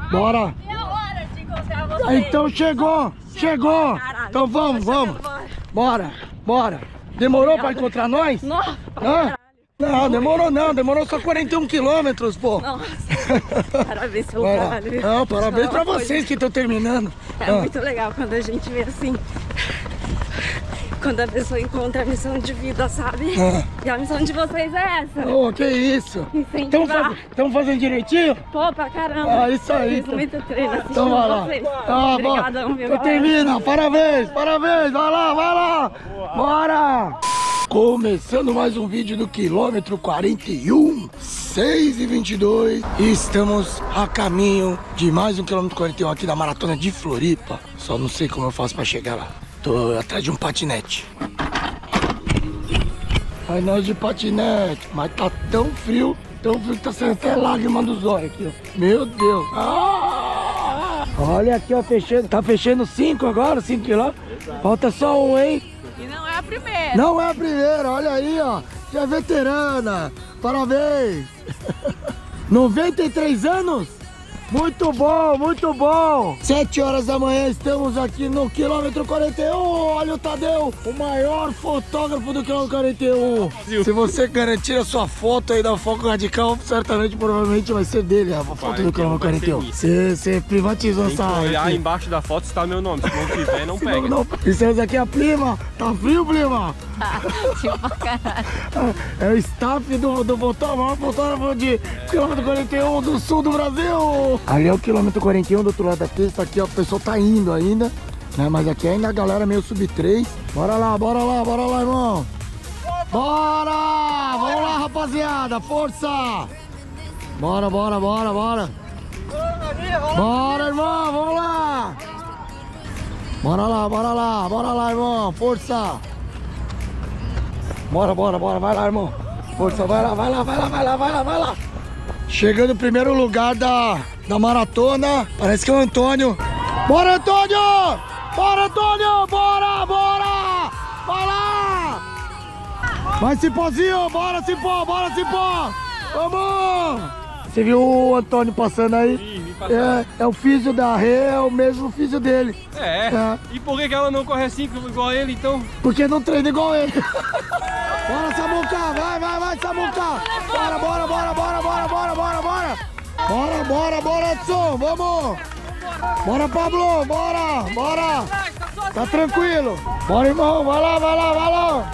Bora. É a hora de encontrar vocês. Então chegou. Então vamos. Bora. Demorou pra encontrar nós? Nossa, Não, demorou só 41 quilômetros, pô. nossa. Parabéns pelo trabalho. Não, parabéns pra vocês que estão terminando. É muito legal quando a gente vê assim, quando a pessoa encontra a missão de vida, sabe? E a missão de vocês é essa. Oh, que isso. Incentivar. Estamos fazendo direitinho? Pô, pra caramba. Ah, isso aí. Fiz muito treino assistindo Então vai lá. vocês. Obrigadão, viu, galera? Termina, parabéns. Vai lá. Bora. Começando mais um vídeo do quilômetro 41, 6h22. E estamos a caminho de mais um quilômetro 41 aqui da Maratona de Floripa. Só não sei como eu faço pra chegar lá. Tô atrás de um patinete. Aí nós de patinete, mas tá tão frio que tá saindo até lágrima dos olhos aqui, ó. Meu Deus. Olha aqui, ó, fechando. Tá fechando 5 agora, 5 quilômetros. Falta só um, hein? E não é a primeira. Não é a primeira, olha aí, ó. Já é veterana. Parabéns. 93 anos? Muito bom. 7 horas da manhã, estamos aqui no quilômetro 41. Olha o Tadeu, o maior fotógrafo do quilômetro 41. Se você garantir a sua foto aí da Foco Radical, certamente, provavelmente vai ser dele a foto do quilômetro 41. Você privatizou essa área. Olhar embaixo da foto está meu nome, se não tiver, não pega. Estamos aqui a prima. Tá frio, prima? É o staff do fotógrafo de quilômetro 41 do sul do Brasil. Ali é o quilômetro 41 do outro lado da pista. Aqui ó, o pessoal tá indo ainda, né? Mas aqui ainda a galera meio sub-3. Bora lá, irmão. Bora! Vamos lá, rapaziada, força! Bora. Bora, irmão, vamos lá! Bora lá, irmão, força! Bora, vai lá, irmão. Força, vai lá. Chegando no primeiro lugar da maratona. Parece que é o Antônio. Bora, Antônio! Bora! Vai lá! Vai, Cipózinho! Bora, Cipó! Vamos! Você viu o Antônio passando aí? É o físio da Rê, é o mesmo físio dele. E por que ela não corre assim igual ele, então? Porque não treina igual ele. Bora, Samuca! Vai, Samuca! Bora, Edson! Vamos! Bora, Pablo! Bora! Tá tranquilo! Bora, irmão! Vai lá!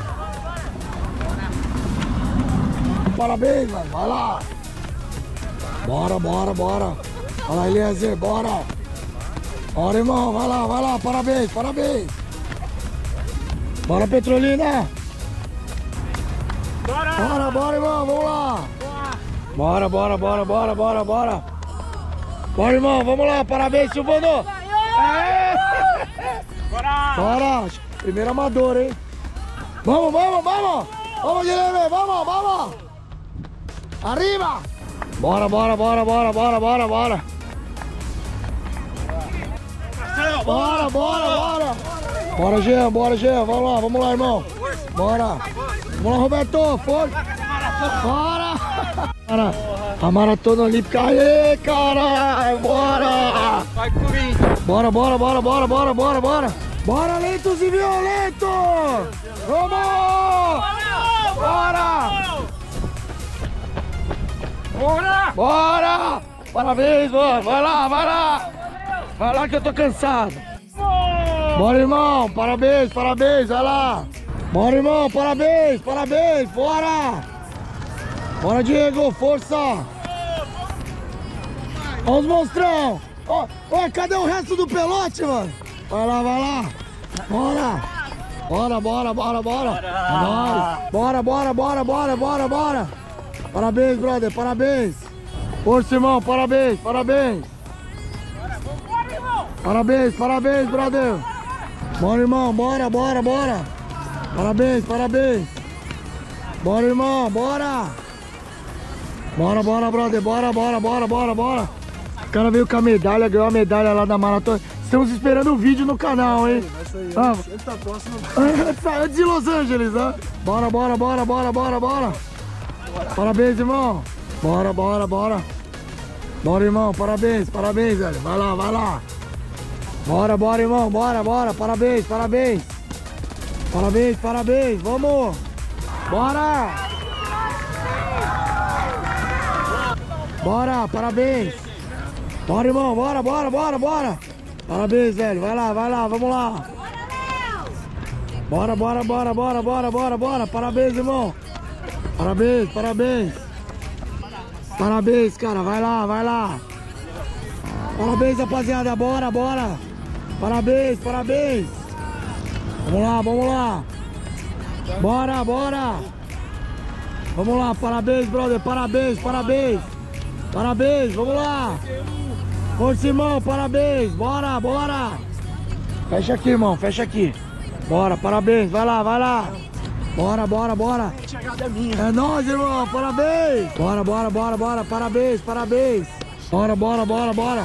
Parabéns, mano! Vai lá! Bora! Vai lá, Eliezer! Bora, irmão! Vai lá! Parabéns! Bora, Petrolina! Bora, irmão! Vamos lá! Bora! Bora, irmão! Vamos lá! Parabéns, Silvano! Bora! Primeiro amador, hein? Vamos! Vamos, Guilherme! Vamos! Arriba! Bora! Bora, Jean! Vamos lá, irmão! Bora! Vamos lá, Roberto! Força! Bora! A maratona olímpica! Aê, caralho! Bora! Vai, Corinthians! Bora! Bora, lentos e violentos! Vamos! Bora! Parabéns, mano! Vai lá! Vai lá que eu tô cansado! Bora, irmão! Parabéns! Vai lá! Bora, irmão! Parabéns! Bora! Bora, Diego! Força! Olha os monstrão! Ó, cadê o resto do pelote, mano? Vai lá! Bora! Bora! Parabéns, brother! Parabéns! Força, irmão! Parabéns! Parabéns, brother! Bora, irmão! Bora! Parabéns! Bora, irmão! Bora, brother! Bora! O cara veio com a medalha, ganhou a medalha lá da maratona. Estamos esperando o vídeo no canal, hein? Ele tá próximo. Antes de Los Angeles, né? Bora! Parabéns, irmão! Bora! Bora, irmão, parabéns, parabéns, velho. Vai lá, vai lá. Bora, bora, irmão, bora, bora. Parabéns, parabéns. Parabéns, parabéns, vamos. Bora. Bora, parabéns. Bora, irmão, bora, bora, bora, bora. Parabéns, velho. Vai lá, vamos lá. Bora, bora, bora, bora, bora, bora, bora. Parabéns, irmão. Parabéns, parabéns. Parabéns, cara. Vai lá, vai lá. Parabéns, rapaziada. Bora, bora. Parabéns, parabéns. Vamos lá, vamos lá. Bora, bora. Vamos lá, parabéns, brother. Parabéns, parabéns. Parabéns, vamos lá. Força, irmão, parabéns. Bora, bora. Fecha aqui, irmão, fecha aqui. Bora, parabéns, vai lá, vai lá. Bora, bora, bora. É nóis, irmão, parabéns. Bora, bora, bora, bora, parabéns, parabéns. Bora, bora, bora, bora.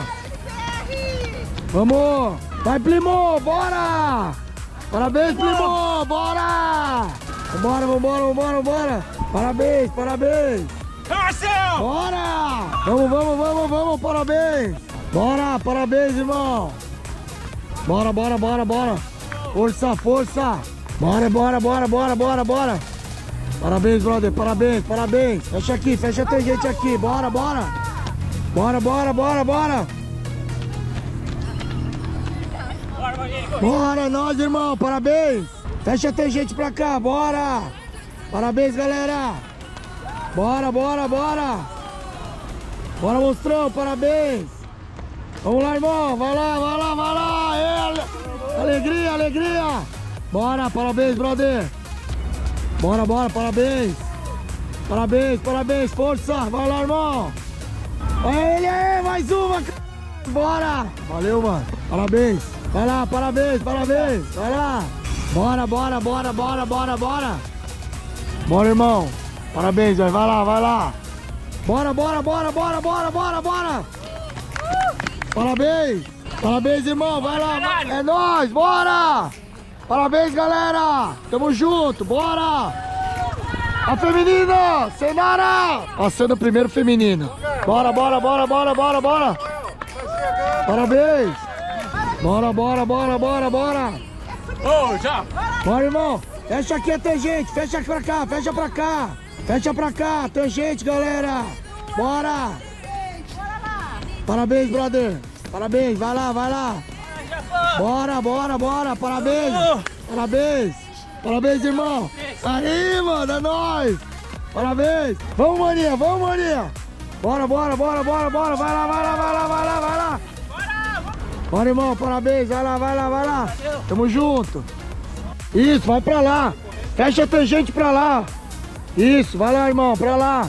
Vamos. Vai, Plimo, bora. Parabéns, Plimo, bora. Vambora, vambora, vambora, vambora. Parabéns, parabéns. Bora. Vamos, vamos, vamos, vamos, parabéns. Bora, parabéns, irmão. Bora, bora, bora, bora. Força, força. Bora, bora, bora, bora, bora, bora. Parabéns, brother, parabéns, parabéns. Fecha aqui, fecha a tangente aqui. Bora, bora. Bora, bora, bora, bora. Bora, nós, irmão, parabéns. Fecha a tangente pra cá, bora. Parabéns, galera. Bora, bora, bora. Bora, monstrão, parabéns. Vamos lá, irmão, vai lá, vai lá, vai lá. Alegria, alegria. Bora, parabéns, brother. Bora, bora, parabéns. Parabéns, parabéns, força. Vai lá, irmão. Olha ele aí, mais uma. Bora. Valeu, mano. Parabéns. Vai lá, parabéns, parabéns. Vai lá. Bora, bora, bora, bora, bora, bora. Bora, irmão. Parabéns, velho. Vai lá, vai lá. Bora, bora, bora, bora, bora, bora, bora. Parabéns. Parabéns, irmão. Vai lá. É nóis, bora. Parabéns, galera. Tamo junto, bora. A feminina, Senara. Passando o primeiro feminino. Bora, bora, bora, bora, bora, bora. Parabéns. Bora, bora, bora, bora, bora. Ô, já. Bora, irmão. Fecha aqui a tangente. Fecha aqui pra cá, fecha pra cá. Fecha pra cá, tangente, galera. Bora. Parabéns, brother. Parabéns, vai lá, vai lá. Bora, bora, bora. Parabéns. Parabéns. Parabéns, irmão. Aí, mano, é nóis. Parabéns. Vamos, maninha, vamos, maninha. Bora, bora, bora, bora, bora. Vai lá, vai lá, vai lá, vai lá, vai lá. Bora, irmão, parabéns. Vai lá, vai lá, vai lá. Tamo junto. Isso, vai pra lá. Fecha a tangente pra lá. Isso, vai lá, irmão, pra lá.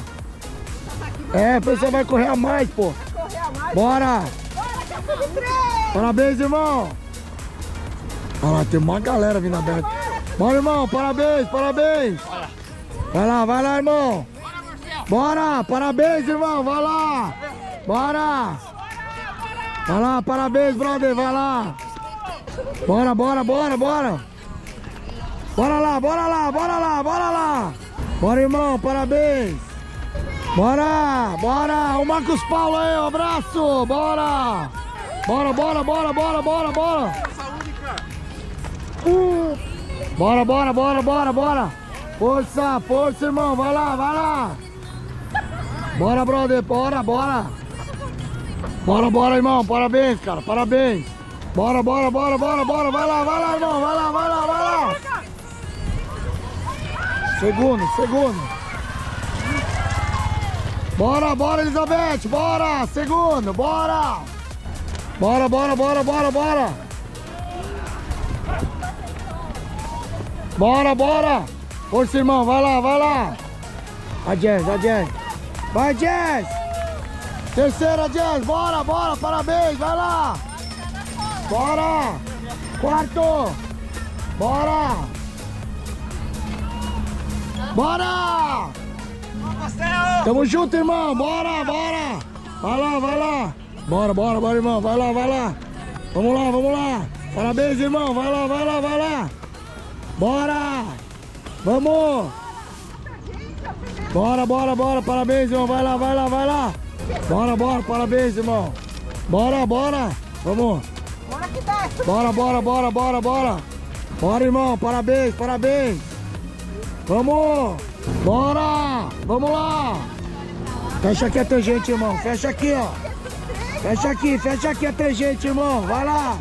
É, o pessoal vai correr a mais, pô. Bora. Parabéns, irmão. Olha lá, tem uma galera vindo aberta. Bora, irmão, parabéns, parabéns. Vai lá, irmão. Bora, parabéns, irmão, vai lá. Bora. Vai lá, parabéns, brother, vai lá. Bora, bora, bora, bora. Bora lá, bora lá, bora lá, bora lá. Bora, irmão, parabéns. Bora, bora. O Marcos Paulo aí, um abraço. Bora. Bora, bora, bora, bora, bora, bora. Bora, bora, bora, bora, bora. Força, força, irmão, vai lá, vai lá. Bora, brother, bora, bora. Bora, bora, irmão, parabéns, cara, parabéns. Bora, bora, bora, bora, bora, vai lá, irmão, vai lá, vai lá, vai lá. Segundo, segundo. Bora, bora, Elizabeth, bora, segundo, bora. Bora, bora, bora, bora, bora. Bora, bora. Força, irmão, vai lá, vai lá. A Jazz, a Jazz. Vai, Jazz. Terceira, Jazz, bora, bora, parabéns, vai lá. Bora. Quarto. Bora. Bora. Tamo junto, irmão, bora, bora. Vai lá, vai lá. Bora, bora, bora, irmão, vai lá, vai lá. Vamos lá, vamos lá. Parabéns, irmão, vai lá, vai lá, vai lá. Bora. Vamos. Bora, bora, bora, parabéns, irmão, vai lá, vai lá, vai lá. Bora, bora, parabéns, irmão. Bora, bora. Vamos. Bora que desce. Bora, bora, bora, bora, bora. Bora, irmão, parabéns, parabéns. Vamos. Bora. Vamos lá. Fecha aqui a tangente, irmão. Fecha aqui, ó. Fecha aqui a tangente, irmão. Vai lá.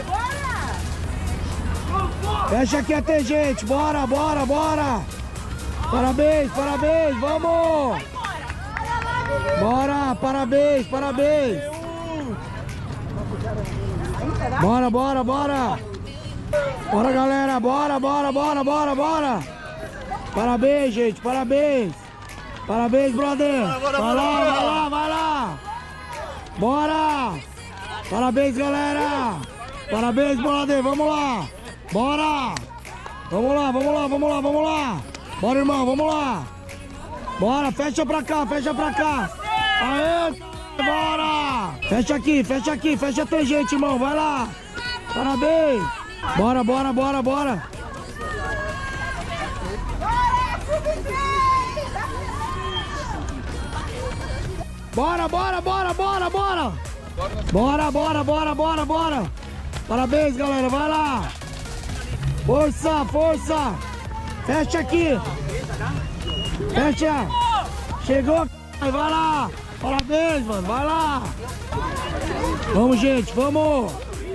Fecha aqui a tangente. Bora, bora, bora. Parabéns, parabéns. Vamos. Bora, parabéns, parabéns. Bora, bora, bora. Bora, galera. Bora, bora, bora, bora, bora. Parabéns, gente. Parabéns. Parabéns, brother. Vai lá, vai lá, vai lá. Bora. Parabéns, galera. Parabéns, brother. Vamos lá. Bora. Vamos lá, vamos lá, vamos lá, vamos lá. Bora, irmão, vamos lá. Bora, fecha pra cá, fecha pra cá. Aê, bora. Fecha aqui, fecha a tangente, irmão. Vai lá. Parabéns. Bora, bora, bora, bora. Bora, bora, bora, bora, bora. Bora, bora, bora, bora, bora. Parabéns, galera. Vai lá. Força, força. Fecha aqui. Fecha. Chegou. Vai lá. Parabéns, mano. Vai lá. Vamos, gente. Vamos.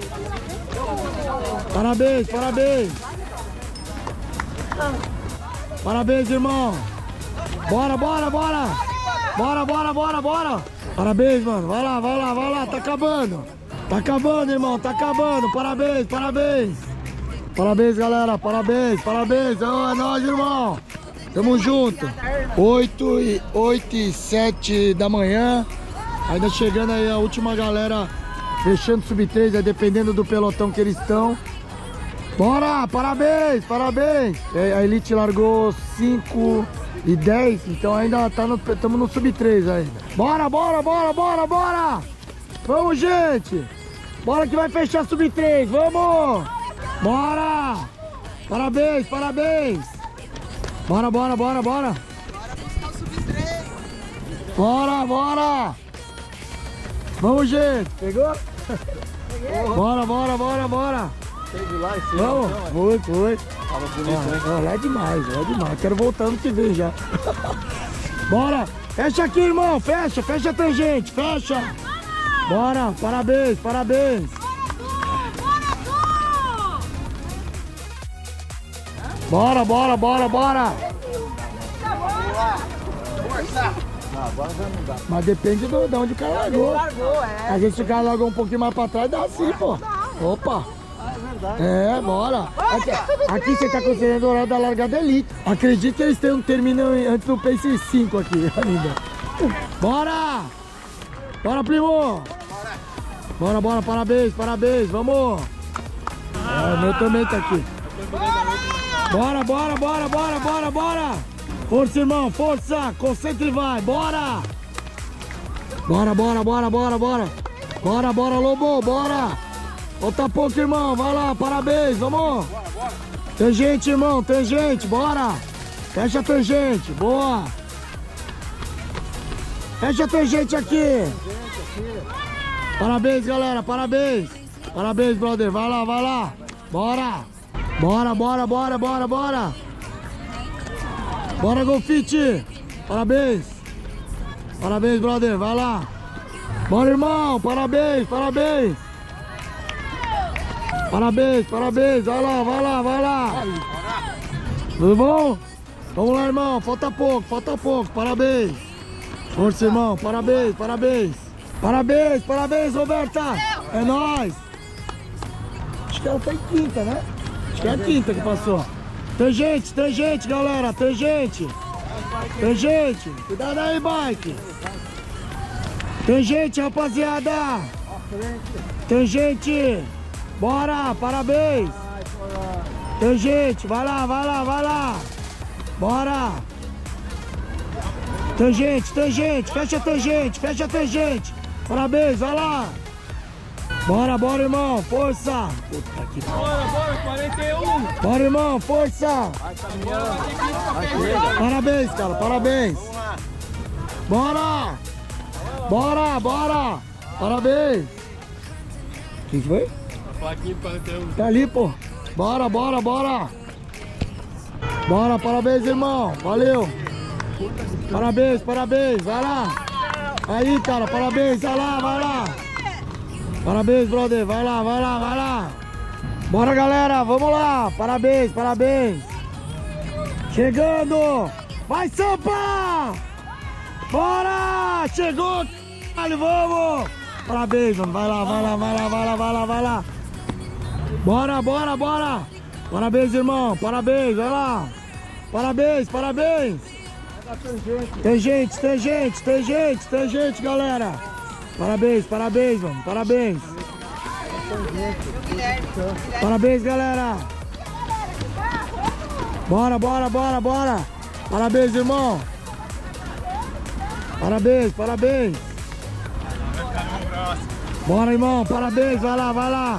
Parabéns, parabéns. Parabéns, irmão. Bora, bora, bora. Bora, bora, bora, bora. Parabéns, mano. Vai lá, vai lá, vai lá. Tá acabando. Tá acabando, irmão. Tá acabando. Parabéns, parabéns. Parabéns, galera. Parabéns, parabéns. Oh, é nóis, irmão. Tamo junto. 8 e 7 da manhã. Ainda chegando aí a última galera fechando sub-3, dependendo do pelotão que eles estão. Bora, parabéns, parabéns. A Elite largou 5 e 10, então ainda estamos no sub-3 ainda. Bora, bora, bora, bora, bora. Vamos, gente. Bora que vai fechar sub-3, vamos. Bora. Parabéns, parabéns. Bora, bora, bora, bora. Bora, bora. Vamos, gente. Pegou? Bora, bora, bora, bora. Vamos. Foi, foi. Olha, é demais, é demais. Quero voltar ano que vem já. Bora. Fecha aqui, irmão. Fecha, fecha a tangente. Fecha. Bora. Parabéns, parabéns. Bora, bora, bora, bora. Mas depende de onde o cara largou. A gente se o cara largou um pouquinho mais pra trás, dá assim, pô. Opa. É, bora. Aqui você tá considerando o horário da largada Elite. Acredito que eles terminam antes do Pace 5 aqui ainda. Bora. Bora, primo. Bora, bora, parabéns, parabéns. Vamos. O meu também tá aqui. Bora, bora, bora, bora, bora, bora. Força, irmão, força. Concentra e vai, bora. Bora, bora, bora, bora, bora. Bora, bora, Lobo, bora. Falta pouco, irmão, vai lá, parabéns, vamos. Tangente, irmão, tangente, bora. Fecha a tangente, boa. Fecha a tangente aqui. Parabéns, galera, parabéns. Parabéns, brother, vai lá, vai lá. Bora. Bora, bora, bora, bora, bora. Bora, Golfite. Parabéns. Parabéns, brother, vai lá. Bora, irmão, parabéns, parabéns. Parabéns, parabéns, vai lá, vai lá, vai lá. Tudo bom? Vamos lá, irmão, falta pouco, parabéns. Força, irmão, parabéns, parabéns. Parabéns, parabéns, Roberta. É nóis. Acho que ela tá em quinta, né? Acho que é a quinta que passou. Tangente, galera, tangente. Tangente, cuidado aí, bike. Tangente, rapaziada. Tangente. Bora, parabéns. Tangente, vai lá, vai lá, vai lá. Bora. Tangente, tangente, fecha a tangente, fecha a tangente. Parabéns, vai lá. Bora, bora, irmão, força. Puta que pariu. Bora, bora, 41. Bora, irmão, força. Parabéns, cara, parabéns. Bora. Bora, bora. Parabéns. O que foi? A plaquinha do Carreteiro. Tá ali, pô. Bora, bora, bora. Bora, parabéns, irmão. Valeu. Parabéns, parabéns. Vai lá. Aí, cara, parabéns. Vai lá, vai lá. Parabéns, brother. Vai lá, vai lá, vai lá. Bora, galera. Vamos lá. Parabéns, parabéns. Chegando. Vai, Sampa. Bora. Chegou, caralho. Vamos. Parabéns, mano. Vai lá, vai lá, vai lá, vai lá, vai lá, vai lá. Bora, bora, bora. Parabéns, irmão. Parabéns, vai lá. Parabéns, parabéns. Tem gente, tem gente, tem gente, tem gente, galera. Parabéns, parabéns, mano. Parabéns. Parabéns, galera. Bora, bora, bora, bora. Parabéns, irmão. Parabéns, parabéns. Bora, irmão. Parabéns, vai lá, vai lá.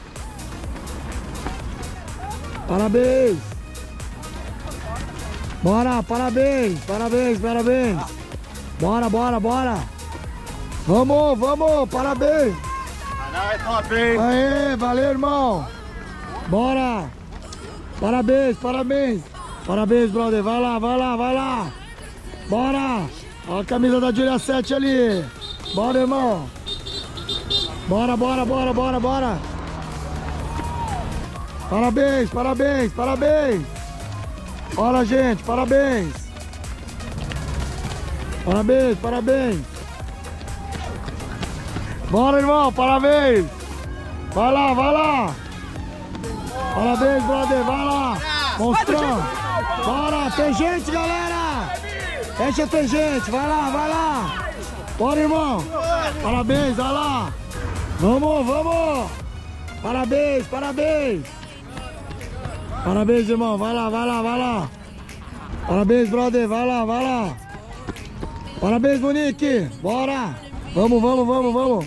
Parabéns. Bora, parabéns, parabéns, parabéns. Bora, bora, bora. Vamos, vamos, parabéns. Aê, valeu, irmão. Bora. Parabéns, parabéns. Parabéns, brother. Vai lá, vai lá, vai lá. Bora. Olha a camisa da Júlia 7 ali. Bora, irmão. Bora, bora, bora, bora, bora. Parabéns, parabéns, parabéns. Bora, gente, parabéns. Parabéns, parabéns. Bora, irmão, parabéns. Vai lá, vai lá. Parabéns, brother, vai lá. Monstrão. Bora, tem gente, galera. Fecha, tem gente, vai lá, vai lá. Bora, irmão. Parabéns, vai lá. Vamos, vamos. Parabéns, parabéns. Parabéns, irmão. Vai lá, vai lá, vai lá. Parabéns, brother. Vai lá, vai lá. Parabéns, Monique. Bora. Vamos, vamos, vamos, vamos.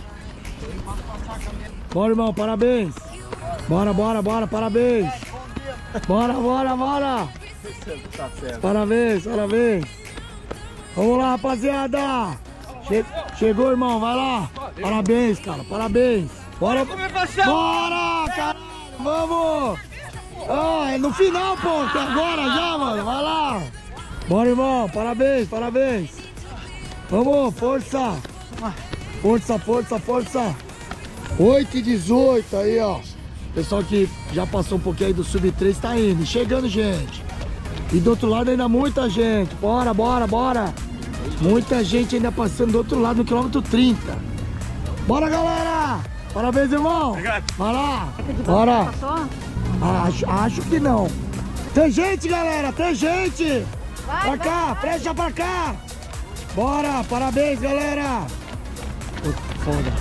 Bora, irmão. Parabéns. Bora, bora, bora. Parabéns. Bora, bora, bora. Parabéns, parabéns. Vamos lá, rapaziada. Chegou, irmão. Vai lá. Parabéns, cara. Parabéns. Bora. Bora, caralho. Vamos. Ah, é no final, pô, que agora já, mano, vai lá. Bora, irmão, parabéns, parabéns. Vamos, força. Força, força, força. 8 e 18 aí, ó. Pessoal que já passou um pouquinho aí do Sub-3 tá indo, chegando gente. E do outro lado ainda muita gente. Bora, bora, bora. Muita gente ainda passando do outro lado no quilômetro 30. Bora, galera. Parabéns, irmão. Vai lá. Bora. Acho que não. Tem gente, galera, tem gente. Pra cá, presta pra cá. Bora, parabéns, galera. Foda.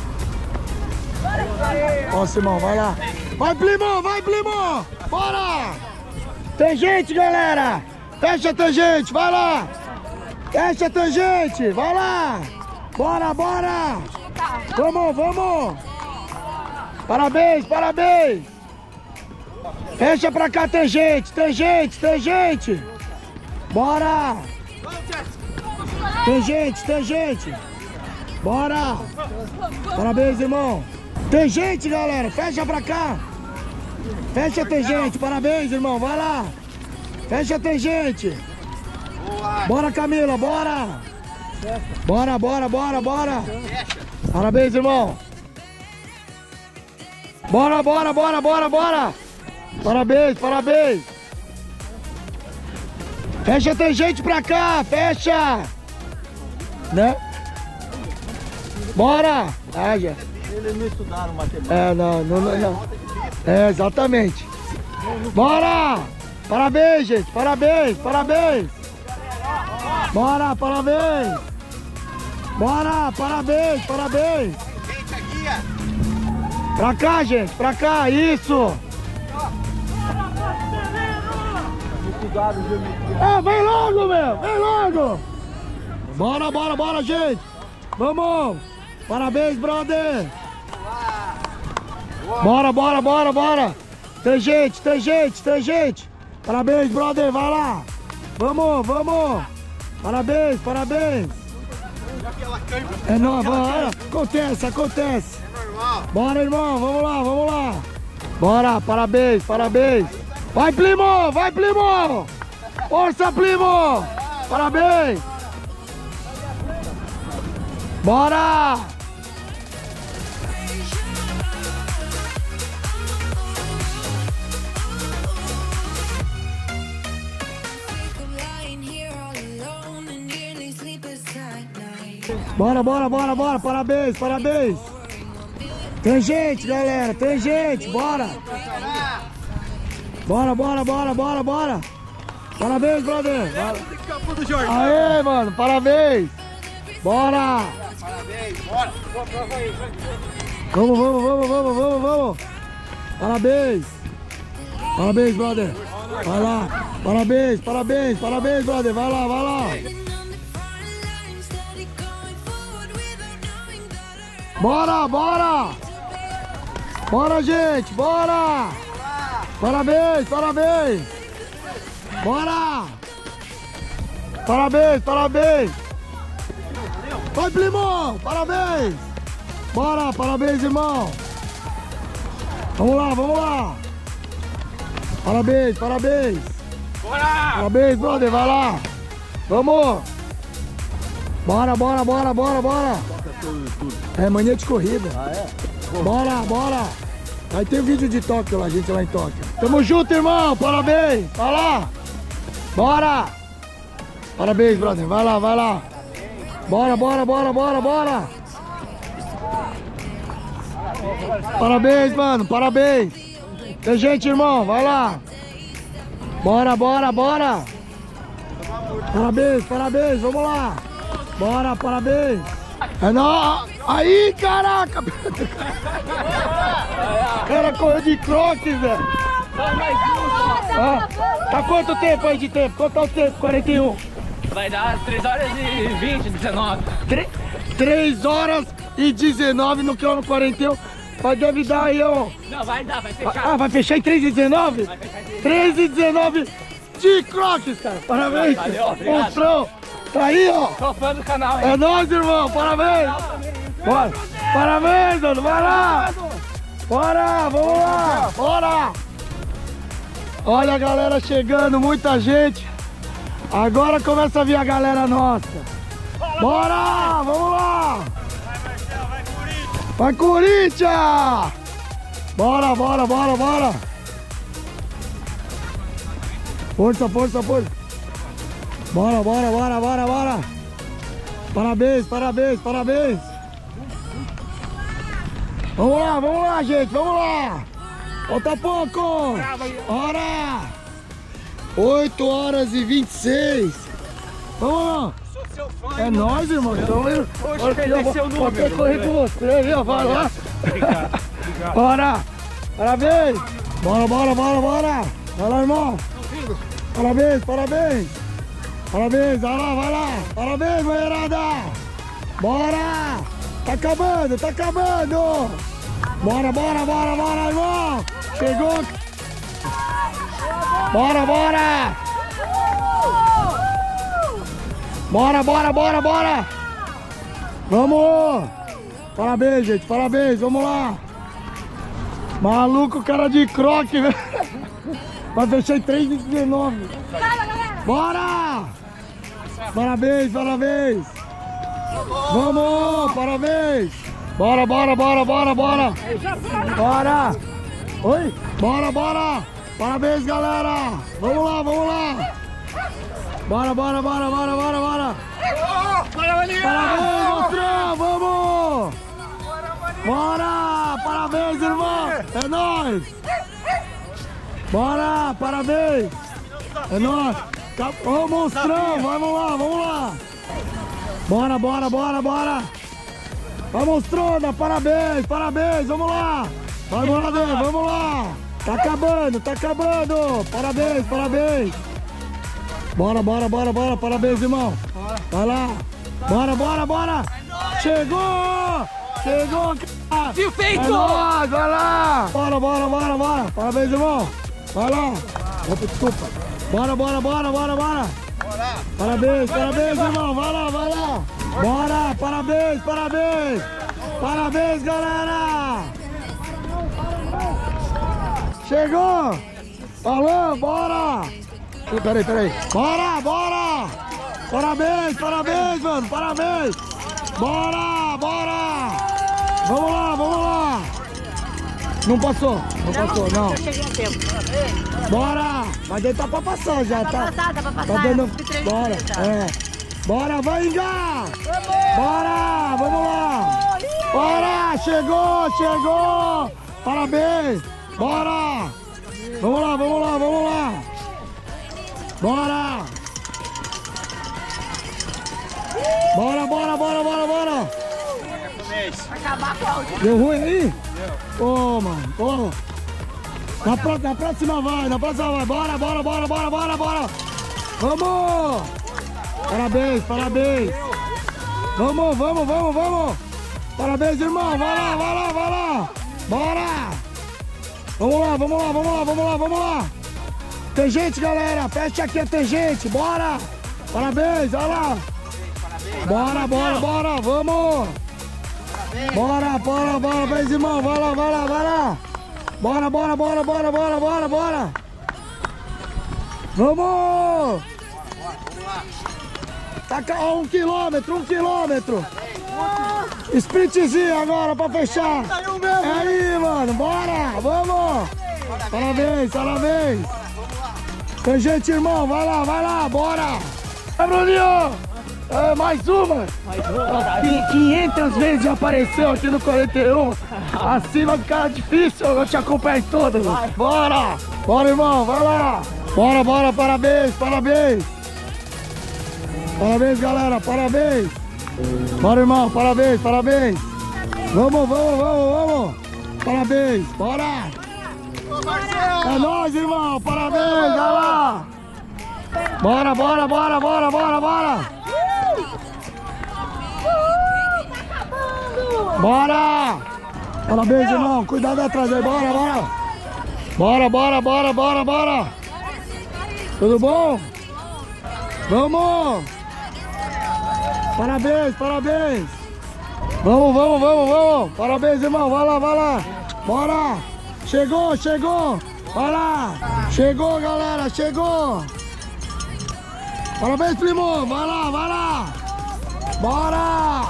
Nossa, irmão, vai lá. Vai, Plimão, vai, Plimão. Bora. Tem gente, galera. Fecha a tangente, vai lá. Fecha a tangente, vai lá. Bora, bora. Vamos, vamos. Parabéns, parabéns. Fecha pra cá, tem gente, tem gente, tem gente. Bora. Tem gente, tem gente. Bora. Parabéns, irmão. Tem gente, galera, fecha pra cá. Fecha, tem gente, parabéns, irmão, vai lá. Fecha, tem gente. Bora, Camila, bora. Bora, bora, bora, bora. Parabéns, irmão. Bora, bora, bora, bora, bora. Parabéns, parabéns. Fecha, tem gente pra cá, fecha. Né? Bora. Ah, já. Eles não estudaram matemática. É, não. É, exatamente. Bora. Parabéns, gente, parabéns, parabéns. Bora, parabéns. Bora, parabéns, parabéns. Pra cá, gente, pra cá, isso. É, vem logo, meu, vem logo. Bora, bora, bora, gente. Vamos. Parabéns, brother. Bora, bora, bora, bora. Tem gente, tem gente, tem gente. Parabéns, brother, vai lá. Vamos, vamos. Parabéns, parabéns. É nóis, bora. Acontece, acontece. É normal. Bora, irmão, vamos lá, vamos lá. Bora, parabéns, parabéns. Vai, primo, vai, primo. Força, primo. Parabéns. Bora. Bora, bora, bora, bora. Parabéns, parabéns. Tem gente, galera, tem gente. Bora. Bora, bora, bora, bora, bora. Parabéns, brother. Aê, mano, parabéns. Bora. Parabéns, bora. Vamos, vamos, vamos, vamos, vamos, vamos. Parabéns. Parabéns, brother. Vai lá. Parabéns, parabéns, parabéns, brother. Vai lá, vai lá. Bora, bora. Bora, gente, bora. Parabéns, parabéns. Bora. Parabéns, parabéns. Vai, primo, parabéns. Bora, parabéns, irmão. Vamos lá, vamos lá. Parabéns, parabéns. Bora! Parabéns, brother, vai lá. Vamos. Bora, bora, bora, bora, bora. É mania de corrida. Ah, é? Bora, bora. Aí tem o vídeo de Tóquio lá, a gente lá em Tóquio. Tamo junto, irmão. Parabéns. Vai lá. Bora. Parabéns, brother. Vai lá, vai lá. Bora, bora, bora, bora, bora. Parabéns, mano. Parabéns. Tem gente, irmão. Vai lá. Bora, bora, bora. Parabéns, parabéns. Vamos lá. Bora, parabéns. É nóis. Aí, caraca. O cara correu de croque, velho. Ah, tá quanto tempo aí de tempo? Quanto é o tempo? 41. Vai dar 3 horas e 20, 19. 3 horas e 19 no quilômetro 41. Mas deve dar aí, ó. Não, vai dar, vai fechar. Ah, vai fechar em 3 e 19? 3 e 19 de croques, cara. Parabéns. Valeu, obrigado. Monstrão. Tá aí, ó. Tô fã do canal, hein? É nóis, irmão. Parabéns. Bora. Parabéns, mano. Vai lá. Bora, vamos lá. Bora. Olha a galera chegando, muita gente. Agora começa a vir a galera nossa. Bora, vamos lá. Vai, Corinthians. Bora, bora, bora, bora. Força, força, força. Bora, bora, bora, bora, bora. Parabéns, parabéns, parabéns. Vamos lá, gente, vamos lá. Falta pouco. Bora. 8 horas e 26. Vamos lá. É nóis, irmão. Então, eu vou até correr com você, viu? Vai lá. Bora. Parabéns. Bora, bora, bora, bora. Vai lá, irmão. Parabéns, parabéns. Parabéns, vai lá, vai lá. Parabéns, mulherada. Bora. Tá acabando, tá acabando. Bora, bora, bora, bora, irmão. Chegou. Bora, bora. Bora, bora, bora, bora. Vamos. Parabéns, gente, parabéns. Vamos lá. Maluco, cara de croque, velho. Vai fechar em 3 e 19. Bora. Parabéns, parabéns. Vamos, parabéns. Bora, bora, bora, bora, bora. Bora. Oi? Bora, bora. Parabéns, galera. Vamos lá, vamos lá. Bora, bora, bora, bora, bora, bora. Parabéns, monstrão, vamos. Bora, parabéns, irmão. É nóis. Bora, parabéns. É nóis. Ô, monstrão, vamos lá, vamos lá. Bora, bora, bora, bora. Vai, monstrona, parabéns, parabéns, vamos lá. Vai, Morador, vamos lá. Tá acabando, tá acabando. Parabéns, parabéns. Bora, bora, bora, bora, parabéns, irmão. Vai lá. Bora, bora, bora. Chegou. Chegou, cara. Viu feito? É nóis, vai lá. Bora, bora, bora, bora. Parabéns, irmão. Vai lá. Opa, desculpa. Bora, bora, bora, bora, bora. Bora. Parabéns, parabéns, irmão. Vai lá, vai lá. Bora, parabéns, parabéns. Parabéns, galera. Chegou. Alô, bora. Peraí, peraí. Bora, bora. Parabéns, parabéns, mano. Parabéns. Bora, bora. Vamos lá, vamos lá. Não passou, não passou, não. Eu cheguei a tempo. Bora. Mas daí tá pra passar já, tá? Dá pra passar. Tá dando... Bora, é. Bora, vai, Ingá. Bora, vamos lá. Bora, chegou, chegou. Parabéns. Bora. Vamos lá, vamos lá, vamos lá. Bora. Bora, bora, bora, bora, bora. Deu ruim aí? Deu. Ô, mano, ô. Na próxima vai, na próxima vai. Bora, bora, bora, bora, bora, bora. Vamos. Parabéns, parabéns. Vamos, vamos, vamos, vamos. Parabéns, irmão. Vai lá, vai lá, vai lá. Bora. Vamos lá, vamos lá, vamos lá, vamos lá, vamos lá. Tem gente, galera. Fecha aqui, tem gente. Bora. Parabéns, olha lá. Bora, bora, bora, vamos. Bora, bora, bora, parabéns, irmão. Vai lá, vai lá, vai lá. Bora, bora, bora, bora, bora, bora, bora. Vamos. Taca 1 quilômetro, 1 quilômetro. Sprintzinho agora pra fechar. É aí, mano. Bora, vamos. Parabéns, parabéns. Tem gente, irmão. Vai lá, bora. É, Bruninho. É, mais uma. 500 vezes já apareceu aqui no 41. Assim vai ficar difícil. Eu te acompanho todas. Bora. Bora, irmão. Vai lá. Bora, bora. Parabéns, parabéns. Parabéns, galera. Parabéns. Bora, irmão. Parabéns, parabéns. Vamos, vamos, vamos, vamos. Parabéns. Bora. É nóis, irmão. Parabéns. Vai lá. Bora, bora, bora, bora, bora, bora. Bora! Parabéns, irmão. Cuidado atrás aí. Bora, bora. Bora, bora, bora, bora, bora. Tudo bom? Vamos! Parabéns, parabéns. Vamos, vamos, vamos, vamos. Parabéns, irmão. Vai lá, vai lá. Bora. Chegou, chegou. Vai lá. Chegou, galera. Chegou. Parabéns, primo. Vai lá, vai lá. Bora.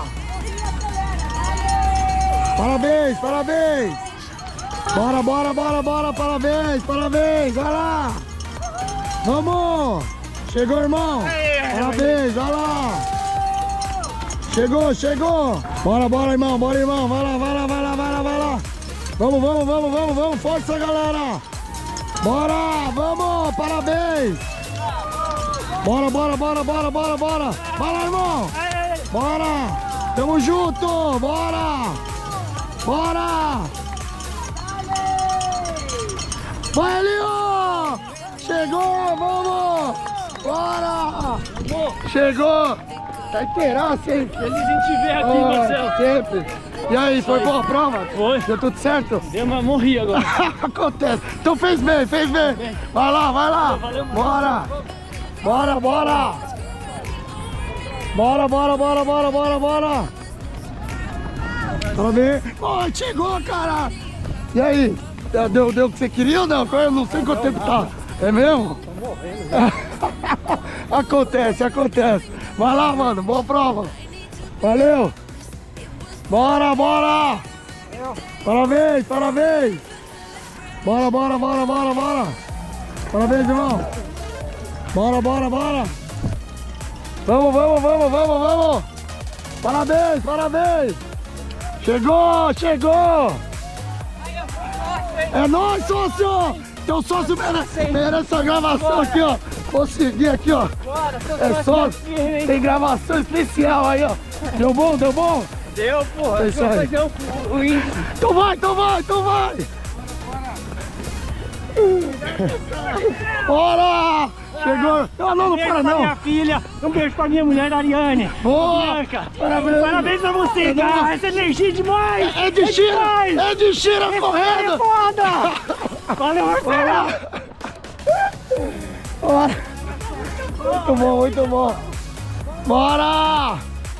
Parabéns, parabéns. Bora, bora, bora, bora. Parabéns, parabéns. Vai lá. Vamos. Chegou, irmão. Parabéns, vai lá. Chegou, chegou. Bora, bora, irmão. Bora, irmão. Vai lá, vai lá, vai lá, vai lá, vai lá. Vamos, vamos, vamos, vamos, vamos. Força, galera. Bora, vamos. Parabéns. Bora, bora, bora, bora, bora, bora. Vai lá, irmão. Bora. Tamo junto. Bora. Bora. Vai ali, ó. Chegou, vamos. Bora. Chegou. Tá inteiraço, hein? Feliz a gente ver aqui, Marcelo. Sempre. E aí, foi boa a prova? Foi. Deu tudo certo? Deu, mas morri agora. Acontece. Então fez bem, fez bem. Vai lá, vai lá. Bora. Bora, bora. Bora, bora, bora, bora, bora, bora. Parabéns. Oh, chegou, cara. E aí? Deu o que você queria ou não? Eu não sei quanto tempo tá. É mesmo? Acontece, acontece. Vai lá, mano. Boa prova. Valeu. Bora, bora. Parabéns, parabéns. Bora, bora, bora, bora, bora. Parabéns, irmão. Bora, bora, bora. Vamos, vamos, vamos, vamos, vamos. Parabéns, parabéns. Chegou, chegou. É nóis, sócio. Teu sócio merece a gravação aqui, ó. Consegui aqui, ó. É sócio. Tem gravação especial aí, ó. Deu bom, deu bom? Deu, porra. É isso aí. Então vai, então vai, então vai. Bora! Chegou! Não, não para não! Minha filha, um beijo pra minha mulher, Ariane! Boa! Bianca. Parabéns! Parabéns pra você, cara! Essa energia demais! É de Chira! É de Chira correndo! É foda! Valeu, Marcelo! Bora! Bora! Muito bom, muito bom. Bora!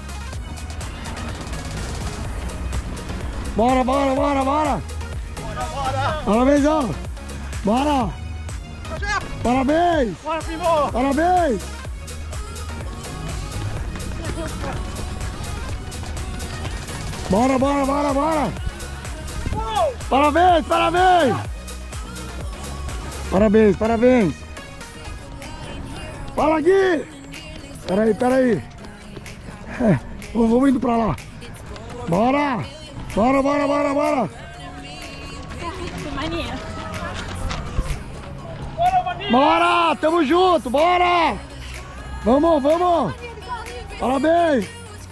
Bora, bora, bora, bora! Parabéns, ó! Bora! Parabéns! Bora, primo! Parabéns! Bora, bora, bora, bora! Parabéns, parabéns! Parabéns, parabéns! Fala aqui! Peraí, peraí! Vamos indo pra lá! Bora! Bora, bora, bora, bora! Bora! Tamo junto! Bora! Vamos, vamos! Parabéns!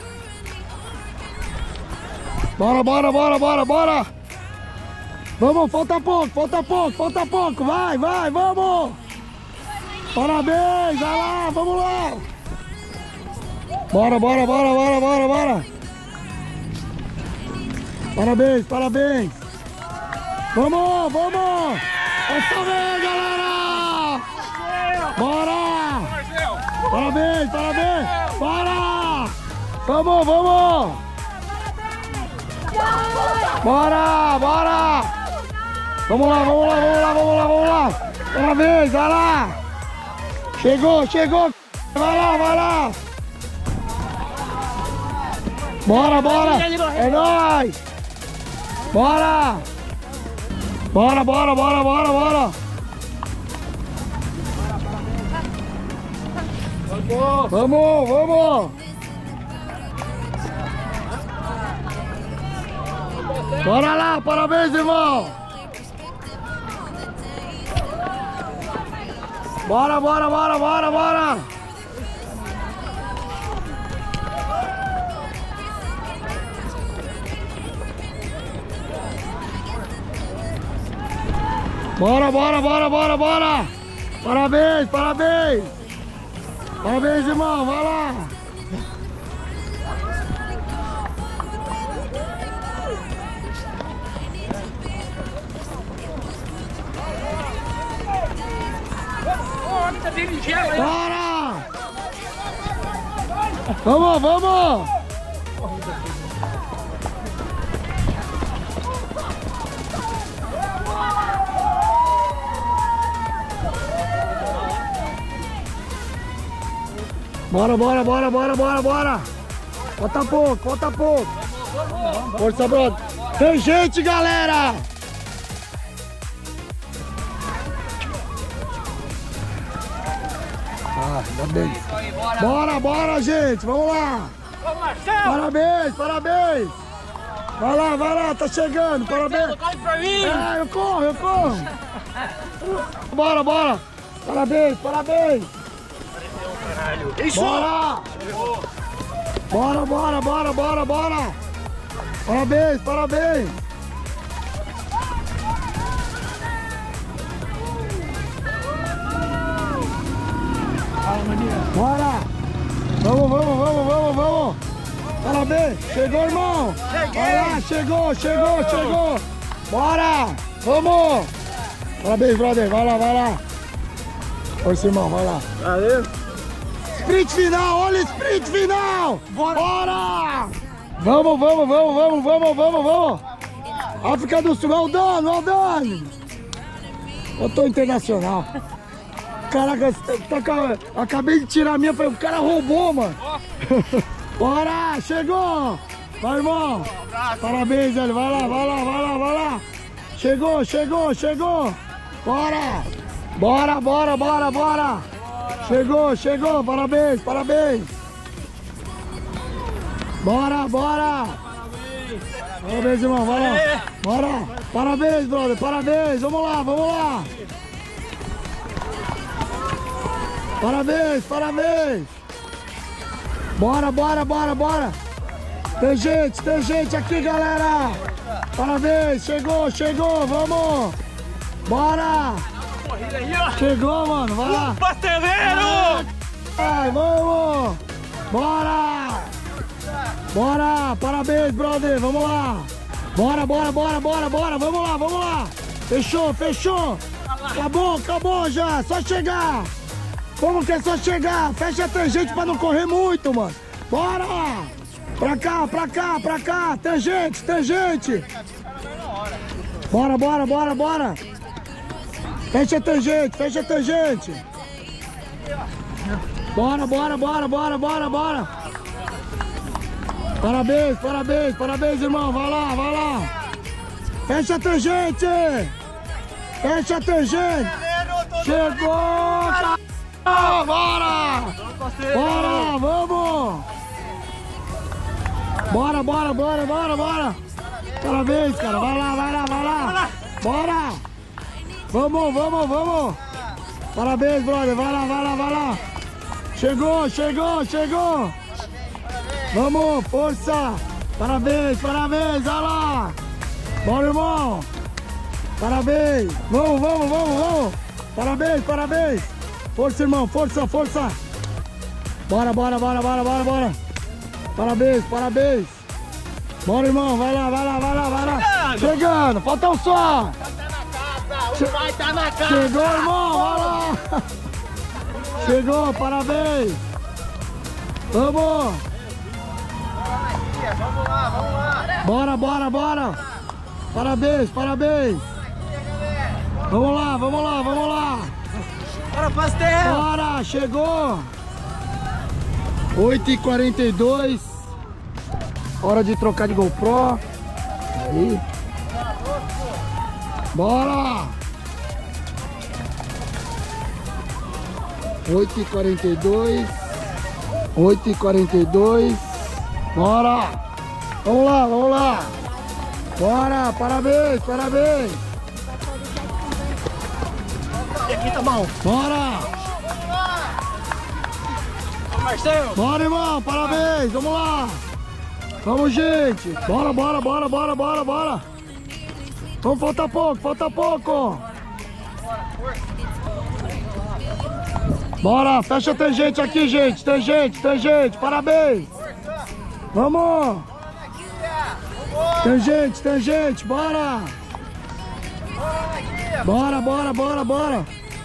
Bora, bora, bora, bora, bora! Vamos, falta pouco, falta pouco, falta pouco! Vai, vai, vamos! Parabéns! Vai lá, vamos lá! Bora, bora, bora, bora, bora, bora! Parabéns, parabéns! Vamos, vamos! Essa vez, galera! Bora! Parabéns, parabéns! Bora! Vamos, vamos! Bora, bora! Vamos lá, vamos lá, vamos lá, vamos lá, vamos lá! Parabéns, vai lá! Chegou, chegou! Vai lá, vai lá! Bora, bora! É nóis! Bora! Bora, bora, bora, bora, bora! Vamos, vamos! Bora lá, parabéns, irmão! Bora, bora, bora, bora, bora! Bora, bora, bora, bora, bora! Parabéns, parabéns! Parabéns, irmão, vai lá! Bora! Vamos, vamos! Bora, bora, bora, bora, bora, bora! Falta pouco, falta pouco! Força, brother! Tem gente, galera! Ah, ainda bem! Bora, bora, gente! Vamos lá! Parabéns, parabéns! Vai lá, tá chegando! Parabéns! Corre pra mim! É, eu corro, eu corro! Bora, bora! Parabéns, parabéns! Bora! Bora, bora, bora, bora, bora! Parabéns, parabéns! Bora! Vamos, vamos, vamos, vamos, vamos! Parabéns! Chegou, irmão! Vai lá, chegou, chegou, chegou! Bora! Vamos! Parabéns, brother! Vai lá, vai lá! Força, irmão, vai lá! Valeu! Sprint final, olha o sprint final! Bora! Vamos, vamos, vamos, vamos, vamos, vamos, vamos! África do Sul, é o Dano! Eu tô internacional. Caraca, acabei de tirar a minha, o cara roubou, mano. Bora, chegou! Vai, irmão! Parabéns, velho, vai lá, vai lá, vai lá, vai lá! Chegou, chegou, chegou! Bora! Bora, bora, bora, bora! Chegou, chegou, parabéns, parabéns! Bora, bora! Parabéns, irmão, vai lá! Bora! Parabéns, brother, parabéns! Vamos lá, vamos lá! Parabéns, parabéns! Bora, bora, bora, bora! Tem gente aqui, galera! Parabéns, chegou, chegou, vamos! Bora! Chegou, mano, vai lá! Pasteleiro! Vai, vamos! Bora! Bora! Parabéns, brother! Vamos lá! Bora, bora, bora, bora, bora! Vamos lá, vamos lá! Fechou, fechou! Acabou, acabou já! Só chegar! Como que é só chegar? Fecha a tangente pra não correr muito, mano. Bora! Pra cá, pra cá, pra cá. Tangente, tangente. Bora, bora, bora, bora. Fecha a tangente, fecha a tangente. Bora, bora, bora, bora, bora, bora. Parabéns, parabéns, parabéns, irmão. Vai lá, vai lá. Fecha a tangente. Fecha a tangente. Chegou, cara. Bora. Bora, vamos. Bora, bora, bora, bora, bora. Parabéns, cara. Vai lá, vai lá, vai lá. Bora. Vamos, vamos, vamos. Parabéns, brother. Vai lá, vai lá, vai lá. Chegou, chegou, chegou. Vamos, força. Parabéns, parabéns. Vai lá. Bora, irmão. Parabéns. Vamos, vamos, vamos, vamos. Parabéns, parabéns. Força, irmão. Força, força. Bora, bora, bora, bora, bora, bora. Parabéns, parabéns. Bora, irmão. Vai lá, vai lá, vai lá, vai lá. Chegando. Falta um só. Vai estar na casa. Chegou, irmão. Vai lá. Chegou, parabéns. Vamos. Vamos lá, vamos lá. Bora, bora, bora. Parabéns, parabéns. Vamos lá, vamos lá, vamos lá. Bora, pastel. Bora, chegou. 8h42. Hora de trocar de GoPro. Aí. Bora. 8h42. 8h42. Bora. Vamos lá, vamos lá. Bora, parabéns, parabéns. E aqui tá bom. Bora. Marcelo. Bora, irmão, parabéns, vamos lá. Vamos, gente. Bora, bora, bora, bora, bora, bora. Vamos, falta pouco, falta pouco. Bora, fecha a tangente aqui, gente. Tangente, tangente, parabéns. Vamos. Tangente, tangente, bora. Bora, bora, bora, bora.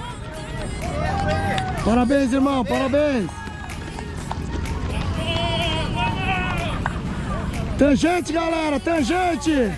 Parabéns, irmão, parabéns. Tangente, galera, tangente.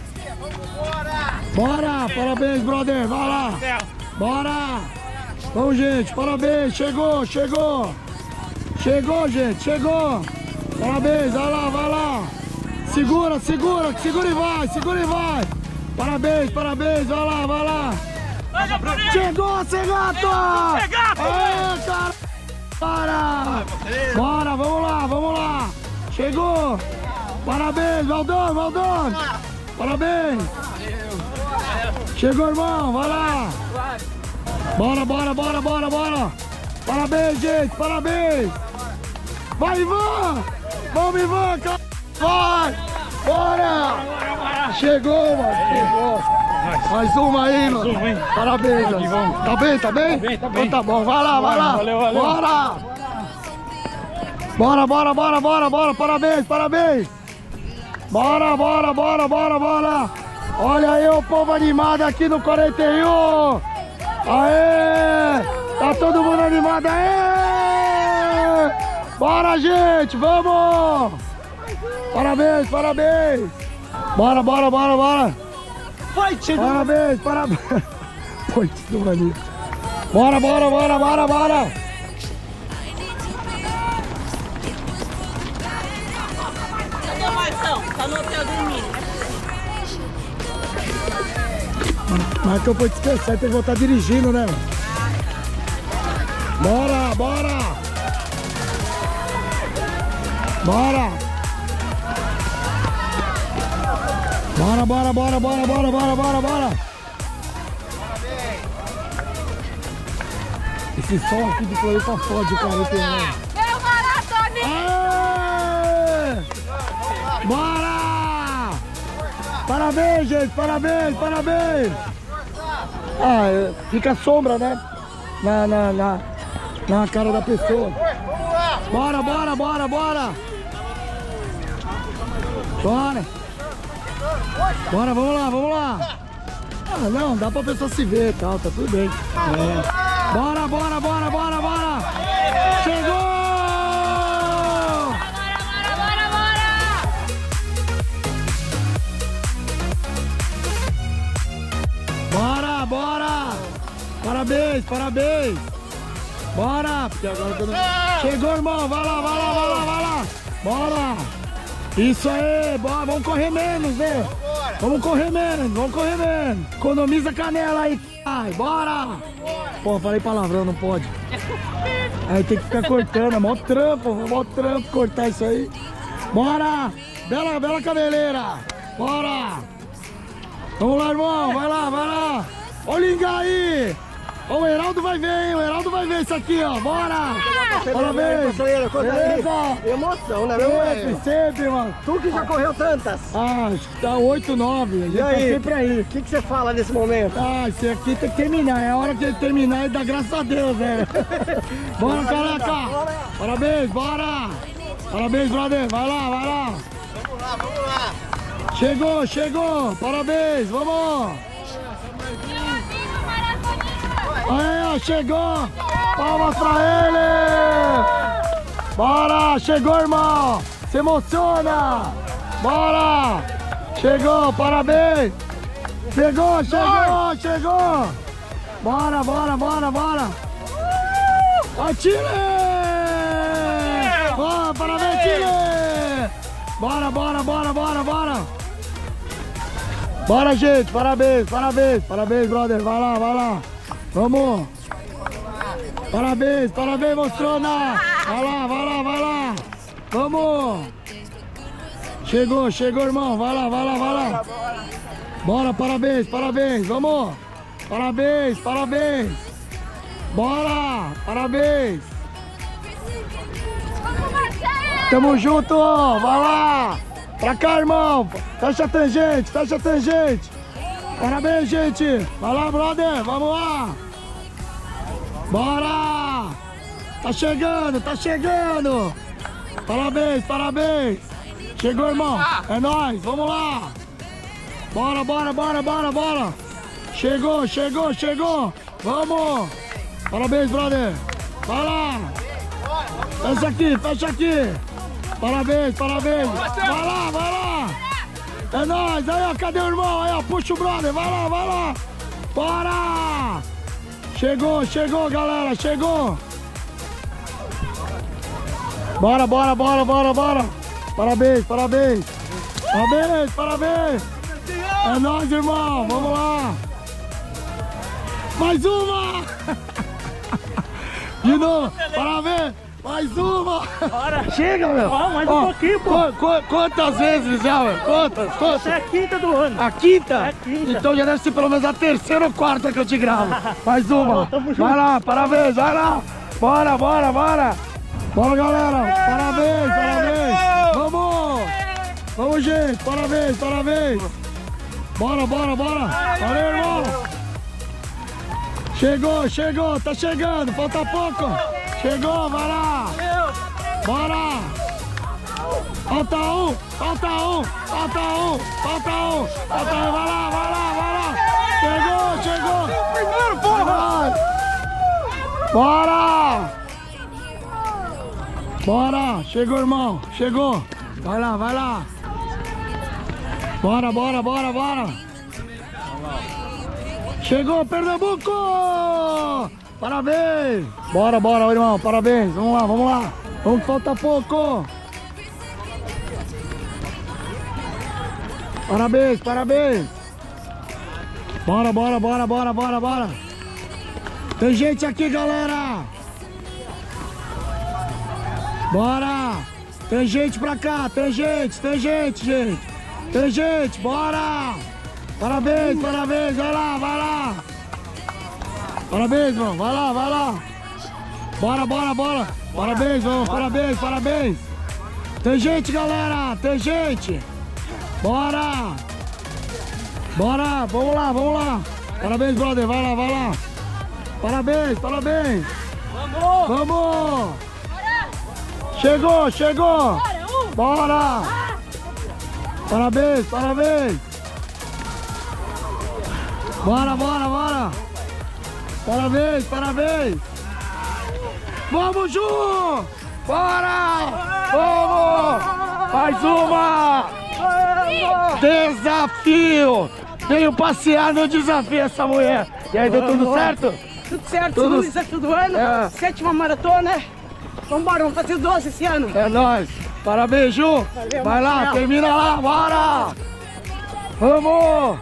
Bora, parabéns, brother, vai lá. Bora. Vamos, gente, parabéns, chegou, chegou. Chegou, gente, chegou. Parabéns, vai lá, vai lá. Segura, segura, segura e vai, segura e vai. Parabéns, parabéns, vai lá, vai lá. Chegou, Segato! Aê, cara! Para! Bora, vamos lá, vamos lá. Chegou. Parabéns, Valdão, Valdão. Parabéns. Chegou, irmão, vai lá. Bora, bora, bora, bora, bora. Parabéns, gente, parabéns. Vai, Ivan. Vamos, Ivan, vai. Bora. Chegou, mano, chegou. Mais uma aí, mano. Parabéns, mano. Tá bem, tá bem? Tá bem. Então tá bom, vai lá, vai lá. Valeu, valeu. Bora. Bora, bora, bora, bora, bora. Parabéns, parabéns. Bora, bora, bora, bora, bora. Olha aí o povo animado aqui no 41. Aê! Tá todo mundo animado, aê! Bora, gente, vamos! Parabéns, parabéns! Bora, bora, bora, bora! Fight! Parabéns, parabéns! Fight do Maninho! Bora, bora, bora, bora, bora! Cadê o Marcão? Tá no hotel dormindo. Marcão foi descansar, tem que voltar dirigindo, né? Bora, bora! Bora! Bora, bora, bora, bora, bora, bora, bora, bora! Esse sol aqui do planeta fode, cara. Meu maratonista! Aê! Bora! Parabéns, gente! Parabéns, parabéns! Ah, fica a sombra, né? Na cara da pessoa. Bora, bora, bora, bora! Bora! Bora, vamos lá, vamos lá! Ah, não, dá pra pessoa se ver e tal, tá tudo bem. É. Bora, bora, bora, bora, bora! Chegou! Bora, bora! Bora, bora! Parabéns, parabéns! Bora! Porque agora eu não... Chegou, irmão! Vai lá, vai lá, vai lá, vai lá! Bora! Isso aí! Bora, vamos correr menos, né? Vamos correr menos, vamos correr menos! Economiza a canela aí, ai, bora! Pô, falei palavrão, não pode. Aí tem que ficar cortando, é mó trampo cortar isso aí. Bora! Bela, bela cabeleira! Bora! Vamos lá, irmão, vai lá, vai lá! Ó o Lingá aí! Ó, o Heraldo vai ver, hein? O Heraldo vai ver isso aqui, ó! Bora! Parabéns! Beleza! Emoção, né, Sempre, sempre, mano! Tu que já correu tantas. Ah, acho que tá 8, 9, a gente tá sempre aí. O que você fala nesse momento? Ah, esse aqui tem que terminar, é a hora que ele terminar e dá graças a Deus, velho. Bora, caraca! Parabéns, bora! Parabéns, brother, vai lá, vai lá! Vamos lá, vamos lá! Chegou, chegou! Parabéns, vamos! Aí, ó, chegou! Palmas pra ele! Bora! Chegou, irmão! Se emociona! Bora! Chegou, parabéns! Chegou, chegou, chegou! Bora, bora, bora, bora! Atire! Bora, parabéns, Chile! Bora, bora, bora, bora, bora! Bora, gente, parabéns, parabéns, parabéns, brother, vai lá, vai lá! Vamos! Parabéns, parabéns, Mostrona! Vai lá, vai lá, vai lá! Vamos! Chegou, chegou, irmão! Vai lá, vai lá, vai lá! Bora, parabéns, parabéns! Vamos! Parabéns, parabéns! Bora! Parabéns! Tamo junto! Vai lá! Pra cá, irmão! Fecha a tangente, fecha a tangente! Parabéns, gente! Vai lá, brother! Vamos lá! Bora! Tá chegando, tá chegando! Parabéns, parabéns! Chegou, irmão! É nóis! Vamos lá! Bora, bora, bora, bora, bora! Chegou, chegou, chegou! Vamos! Parabéns, brother! Vai lá! Fecha aqui, fecha aqui! Parabéns, parabéns! Vai lá, vai lá! É nóis! Aí, ó, cadê o irmão? Aí, ó, puxa o brother! Vai lá, vai lá! Bora! Chegou, chegou, galera! Chegou! Bora, bora, bora, bora, bora! Parabéns, parabéns! Parabéns, parabéns! É nóis, irmão! Vamos lá! Mais uma! De novo! Parabéns! Mais uma! Bora! Chega, meu! Ó, mais um pouquinho, pô! Quantas vezes já, meu? Quantas? Essa é a quinta do ano! A quinta? É a quinta. Então já deve ser pelo menos a terceira ou quarta que eu te gravo. Mais uma. Tamo junto. Vai lá, parabéns, vai lá. Bora, bora, bora. Bora, galera. Parabéns, parabéns. Vamos. Vamos, gente. Parabéns, parabéns. Bora, bora, bora. Valeu, irmão. Chegou, chegou. Tá chegando. Falta pouco. Chegou, vai lá. Bora. Falta um, falta um, falta um, falta um, falta um, vai lá, vai lá, vai lá. Chegou, chegou. Primeiro, porra. Bora. Bora, chegou, irmão, chegou. Vai lá, vai lá. Bora, bora, bora, bora. Chegou, Pernambuco. Parabéns. Bora, bora, irmão, parabéns. Vamos lá, vamos lá. Vamos que falta pouco. Parabéns, parabéns! Bora, bora, bora, bora, bora, bora! Tem gente aqui, galera! Bora! Tem gente pra cá, tem gente, gente! Tem gente, bora! Parabéns, parabéns, vai lá, vai lá! Parabéns, irmão, vai lá, vai lá! Bora, bora, bora! Parabéns, irmão, parabéns, parabéns! Tem gente, galera, tem gente! Bora! Bora! Vamos lá, vamos lá! Parabéns, brother! Vai lá, vai lá! Parabéns, parabéns! Vamos! Vamos! Chegou, chegou! Bora! Parabéns, parabéns! Bora, bora, bora! Parabéns, parabéns. Vamos, Ju! Bora! Vamos! Mais uma! Desafio! Veio passear no desafio essa mulher. E aí, deu tudo certo? Tudo certo, Tudo- segundo desafio do ano. É. 7ª maratona. Vambora, vamos fazer 12 esse ano. É nóis. Parabéns, Ju. Valeu, Vai lá, Marcelo. termina lá, bora! Vamos!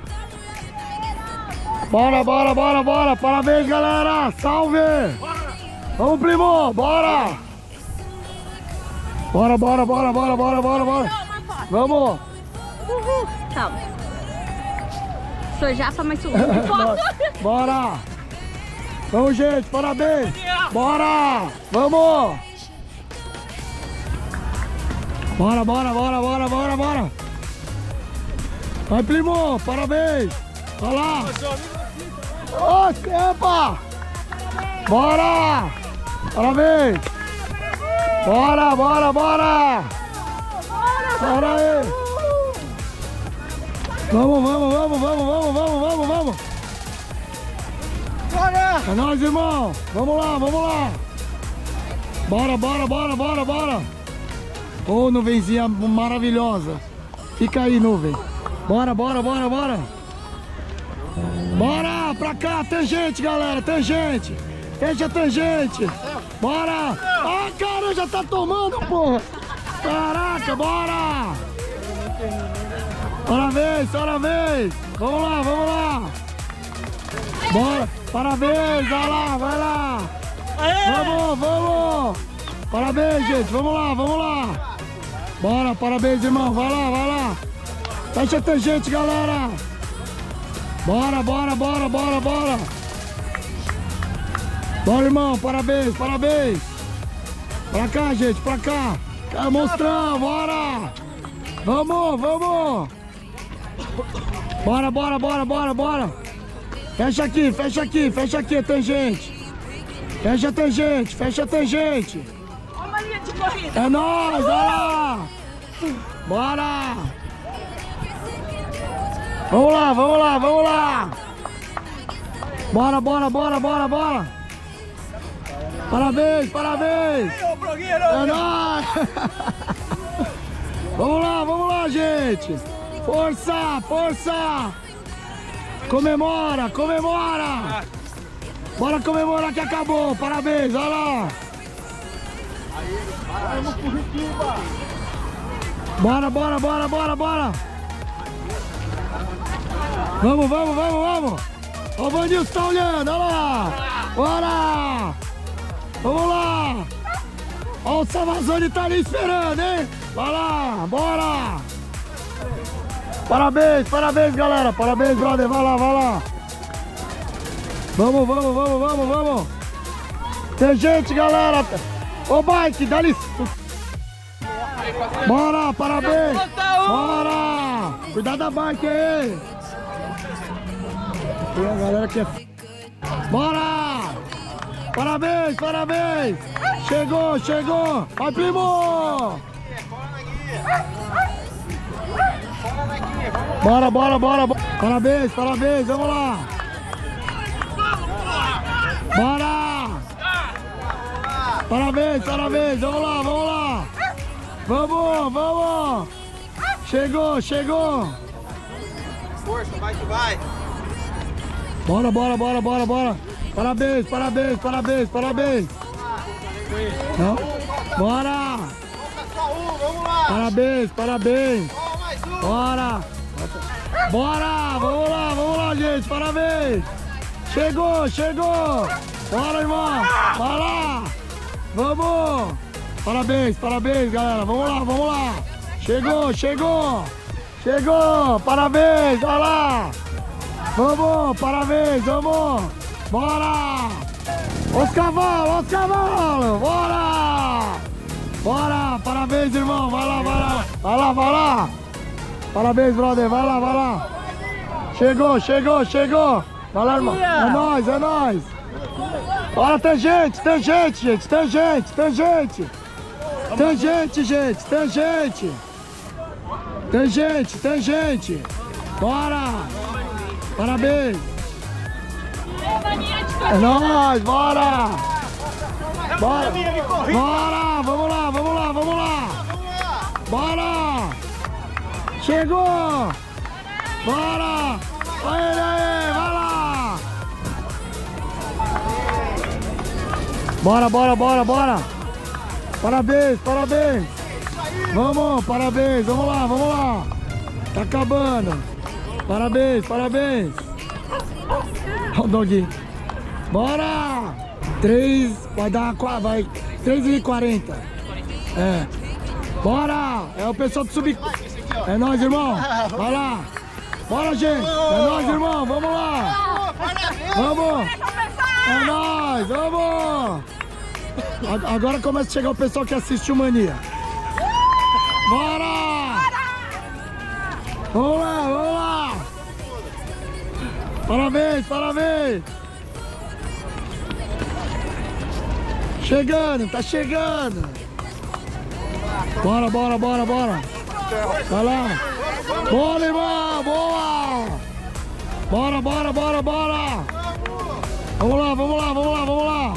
Bora, bora, bora, bora! Parabéns, galera! Salve! Vamos, primo! Bora! Bora, bora, bora, bora, bora, bora, bora! Vamos! Calma. Sou japa, mas sou muito foto. Bora! Vamos, gente! Parabéns! Bora! Vamos! Bora, bora, bora, bora, bora, bora! Vai, primo! Parabéns! Vai lá! Ô, epa! Bora! Parabéns! Bora, bora, bora! Bora aí! Vamos, vamos, vamos, vamos, vamos, vamos, vamos, vamos! Bora! É nóis, irmão! Vamos lá, vamos lá! Bora, bora, bora, bora, bora! Ô, nuvenzinha maravilhosa! Fica aí, nuvem! Bora, bora, bora, bora! Bora! Pra cá, tangente, galera! Tangente! Fecha a tangente! Bora! Ah, cara, já tá tomando, porra! Caraca, bora! Parabéns, parabéns! Vamos lá, vamos lá! Bora! Parabéns! Vai lá, vai lá! Vamos, vamos! Parabéns, gente! Vamos lá, vamos lá! Bora, parabéns, irmão! Vai lá, vai lá! Fecha a tangente, galera! Bora, bora, bora, bora, bora! Bora, irmão! Parabéns, parabéns! Pra cá, gente, pra cá! É monstrão, bora! Vamos, vamos! Bora, bora, bora, bora, bora! Fecha aqui, fecha aqui, fecha aqui a tangente! Fecha a tangente, fecha a tangente! Olha uma linha de corrida. É nóis, vai lá! Bora! Vamos lá, vamos lá, vamos lá! Bora, bora, bora, bora, bora! Parabéns, parabéns! É nóis! Vamos lá, gente! Força, força! Comemora, comemora! Bora comemorar que acabou! Parabéns, olha lá! Bora, bora, bora, bora, bora! Vamos, vamos, vamos, vamos! Ó, o Vandilson tá olhando, olha lá! Bora! Vamos lá! Ó, o Savazone tá ali esperando, hein? Vai lá, bora! Parabéns, parabéns, galera! Parabéns, brother! Vai lá, vai lá! Vamos, vamos, vamos, vamos, vamos! Tem gente, galera! Ô, bike, dá licença! Bora, parabéns! Bora! Cuidado da bike aí! Tem a galera que é... Bora! Parabéns, parabéns! Chegou, chegou! Vai, primo! Bora, bora, bora! Parabéns, parabéns! Vamos lá! Bora! Parabéns, parabéns! Vamos lá, vamos lá! Vamos, vamos! Chegou, chegou! Força, vai que vai. Bora, bora, bora, bora, bora! Parabéns, parabéns, parabéns, parabéns! Não? Bora! Vamos lá. Parabéns, parabéns! Ó, mais um. Bora! Bora! Vamos lá, gente! Parabéns! Chegou, chegou! Bora, irmão! Vai lá! Vamos! Parabéns, parabéns, galera! Vamos lá, vamos lá! Chegou, chegou! Chegou! Parabéns! Vai lá! Vamos! Parabéns! Vamos! Bora! Os cavalos! Os cavalos! Bora! Bora! Parabéns, irmão! Vai lá, vai lá! Vai lá, vai lá! Parabéns, brother! Vai lá, vai lá! Chegou, chegou, chegou! Vai lá, irmão! É nóis, é nóis! Bora, tem gente, gente! Tem gente! Tem gente, gente! Tem gente! Tem gente, tem gente! Bora! Parabéns! Mania de É nóis, bora! Bora! Bora! Vamos lá, vamos lá, vamos lá! Bora! Chegou! Bora! Aê, aê, vai lá! Bora, bora, bora, bora! Parabéns, parabéns! Vamos, parabéns, vamos lá, vamos lá! Tá acabando! Parabéns, parabéns! Olha o doggy! Bora! 3, vai dar 4, vai 3h40. É. Bora! É o pessoal do sub. É nóis, irmão! Vai lá! Bora, gente! É nóis, irmão! Vamos lá! Vamos! É nóis! Vamos! Agora começa a chegar o pessoal que assiste o Mania. Bora! Vamos lá, vamos lá! Parabéns, parabéns! Chegando, tá chegando! Bora, bora, bora, bora! Vai lá! Bora, irmão! Boa! Bora, bora, bora, bora! Vamos lá, vamos lá, vamos lá, vamos lá!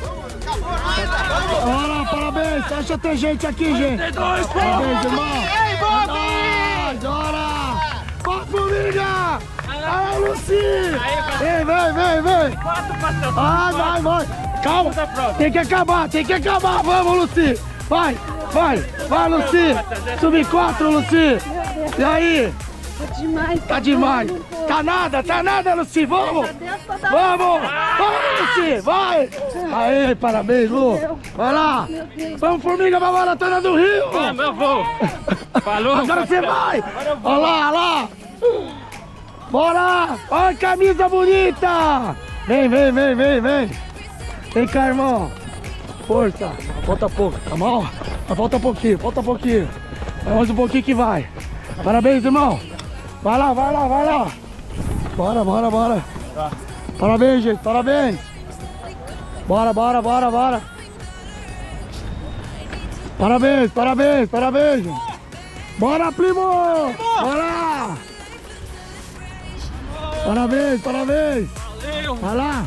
Bora, parabéns! Deixa ter gente aqui, gente! Parabéns, irmão! Bora! Bora, formiga! Aí, Luci! Vem, vem, vem, vem! Vai, vai! Calma! Tem que acabar, tem que acabar! Vamos, Luci! Vai, vai, vai, Luci! Sub 4, Luci! E aí? Tá demais. Tá demais! Tá nada, Luci! Vamos! Vamos! Vamos, Luci! Vai! Aê, parabéns, Lu! Vai lá! Vamos, formiga, pra Maratona do Rio! Vamos, eu vou! Falou! Agora você vai! Olha lá, olha lá! Bora! Olha a camisa bonita! Vem, vem, vem, vem, vem! Vem cá, irmão! Força! Falta pouco, tá mal? Falta pouquinho, falta pouquinho! Mais um pouquinho que vai! Parabéns, irmão! Vai lá, vai lá, vai lá! Bora, bora, bora! Parabéns, gente, parabéns! Bora, bora, bora, bora! Parabéns, parabéns, parabéns! Gente. Bora, primo! Bora! Parabéns, parabéns! Valeu! Vai lá!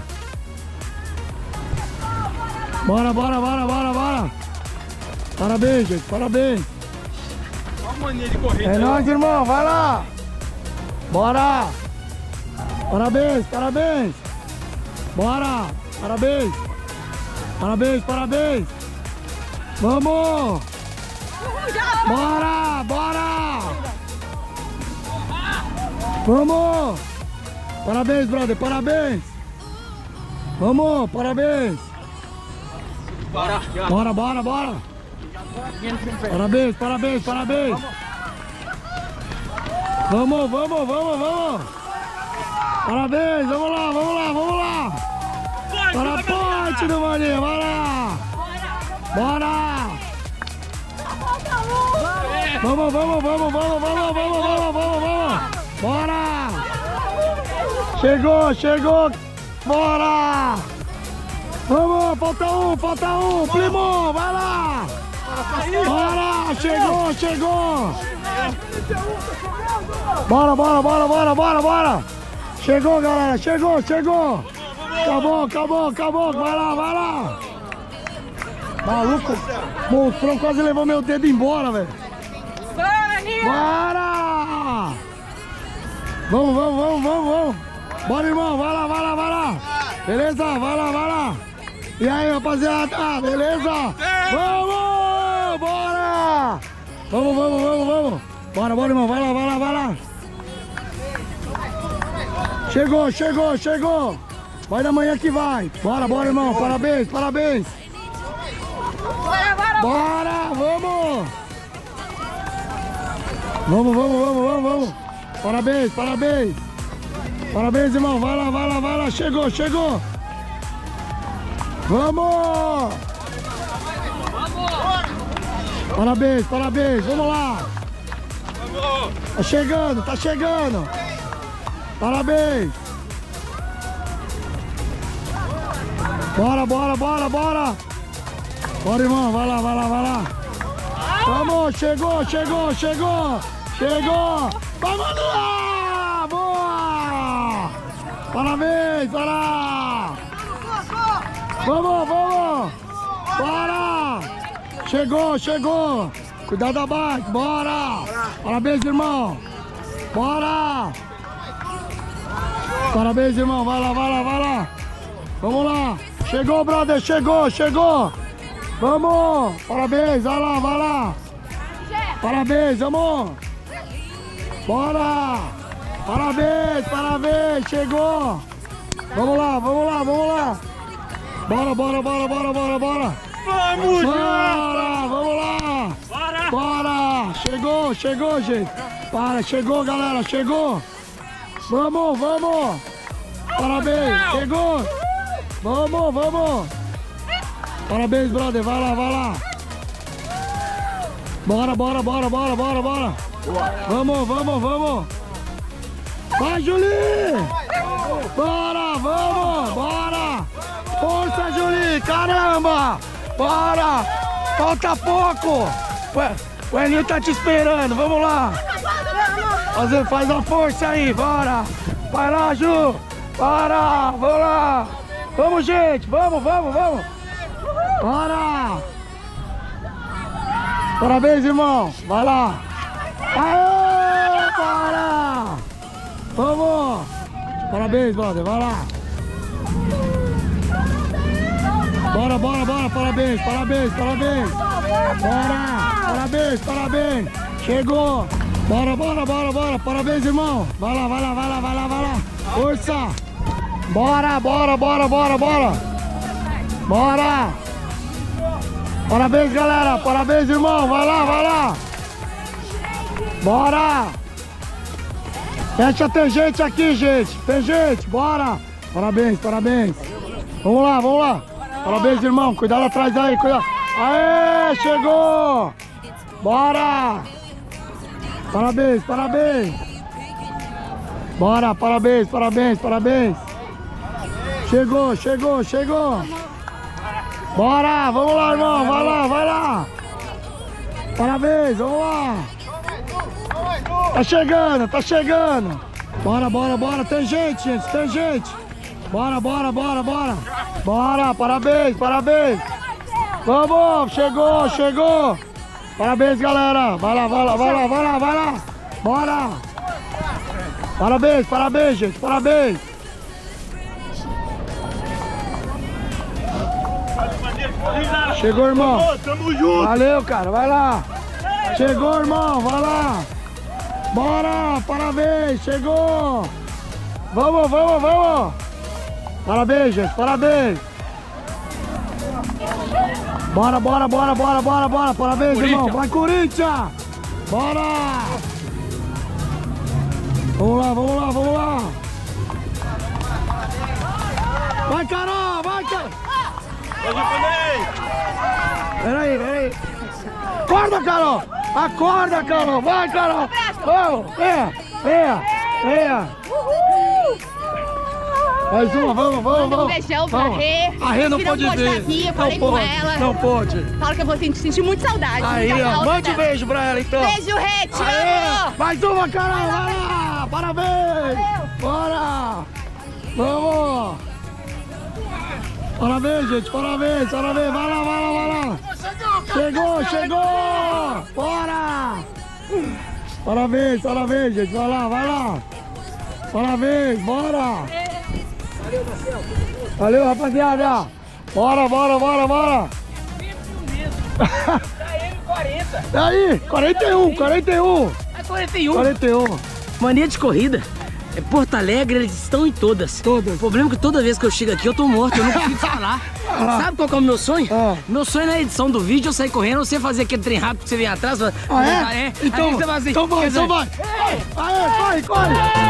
Bora, bora, bora, bora, bora! Parabéns, gente, parabéns! Olha a mania de correr. É nóis, irmão, vai lá! Bora! Parabéns, parabéns! Bora! Parabéns! Parabéns, parabéns! Vamos! Bora! Bora! Vamos! Parabéns, brother, parabéns! Vamos, parabéns! Bora! Bora, bora, bora! Parabéns, parabéns, parabéns! Vamos, vamos, vamos, vamos! Parabéns, vamos lá, vamos lá, vamos lá! Para a ponte do Mania, vai lá! Bora! Vamos, vamos, vamos, vamos, vamos, vamos, vamos, vamos, vamos! Bora! Chegou, chegou! Bora! Vamos, falta um, primo, vai lá! Bora, chegou, chegou! Bora, bora, bora, bora, bora, bora! Chegou, galera, chegou, chegou! Acabou, acabou, acabou, vai lá, vai lá! Maluco, o monstrão quase levou meu dedo embora, velho! Bora! Vamos, vamos, vamos, vamos, vamos! Bora, irmão, vai lá, vai lá, vai lá! Beleza? Vai lá, vai lá! E aí, rapaziada, beleza? Vamos! Bora! Vamos, vamos, vamos, vamos! Bora, bora, irmão, vai lá, vai lá, vai lá! Chegou, chegou, chegou! Vai da manhã que vai! Bora, bora, irmão, parabéns, parabéns! Bora, vamos! Vamos, vamos, vamos, vamos, vamos! Parabéns, parabéns! Parabéns, irmão, vai lá, vai lá, vai lá! Chegou, chegou! Vamos! Parabéns, parabéns, vamos lá! Tá chegando, tá chegando! Parabéns! Bora, bora, bora, bora! Bora, irmão, vai lá, vai lá, vai lá! Vamos, chegou, chegou, chegou! Chegou! Vamos lá! Boa! Parabéns, vai lá! Vamos, vamos! Bora! Chegou, chegou! Cuidado da bike, bora! Parabéns, irmão! Bora! Parabéns, irmão! Vai lá, vai lá, vai lá! Vamos lá! Chegou, brother! Chegou, chegou! Vamos! Parabéns! Vai lá, vai lá! Parabéns, vamos! Bora! Parabéns, parabéns! Chegou! Vamos lá, vamos lá, vamos lá! Bora, bora, bora, bora, bora, bora! Vamos, Bora! Vamos lá! Bora! Bora! Chegou, chegou, gente! Para, chegou, galera, chegou! Vamos, vamos! Parabéns, chegou! Vamos, vamos! Parabéns, brother, vai lá, vai lá! Bora, bora, bora, bora, bora, bora! Vamos, vamos, vamos! Vai, Julie! Bora, vamos! Bora! Força, Julie! Caramba! Bora! Falta pouco! O Elinho tá te esperando, vamos lá! Faz a força aí, bora! Vai lá, Ju! Bora! Vamos lá! Vamos, gente! Vamos, vamos, vamos! Bora! Parabéns, irmão! Vai lá! Aê! Bora! Vamos! Parabéns, brother! Vai lá! Bora, bora, bora! Parabéns, parabéns, parabéns! Bora! Parabéns, parabéns! Chegou! Bora, bora, bora, bora! Parabéns, irmão! Vai lá, vai lá, vai lá, vai lá, vai lá! Força! Bora, bora, bora, bora, bora! Bora! Parabéns, galera! Parabéns, irmão! Vai lá, vai lá! Bora! Fecha a tangente aqui, gente! Tangente, bora! Parabéns, parabéns! Vamos lá, vamos lá! Parabéns, irmão! Cuidado atrás aí, cuidado! Aê! Chegou! Bora! Parabéns, parabéns! Bora, parabéns, parabéns, parabéns! Chegou, chegou, chegou! Bora! Vamos lá, irmão! Vai lá, vai lá! Parabéns, vamos lá! Tá chegando, tá chegando! Bora, bora, bora! Tem gente, gente! Tem gente! Bora, bora, bora, bora! Bora! Parabéns, parabéns! Vamos! Chegou, chegou! Parabéns, galera! Vai lá, vai lá, vai lá, vai lá, vai lá! Bora! Parabéns, parabéns, gente! Parabéns! Chegou, irmão! Tamo junto! Valeu, cara! Vai lá! Chegou, irmão! Vai lá! Bora! Parabéns! Chegou! Vamos, vamos, vamos! Parabéns, gente! Parabéns! Bora, bora, bora, bora, bora, bora! Parabéns, irmão! Vai, Corinthians! Bora! Vamos lá, vamos lá, vamos lá! Vai, Carol! Vai, Carol! Peraí, peraí! Acorda, Carol! Acorda, Carol! Vai, Carol! Vamos! Venha! Venha! Venha! Mais uma, vamos, vamos, vamos! Um beijão pra Rê. A Rê não pode ver! Aqui, eu falei com ela. Não pode! Fala que eu vou sentir muita saudade. Aí, muita ó! falta Mande um dela. beijo pra ela, então! Beijo, Rê! Te Aê! amo! Mais uma, Carol! Vai lá! Parabéns! Bora! Vamos! Parabéns, gente! Parabéns! Parabéns! Vai lá, vai lá, vai lá! Chegou, chegou! Bora! Parabéns, parabéns, gente! Vai lá, vai lá! Parabéns! Bora! Valeu, rapaziada! Bora, bora, bora, bora! E aí? 41, 41! É 41. 41! Mania de corrida. É Porto Alegre, eles estão em todas. Todas. O problema é que toda vez que eu chego aqui eu tô morto, eu não consigo falar. Sabe qual que é o meu sonho? Ah. Meu sonho na edição do vídeo eu sair correndo, você fazer aquele trem rápido que você vem atrás. Ah, é? Então, Aí você vai assim, então vai, quer dizer, então vai! Aê, corre, corre!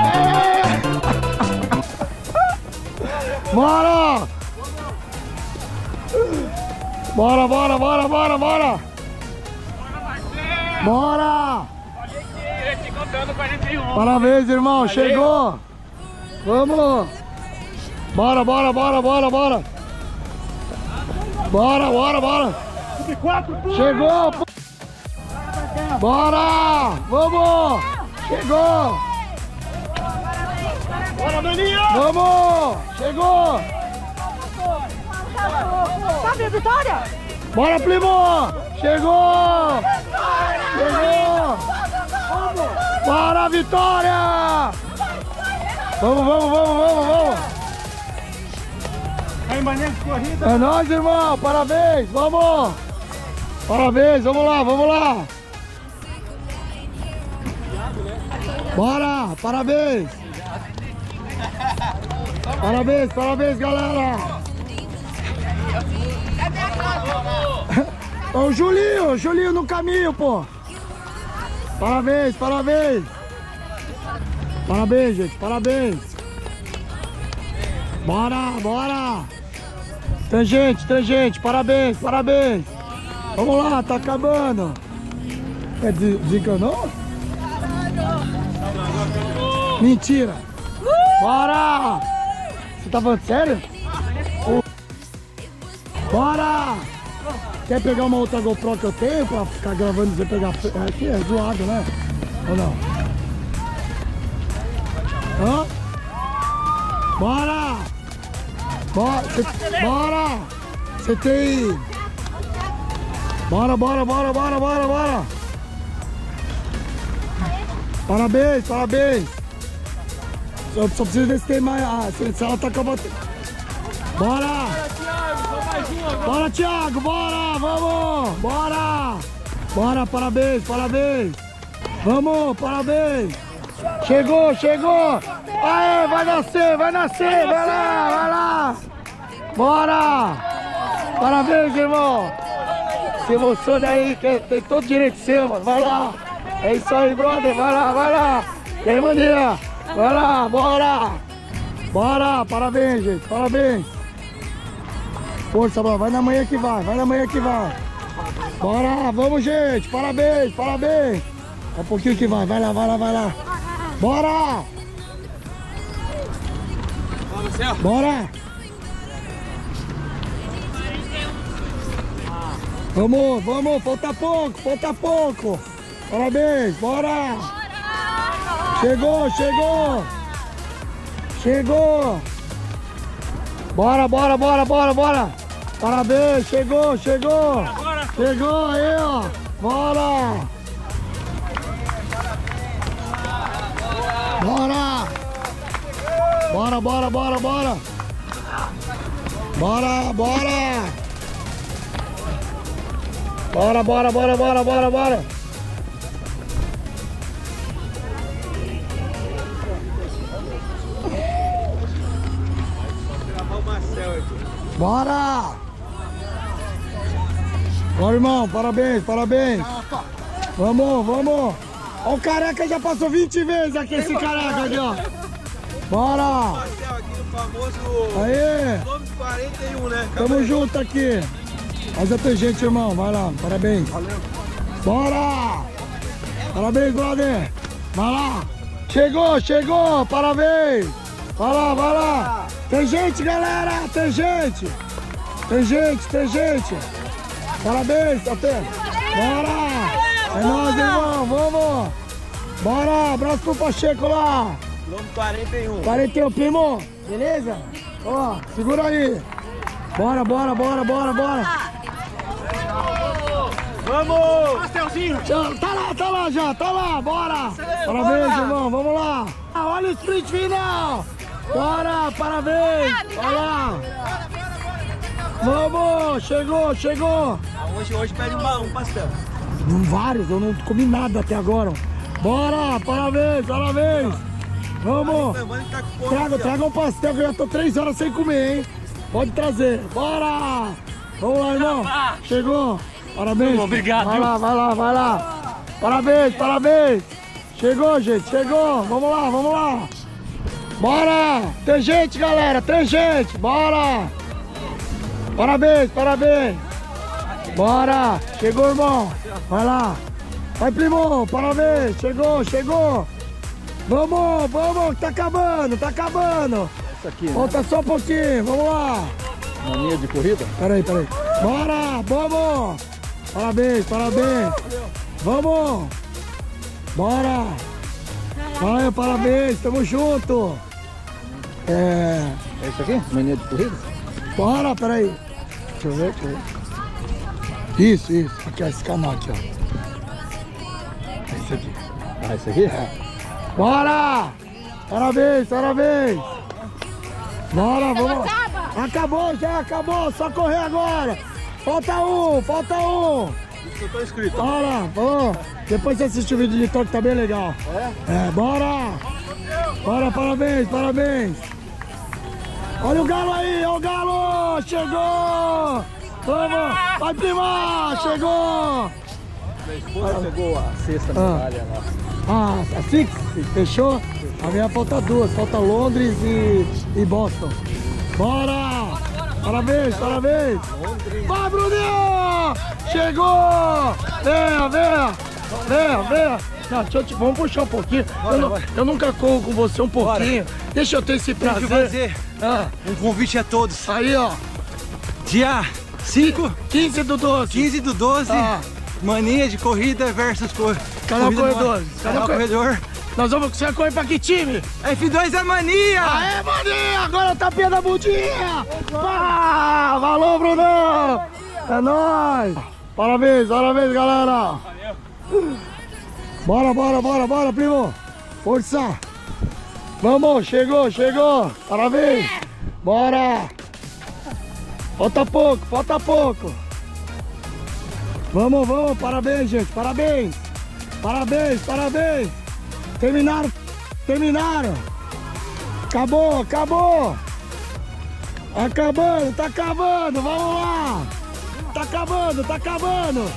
Bora! Bora, bora, bora, bora, bora! Bora! Parabéns, irmão, chegou! Vamos! Bora, bora, bora, bora, bora! Bora, bora, bora! Chegou! Pô. Bora! Vamos! Chegou! Bora, Maninho! Vamos! Chegou! Sabe a vitória? Bora, primo! Chegou! Chegou! Bora, Vitória! Vamos! Aí, mané de corrida. É nóis, irmão! Parabéns! Vamos! Parabéns! Vamos lá! Bora! Parabéns! Parabéns, galera! Ô, Julinho no caminho, pô! Parabéns! Parabéns, gente! Parabéns! Bora! Tem gente! Parabéns! Vamos lá, tá acabando! Desencanou? Mentira! Bora! Você tá falando sério? Bora! Quer pegar uma outra GoPro que eu tenho pra ficar gravando e você pegar... Aqui é zoado, né? Ou não? Hã? Bora! Bora! Você tem... Bora! Parabéns! Eu só preciso ver se tem mais... se ela tá acabando... Bora! Bora, Thiago! Bora! Vamos! Bora! Parabéns! Vamos! Parabéns! Chegou! Aê! Vai nascer! Vai lá! Bora! Parabéns, irmão! Se emociona aí, que tem todo direito seu, mano! Vai lá! É isso aí, brother! Vai lá! E aí, maninha? Vai lá! Bora! Parabéns, gente! Parabéns! Força, mano! Vai na manhã que vai! Bora! Vamos, gente! Parabéns! Um pouquinho que vai! Vai lá! Bora! Bora! Vamos! Falta pouco! Parabéns! Bora! Chegou! Bora! Parabéns! Chegou! Chegou aí, ó! Bora! Bora! Bora! Bora, irmão, parabéns! Vamos! Ó, o careca já passou 20 vezes aqui, esse careca aqui, ó! Bora! Aqui no famoso Aê! quilômetro 41, né? Tamo junto aqui! Mas já tem gente, irmão, vai lá, parabéns! Valeu! Bora! Parabéns, brother! Vai lá! Chegou! Parabéns! Vai lá! Tem gente, galera! Tem gente! Parabéns, até! Bora! É nóis, irmão! Vamos! Bora! Abraço pro Pacheco lá! Quilômetro 41. 41, primo! Beleza? Ó, segura aí! Bora! Vamos! Pastelzinho! Tá lá já! Bora! Parabéns, irmão! Vamos lá! Olha o sprint final! Bora! Parabéns! Olha lá! Vamos! Chegou! Hoje pede um pastel. Vários, eu não comi nada até agora. Bora! Parabéns! Vamos! Traga um pastel que eu já tô 3 horas sem comer, hein? Pode trazer! Bora! Vamos lá, irmão! Chegou! Parabéns! Obrigado! Vai lá! Parabéns! Chegou, gente! Vamos lá! Bora! Tem gente, galera! Bora! Parabéns! Bora! Chegou, irmão! Vai lá! Vai, primo! Parabéns! Chegou! Vamos! Tá acabando! Isso aqui, né? Falta só um pouquinho! Vamos lá! Mania de corrida? Peraí! Bora! Vamos! Parabéns! Vamos! Bora! Vai, parabéns! Tamo junto! É isso aqui? Mania de corrida? Bora, peraí! deixa eu ver. Isso. Aqui, ó, esse canal aqui, ó. Esse aqui. Ah, esse aqui? É. Bora! Parabéns! Bora, vamos! Acabou! Só correr agora! Falta um! Isso que eu tô inscrito. Bora, vamos! Depois você assiste o vídeo de toque, tá bem legal. É, bora! Bora, parabéns! Olha o galo aí, olha o galo! Chegou! Vamos! Vai primar! Chegou! Minha esposa pegou a sexta medalha lá. Ah, a Six? Fechou? A minha falta duas, falta Londres e Boston. Bora! Parabéns! Vai, Bruninho! Chegou! Venha! Não, vamos puxar um pouquinho. Eu nunca corro com você um pouquinho. Deixa eu ter esse prazer. Fazer um convite a todos. Aí, ó. Dia 15 do 12. 15 do 12. Mania de corrida versus Cadê o corredor? Você vai correr pra que time? F2 é mania! Aê, mania! Agora tá tapinha da bundinha! Valeu, Brunão! É nóis! Parabéns, galera! Bora, primo! Força! Vamos, chegou! Parabéns! Bora! Falta pouco! Vamos, parabéns, gente! Parabéns! Terminaram! Acabou! Tá acabando! Vamos lá! Tá acabando!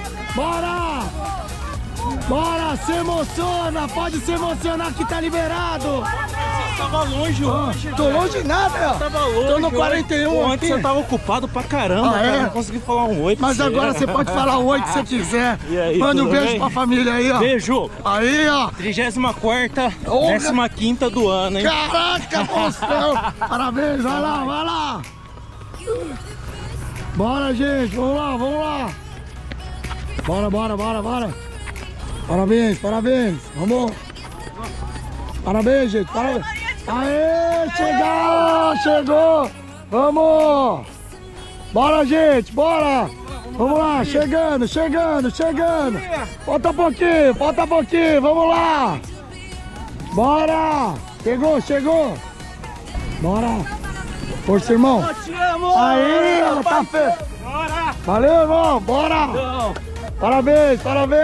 Bora! Se emociona! Pode se emocionar que tá liberado! Você tava longe hoje. Tô longe nada! Tava longe. Tô no 41 Antes aqui. você tava ocupado pra caramba, cara. Não consegui falar um oi. Mas agora você pode falar oi que você quiser. E aí, manda um tudo beijo bem? pra família aí, ó. Beijo! Aí, ó. 34ª, Honra. 15ª do ano, hein? Caraca, monstrão! Parabéns, vai lá! Bora, gente, vamos lá! Bora! Parabéns! Vamos! Parabéns, gente! Aê, chegou! Vamos! Bora, gente, bora! Vamos lá, chegando! Falta um pouquinho, vamos lá! Bora! Chegou! Bora! Força, irmão! Eu te amo! Aí, ó, tá feio! Bora! Valeu, irmão! Bora! Parabéns!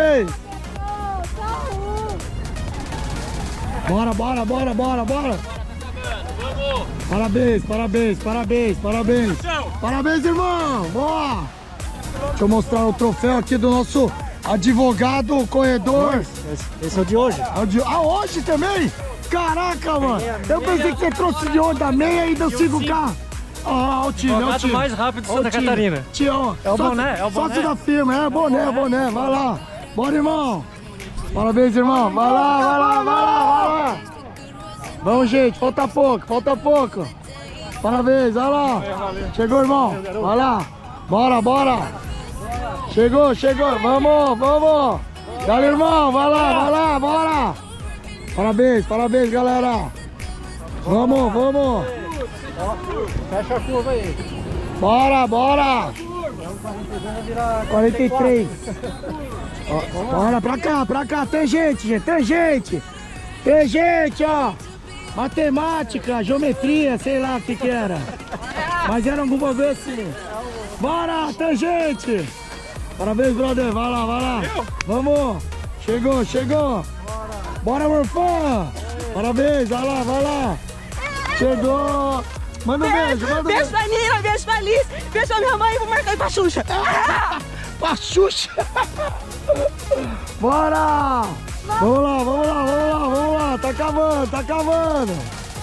Bora! Parabéns, irmão! Boa! Deixa eu mostrar o troféu aqui do nosso advogado corredor. Esse é o de hoje? Hoje também? Caraca, mano! Eu pensei que você trouxe de hoje da meia e deu 5K. O time, é o time mais rápido de Santa Catarina. É o boné, Sócio da firma, é boné, vai lá. Bora, irmão. Parabéns, irmão. Vai lá. Vamos, gente, falta pouco. Parabéns, vai lá. Chegou, irmão. Vai lá. Bora. Chegou. Vamos. Galera, irmão, vai lá, bora. Parabéns, galera. Vamos. Fecha a curva aí. Bora. 43. Bora pra cá. Tem gente, ó. Matemática, geometria, sei lá o que era. Mas era alguma vez assim. Bora, tem gente. Parabéns, brother. Vai lá. Vamos. Chegou. Bora, meu fã. Parabéns, vai lá. Chegou. Manda um beijo. Beijo pra Nina, beijo pra Alice, beijo pra minha mãe e vou marcar aí pra Xuxa. Pra Xuxa. Bora. Vamos lá. Tá acabando.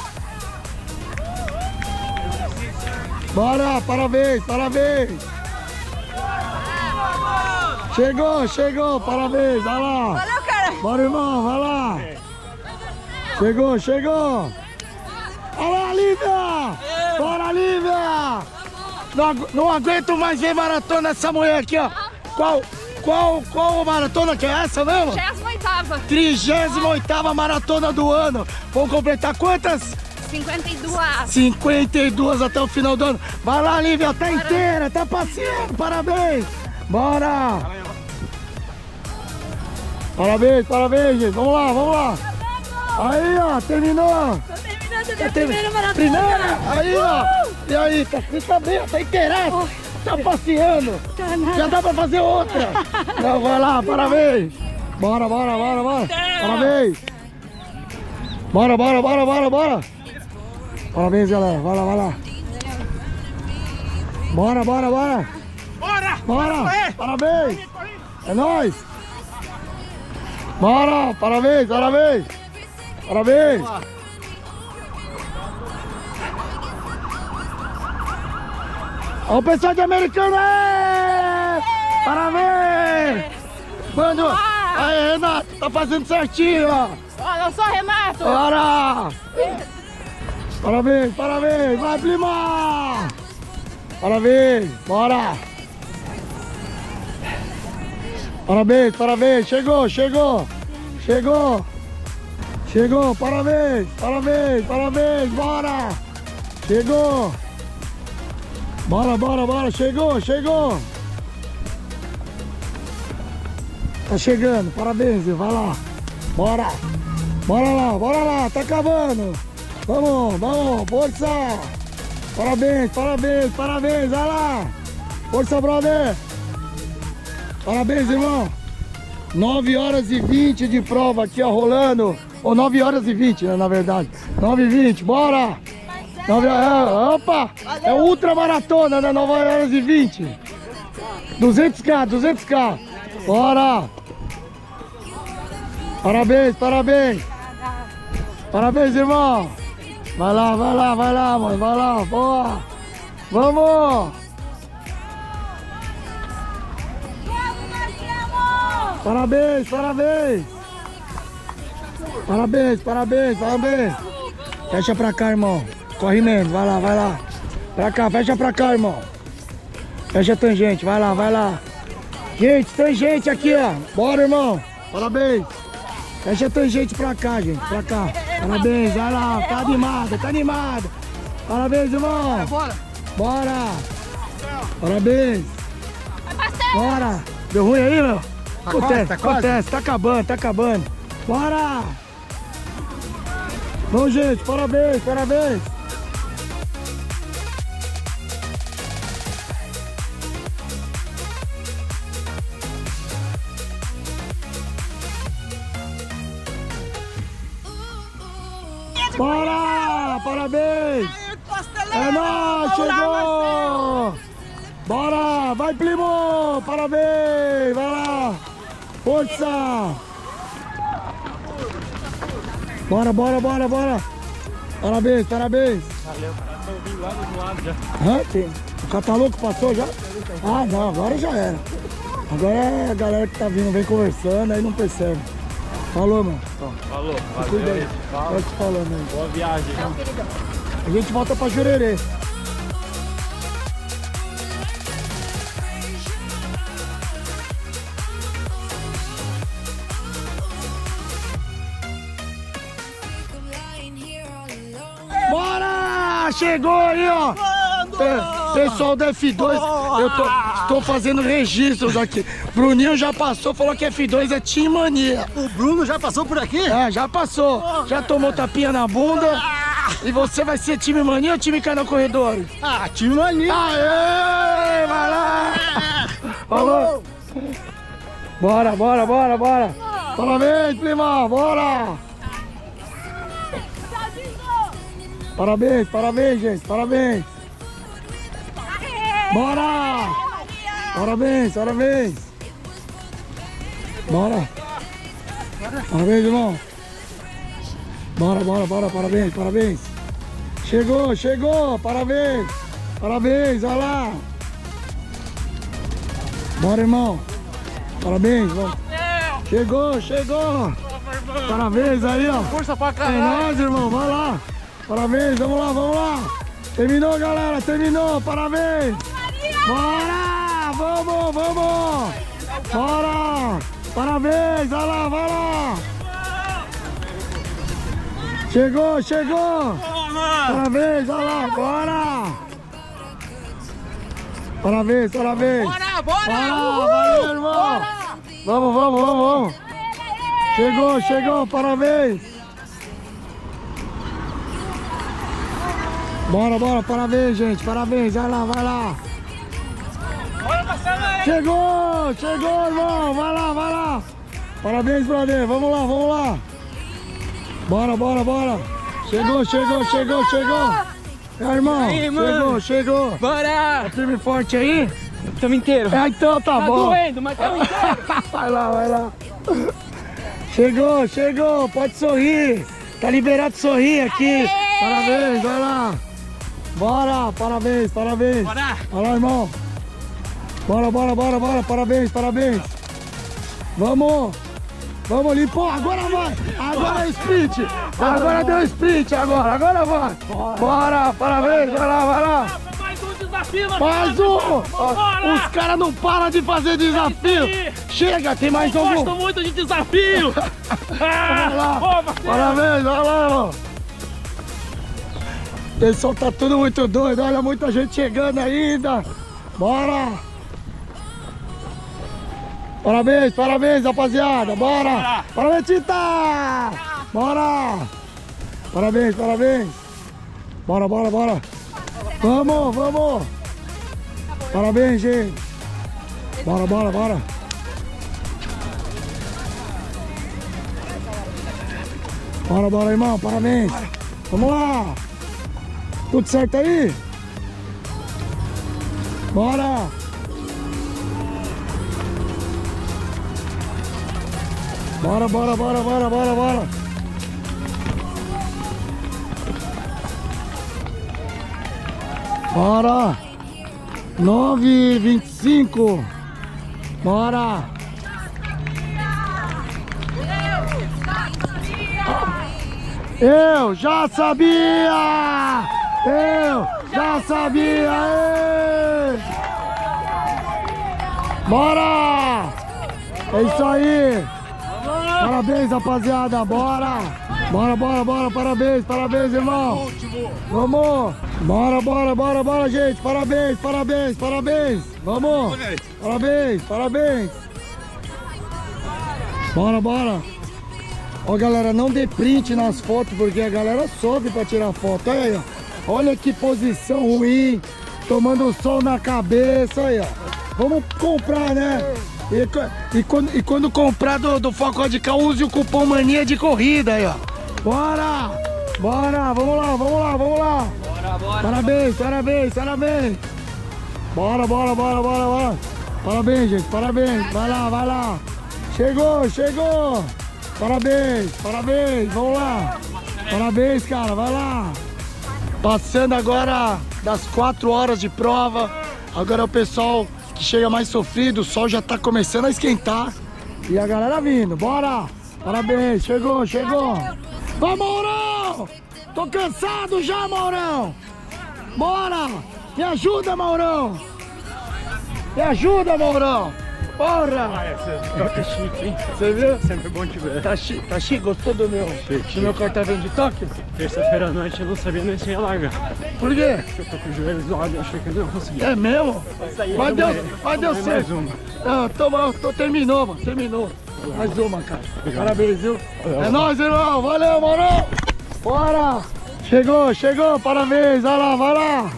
Bora, parabéns. Chegou, parabéns, vai lá. Valeu, cara. Bora, irmão, vai lá. Chegou. Olha lá, Lívia. Bora, Lívia. Não aguento mais ver maratona essa mulher aqui, ó. Qual maratona que é essa mesmo? 38ª. 38ª maratona do ano. Vamos completar quantas? 52. 52 até o final do ano. Vai lá, Lívia, tá inteira, tá passeando, parabéns. Bora. Parabéns, parabéns, gente. Vamos lá, vamos lá. Aí, ó, terminou. Tô terminando a minha primeira maratona. Primeira, aí, ó. E aí, tá bem, tá inteiraço. Tá passeando. Já dá pra fazer outra. Não, vai lá, parabéns. Bora, bora, bora, bora. Parabéns. Bora, bora, bora, bora, bora. Parabéns, galera. Vai lá, vai lá. Bora, bora, bora. Bora! Bora. Parabéns. É nóis. Bora, parabéns, parabéns. Parabéns. Olha o pessoal de Americana. Parabéns. Mano, aí, Renato, tá fazendo certinho, ó. Olha, eu sou Renato! Bora! Parabéns, parabéns! Vai, Plima! Parabéns! Bora! Parabéns, parabéns! Chegou, chegou! Chegou! Chegou! Parabéns! Parabéns, parabéns! Bora! Chegou! Bora, bora, bora! Chegou, chegou! Tá chegando! Parabéns, vai lá! Bora! Bora lá, tá acabando! Vamos, vamos, força! Parabéns, parabéns, parabéns, vai lá! Força, brother! Parabéns, irmão! 9 horas e 20 de prova aqui, ó, rolando! Ou 9 horas e 20, né, na verdade! 9 e 20, bora! 9, opa! É ultra maratona, né? 9 horas e 20! 200k, 200k! Bora! Parabéns, parabéns! Parabéns, irmão! Vai lá, vai lá, vai lá, mano, vai lá, boa! Vamos! Parabéns, parabéns! Parabéns, parabéns, parabéns! Fecha pra cá, irmão! Corre menos, vai lá, vai lá! Pra cá, fecha pra cá, irmão! Fecha a tangente, vai lá, vai lá! Gente, tangente aqui, ó! Bora, irmão! Parabéns! Fecha a tangente pra cá, gente, pra cá. Parabéns, vai lá, tá animada, tá animada. Parabéns, irmão. Bora! Bora. Parabéns. Bora. Deu ruim aí, meu? Acontece, acontece, tá acabando, tá acabando. Bora. Bom, gente, parabéns, parabéns. Bora! Parabéns! É nóis! Chegou! Bora! Vai, Primo! Parabéns! Vai lá! Força! Bora, bora, bora, bora! Parabéns, parabéns! Valeu, cara. Eu vim lá do outro lado já. O Catalouco passou já? Ah, não, agora já era. Agora é a galera que tá vindo, vem conversando, aí não percebe. Falou, mano. Falou, Cuida aí. valeu. Vai te falando aí. Boa viagem. A gente volta pra Jurerê. Bora! Chegou aí, ó! Pessoal da F2, eu tô fazendo registros aqui. Bruninho já passou, falou que F2 é Team Mania. O Bruno já passou por aqui? É, já passou. Já tomou tapinha na bunda. E você vai ser time Mania ou time Cai no Corredor? Ah, time Mania. Aê! Vai lá! Falou! Bora, bora, bora, bora! Parabéns, prima! Bora! Parabéns, parabéns, gente! Parabéns! Bora! Parabéns, parabéns! Bora! Parabéns, irmão! Bora, bora, bora! Parabéns, parabéns! Chegou, chegou! Parabéns! Parabéns, olha lá! Bora, irmão! Parabéns, vamos! Chegou, chegou! Parabéns aí, ó! Força pra É caralho. nóis, irmão! Vai lá! Parabéns, vamos lá, vamos lá! Terminou, galera! Terminou! Parabéns! Bora! Vamos, vamos! Bora! Parabéns! Vai lá, vai lá! Chegou, chegou! mano! Parabéns, olha lá, bora! Parabéns, parabéns! Bora, bora! Valeu, irmão! Vamos! Chegou, parabéns! Bora, parabéns, gente, parabéns, vai lá! Bora, Marcelo aí! Chegou, irmão, vai lá! Parabéns, brother, vamos lá! Bora! Chegou! É, irmão, aí, mano? chegou! Bora! Tá firme e forte aí? Tamo inteiro. Então tá bom! Doendo, mas tamo inteiro. Vai lá! Chegou, pode sorrir! Tá liberado de sorrir aqui! Parabéns, vai lá! Bora, parabéns! Bora! Vai lá, irmão! Bora, parabéns! Vamos, limpou, agora vai! Agora é sprint! Agora deu sprint, agora vai! Bora, parabéns, vai lá! Mais um desafio, Mais um! Os caras não param de fazer desafio! Chega, tem mais um! Gosto muito de desafio! Vai lá! Parabéns, vai lá, irmão! O pessoal tá tudo muito doido, olha, muita gente chegando ainda! Bora! Parabéns, rapaziada! Bora! Parabéns, Tita! Bora! Parabéns! Bora! Vamos! Parabéns, gente! Bora! Bora, irmão! Parabéns! Vamos lá! Tudo certo aí? Bora! Bora! Bora! 9h25. Bora! Eu já sabia! Ê! Bora! É isso aí! Parabéns, rapaziada! Bora! Parabéns, irmão! Vamos! Bora, gente! Parabéns! Vamos! Parabéns! Bora! Ó, galera, não dê print nas fotos, porque a galera sofre pra tirar foto. Olha aí, ó. Olha que posição ruim, tomando sol na cabeça aí, ó. Vamos comprar, né? E quando comprar do Foco Radical, use o cupom Mania de Corrida aí, ó. Bora! Vamos lá! Parabéns! Bora! Parabéns, gente, parabéns! Vai lá! Chegou! Parabéns! Vamos lá! Parabéns, cara, vai lá! Passando agora das 4 horas de prova, agora é o pessoal que chega mais sofrido, o sol já tá começando a esquentar e a galera vindo, bora! Parabéns, chegou! Vamos, Maurão! Tô cansado já, Maurão! Bora! Me ajuda, Maurão! Porra! Toque chique, hein? Você viu? Sempre bom te ver. Tá chique? Gostou do meu corta-vento de toque? Terça-feira à noite eu não sabia nem se ia largar. Por quê? Eu tô com o joelho zoado, eu achei que eu não ia conseguir. É mesmo? Mas deu certo. Mais uma. Terminou, mano. Mais uma, cara. Parabéns, viu? É nóis, irmão. Valeu, Maurão. Bora. Chegou. Parabéns. Vai lá.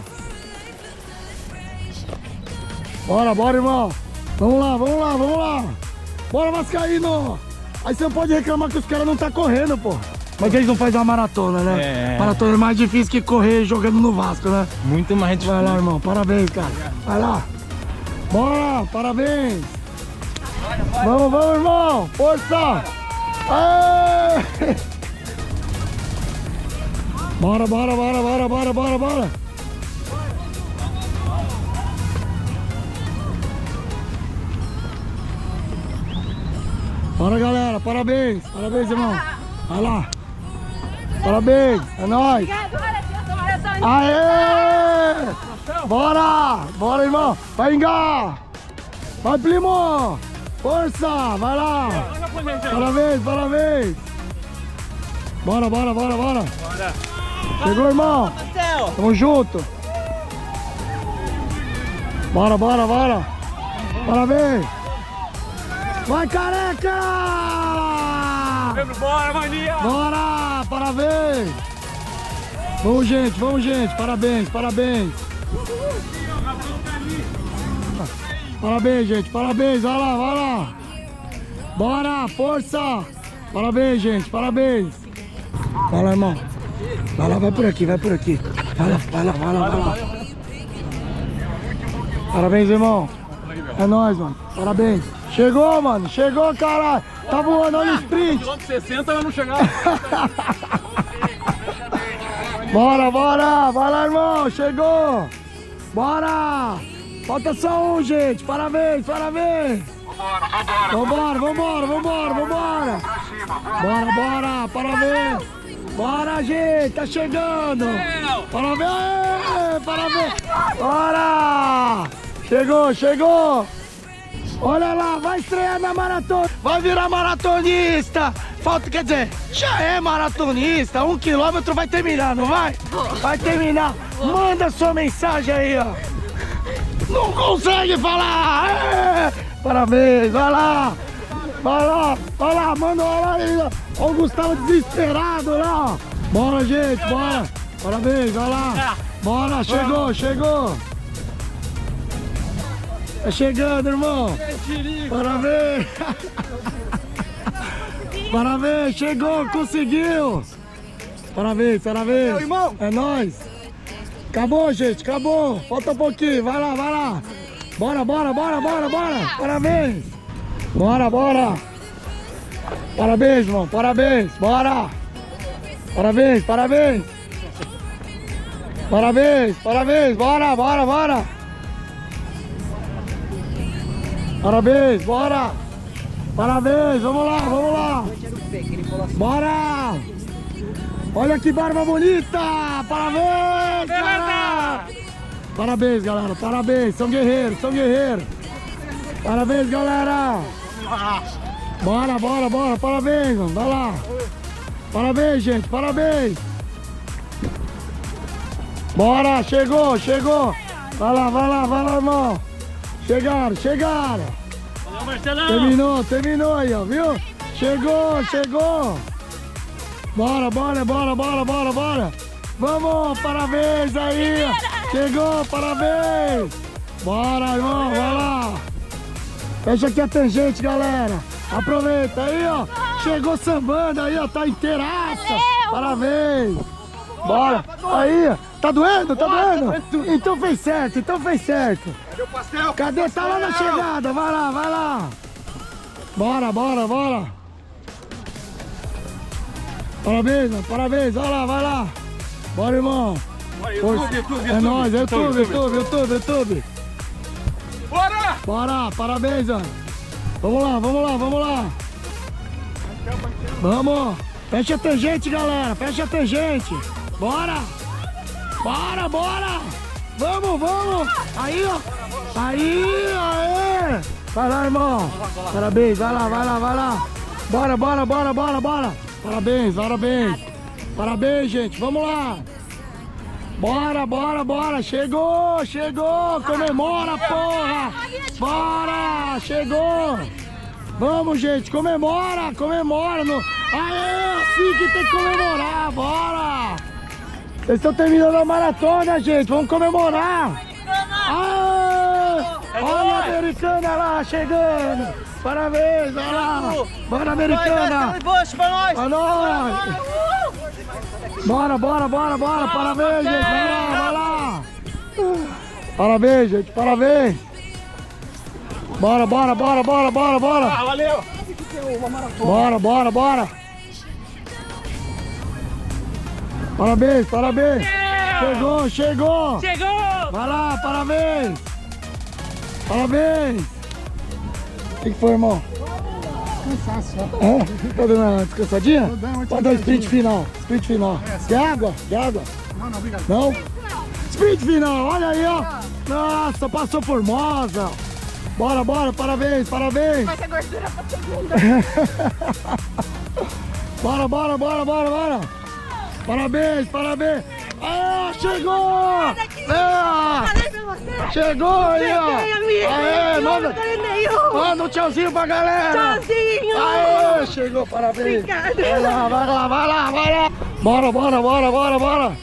Bora, irmão. Vamos lá. Bora, Vascaíno. Aí você não pode reclamar que os caras não tá correndo, pô. Mas eles não fazem uma maratona, né? Maratona é mais difícil que correr jogando no Vasco, né? Muito mais difícil. Vai lá, irmão. Parabéns, cara. Vai lá. Bora, parabéns. Vamos, irmão. Força. Aê! Bora. Bora, galera. Parabéns, irmão. Vai lá. Parabéns. É nóis. Aê! Bora, irmão. Vai, Ingá. Vai, primo. Força. Vai lá. Parabéns. Bora. Chegou, irmão. Tamo junto. Bora, bora, bora. Parabéns. Vai, careca! Bora, mania! Bora, parabéns. Vamos, gente, parabéns, parabéns. Parabéns, gente, parabéns, vai lá, vai lá. Bora, força. Parabéns, gente, parabéns. Vai lá, irmão. Vai lá, vai por aqui, vai por aqui. Vai lá, vai lá, vai lá, vai lá. Parabéns, irmão. É nóis, mano. Parabéns. Chegou, mano. Chegou, caralho. Tá voando, olha o sprint. 60 vai não chegar. Bora, bora. Vai lá, irmão. Chegou. Bora. Falta só um, gente. Parabéns, parabéns. Vambora, vambora, vambora, vambora. Bora, bora. Parabéns. Bora, gente. Tá chegando. Parabéns, parabéns. Bora. Chegou, chegou. Olha lá, vai estrear na maratona. Vai virar maratonista. Falta, quer dizer, já é maratonista. 1 quilômetro vai terminar, não vai? Vai terminar. Manda sua mensagem aí, ó. Não consegue falar. É. Parabéns, vai lá. Vai lá, vai lá, manda lá aí, ó. Olha o Gustavo desesperado lá, ó. Bora, gente, bora. Parabéns, vai lá. Bora, chegou, chegou. Tá chegando, irmão. Parabéns. Parabéns, chegou, conseguiu. Parabéns, parabéns. É nóis. Acabou, gente, acabou. Falta um pouquinho, vai lá, vai lá. Bora, bora, bora, bora, bora. Parabéns. Bora, bora. Parabéns, irmão, parabéns. Bora. Parabéns, parabéns. Parabéns, parabéns. Bora, bora, bora. Parabéns, bora! Parabéns, vamos lá, vamos lá! Bora! Olha que barba bonita! Parabéns, galera! Parabéns, galera, parabéns! São guerreiros, são guerreiros! Parabéns, galera! Bora, bora, bora! Parabéns, mano! Vai lá! Parabéns, gente! Parabéns! Bora! Chegou, chegou! Vai lá, irmão! Chegaram, chegaram! Valeu, Marcelão! Terminou, terminou aí, ó, viu? Chegou, chegou! Bora, bora, bora, bora, bora, bora! Vamos, parabéns aí! Chegou, parabéns! Bora, irmão, vai lá! Fecha aqui a tangente, galera! Aproveita aí, ó! Chegou sambando aí, ó, tá inteiraça! Parabéns! Bora! Aí, tá doendo? Tá doendo? Então fez certo, então fez certo! Cadê o pastel? Cadê? Tá lá na chegada, vai lá, vai lá! Bora, bora, bora! Parabéns, mano, parabéns, vai lá, vai lá! Bora, irmão! É nóis, YouTube! Bora! Bora, parabéns, mano! Vamos lá, vamos lá, vamos lá! Vamos! Fecha a tangente, galera! Fecha a tangente! Bora! Bora, bora! Vamos, vamos! Aí, ó! Aí, aê! Vai lá, irmão! Parabéns, vai lá, vai lá, vai lá! Bora, bora, bora, bora, bora! Parabéns, parabéns! Parabéns, gente! Vamos lá! Bora, bora, bora! Chegou, chegou! Comemora, porra! Bora! Chegou! Vamos, gente! Comemora, comemora! No... Aê! Assim que tem que comemorar! Bora! Vocês estão terminando a maratona, gente! Vamos comemorar! Aê! Olha a americana lá chegando! Parabéns! Vai lá! Bora, americana! Pra nós! Bora, bora, bora, bora! Parabéns, gente! Vai lá, vai lá! Parabéns, gente! Parabéns! Bora, bora, bora, bora, bora, bora! Valeu! Bora, bora, bora! Parabéns, parabéns! Chegou, chegou! Chegou! Vai lá, parabéns! Parabéns! O que foi, irmão? Cansaço. É? Tá dando uma descansadinha? Pode dar o sprint final. Sprint final. Quer água? Quer água? Não, não, obrigado. Não? Sprint final, olha aí, ó! Nossa, passou formosa! Bora, bora, parabéns, parabéns! Vai ter gordura pra segunda. Bora, bora, bora, bora, bora! Parabéns, parabéns. Ah, chegou! Chegou aí, ó. Aê, manda um tchauzinho pra galera. Tchauzinho. Aê, chegou, parabéns. Obrigada. Vai lá, vai lá, vai lá, vai lá. Bora, bora, bora, bora, bora.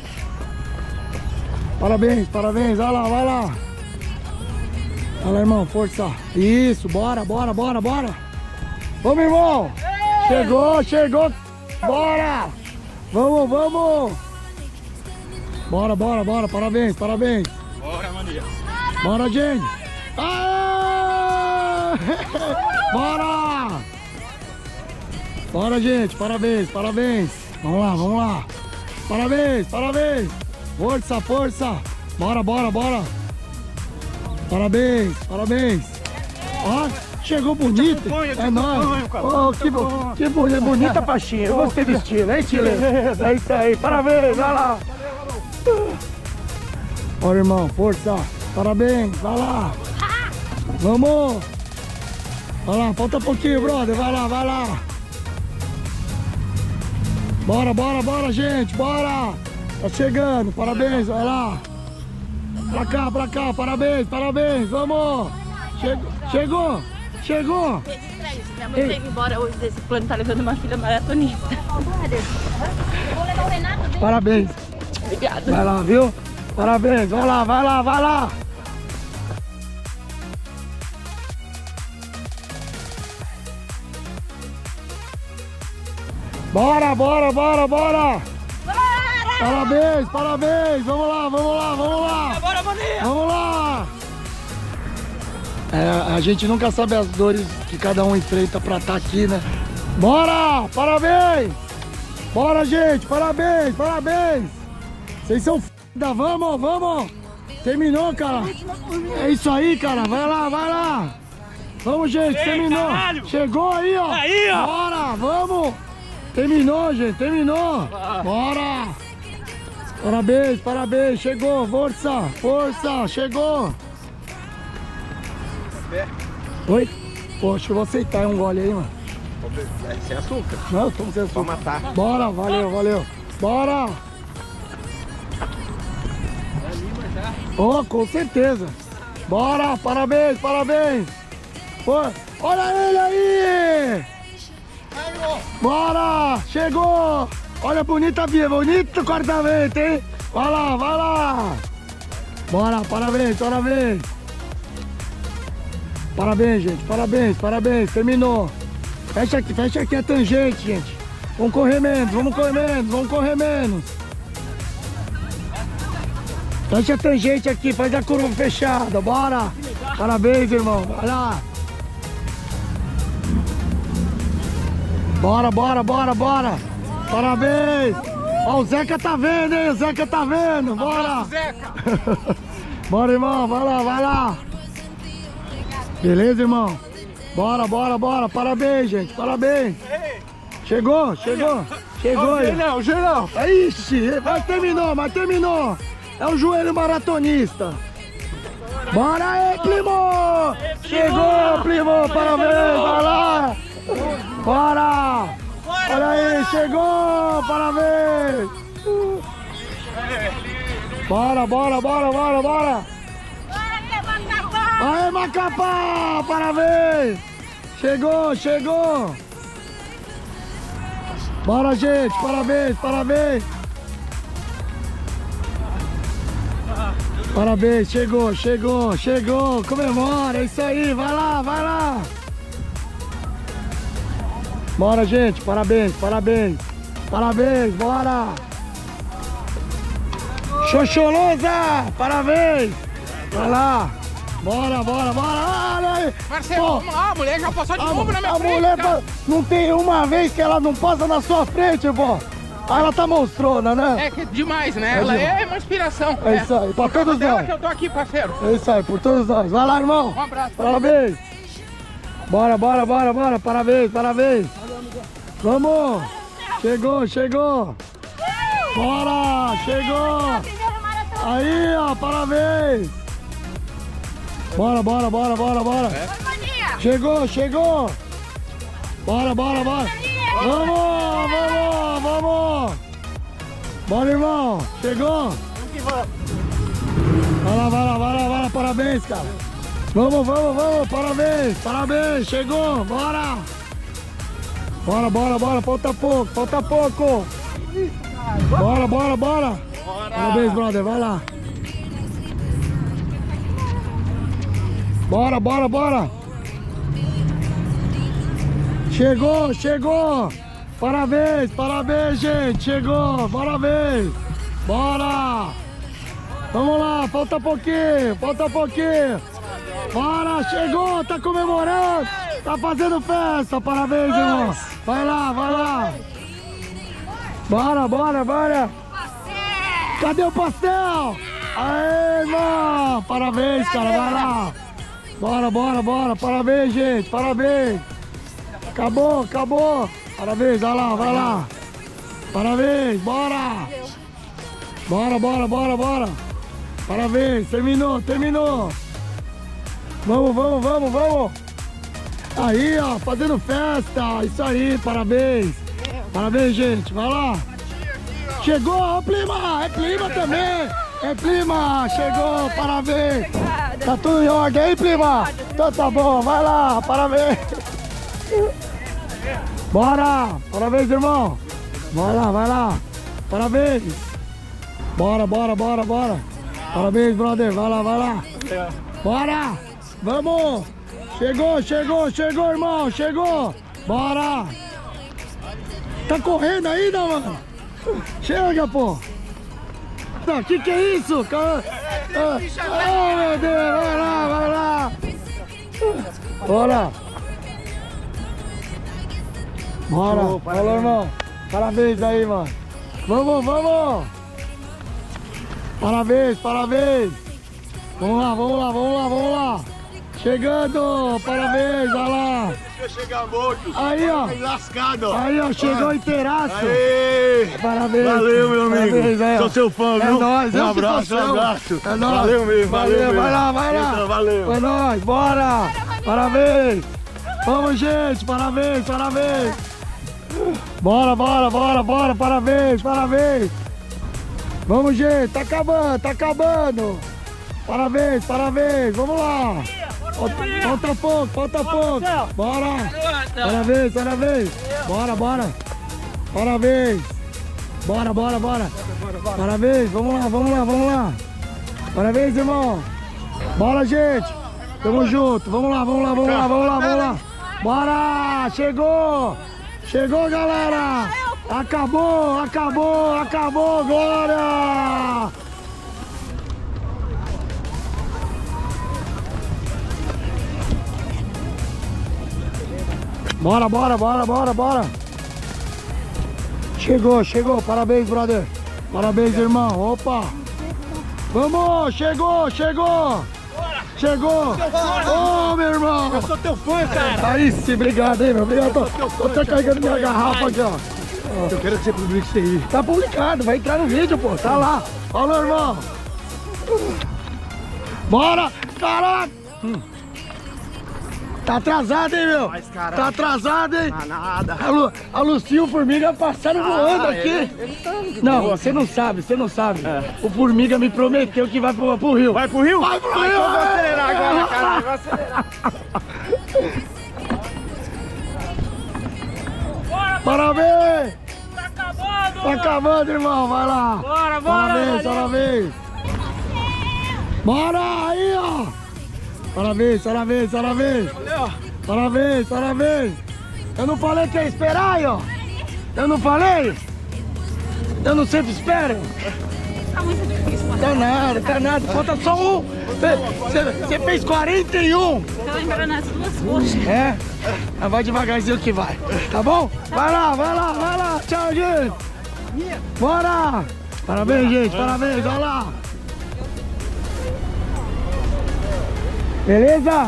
Parabéns, parabéns, vai lá, vai lá. Vai lá, irmão, força. Isso, bora, bora, bora, bora. Vamos, irmão. Chegou, chegou. Bora. Vamos, vamos. Bora, bora, bora, parabéns, parabéns. Bora, mania. Bora, gente. Ah! Bora. Bora, gente, parabéns, parabéns. Vamos lá, vamos lá. Parabéns, parabéns. Força, força. Bora, bora, bora. Parabéns, parabéns. Ó, chegou bonito. É nóis. Oh, que bonita faixinha. Eu gostei do estilo, hein, Chile? É isso aí, parabéns, vai lá. Bora, irmão, força. Parabéns, vai lá. Vamos. Vai lá, falta pouquinho, brother. Vai lá, vai lá. Bora, bora, bora, gente, bora. Tá chegando, parabéns, vai lá. Pra cá, parabéns, parabéns, vamos. Chegou, chegou. Minha mãe veio embora hoje desse plano, tá levando uma filha maratonista. Vou levar o Renato. Parabéns. Obrigada. Vai lá, viu? Parabéns, vai lá, vai lá, vai lá. Bora, bora, bora, bora. Parabéns, parabéns. Vamos lá, vamos lá, vamos lá. Bora, mania. Vamos lá. É, a gente nunca sabe as dores que cada um enfrenta pra estar aqui, né? Bora, parabéns. Bora, gente, parabéns, parabéns. Vocês são f***da, vamos, vamos. Terminou, cara. É isso aí, cara. Vai lá, vai lá. Vamos, gente, terminou. Caralho. Chegou aí, ó. Aí, ó. Bora, vamos. Terminou, gente, terminou. Bora. Parabéns, parabéns. Chegou, força, força, chegou. Oi? Poxa, eu vou aceitar um gole aí, mano. Sem açúcar. Não, eu tomo sem açúcar. Pra matar. Bora, valeu, valeu. Bora. Oh, com certeza. Bora, parabéns, parabéns. Pô, olha ele aí. Bora, chegou. Olha, bonita via, bonito corta-vento, hein? Vai lá, vai lá. Bora, parabéns, parabéns. Parabéns, gente, parabéns, parabéns. Terminou. Fecha aqui a tangente, gente. Vamos correr menos, vamos correr menos, vamos correr menos. Fecha a tangente aqui, faz a curva fechada, bora. Parabéns, irmão, vai lá. Bora, bora, bora, bora. Parabéns. Ó, o Zeca tá vendo, hein? O Zeca tá vendo, bora. Bora, irmão, vai lá, vai lá. Beleza, irmão? Bora, bora, bora. Parabéns, gente, parabéns. Chegou, chegou. Chegou aí. Não, geral. Ixi, mas terminou. É o joelho maratonista. Bora aí, primo! Chegou, primo, parabéns, vai lá! Bora! Olha aí, chegou, parabéns! Bora, bora, bora, bora, bora! Aê, Macapá, parabéns! Chegou, chegou! Bora, gente, parabéns, parabéns! Parabéns, chegou, chegou, chegou, comemora, é isso aí, vai lá, vai lá. Bora, gente, parabéns, parabéns, parabéns, bora. Xoxolosa, parabéns, vai lá, bora, bora, bora, olha aí. Marcelo, Pô, vamos lá, a mulher já passou de novo na minha a frente. mulher cara. não tem uma vez que ela não passa na sua frente, pô. Ah, ela tá monstrona, né? É que demais, né? Ela demais. é uma inspiração. É isso aí, pra todos dela nós. que eu tô aqui, parceiro. É isso aí, por todos nós. Vai lá, irmão. Um abraço. Parabéns. Bora, bora, bora, bora. Parabéns, parabéns. Vamos. Chegou, chegou. Bora, chegou. Aí, ó, parabéns. Bora, bora, bora, bora, bora. Chegou, chegou. Bora, bora, bora. Vamos, vamos, vamos. Bora, irmão. Chegou? Vai lá, vai lá, vai lá, vai lá. Parabéns, cara. Vamos, vamos, vamos. Parabéns, parabéns. Chegou, bora. Bora, bora, bora. Falta pouco, falta pouco. Bora, bora, bora. Parabéns, brother. Vai lá. Bora, bora, bora. Chegou, chegou. Parabéns, parabéns, gente. Chegou, parabéns. Bora. Vamos lá, falta pouquinho, falta pouquinho. Bora, chegou, tá comemorando. Tá fazendo festa. Parabéns, irmão. Vai lá, vai lá. Bora, bora, bora. Cadê o pastel? Aê, irmão. Parabéns, cara. Vai lá. Bora, bora, bora. Parabéns, gente. Parabéns. Acabou, acabou. Parabéns, vai lá, vai lá. Parabéns, bora. Bora, bora, bora, bora. Parabéns, terminou, terminou. Vamos, vamos, vamos, vamos. Aí, ó, fazendo festa. Isso aí, parabéns. Parabéns, gente. Vai lá. Chegou, ó, Plima. É Plima também. É Plima. Chegou, parabéns. Tá tudo em ordem aí, Plima? Então tá bom, vai lá, parabéns. Bora. Parabéns, irmão. Vai lá, vai lá. Parabéns. Bora, bora, bora, bora. Parabéns, brother. Vai lá, vai lá. Bora. Vamos. Chegou, chegou, chegou, irmão. Chegou. Bora. Tá correndo ainda, mano? Chega, pô. O que é isso? Oh, meu Deus. Vai lá, vai lá. Bora. Bora. Falou, irmão. Parabéns aí, mano. Vamos, vamos. Parabéns, parabéns. Vamos lá, vamos lá, vamos lá, vamos lá. Chegando, parabéns, olha lá. Chegar morto. Aí, ó. Lascado. Aí, ó, chegou inteiraço. Aê. Parabéns. Valeu, meu amigo. Parabéns, sou seu fã, viu? É nóis. Um abraço, um abraço. É nóis. Valeu mesmo, valeu mesmo. Vai lá, vai lá. Então, valeu. É nóis, bora. Parabéns. Vamos, gente, parabéns, parabéns. Bora, bora, bora, bora, parabéns, parabéns. Vamos, gente, tá acabando, tá acabando. Parabéns, parabéns, vamos lá. Falta pouco, falta pouco. Bora. Parabéns, parabéns. Bora, bora. Parabéns. Bora, bora, bora. Parabéns, vamos lá, vamos lá, vamos lá. Parabéns, irmão. Bora, gente. Tamo junto. Vamos lá, vamos lá, vamos lá, vamos lá, vamos lá. Bora, chegou. Chegou, galera. Acabou, acabou, acabou, glória. Bora, bora, bora, bora, bora. Chegou, chegou. Parabéns, brother. Parabéns, irmão. Opa. Vamos, chegou, chegou. Chegou. Ô, meu irmão. Eu sou teu fã, cara. Aí sim, obrigado, hein, meu. Obrigado. Tô até carregando minha garrafa aqui, ó. Eu quero que você publique isso aí. Tá publicado, vai entrar no vídeo, pô. Tá lá. Falou, irmão. Bora. Caraca. Tá atrasado, hein, meu? Tá atrasado, hein? Nada. A Lucinha e o Formiga passaram voando aqui. Não, você não sabe, você não sabe. O Formiga me prometeu que vai pro rio. Vai pro rio? Vai pro rio! Então vou acelerar agora, caralho. Vou acelerar. Parabéns! Tá acabando! Tá acabando, irmão. Vai lá. Bora, bora! Parabéns, parabéns. Bora aí, ó. Parabéns, parabéns, parabéns. Parabéns, parabéns. Eu não falei que ia esperar aí, ó. Eu não falei? Eu não sempre espero. Tá muito difícil, mano. Tá nada, tá nada. Falta só um. Você fez 41. Tô lembrando as duas coxas. É? Mas vai devagarzinho que vai. Tá bom? Vai lá, vai lá, vai lá. Tchau, gente. Bora. Parabéns, gente. Parabéns. Vai lá. Beleza?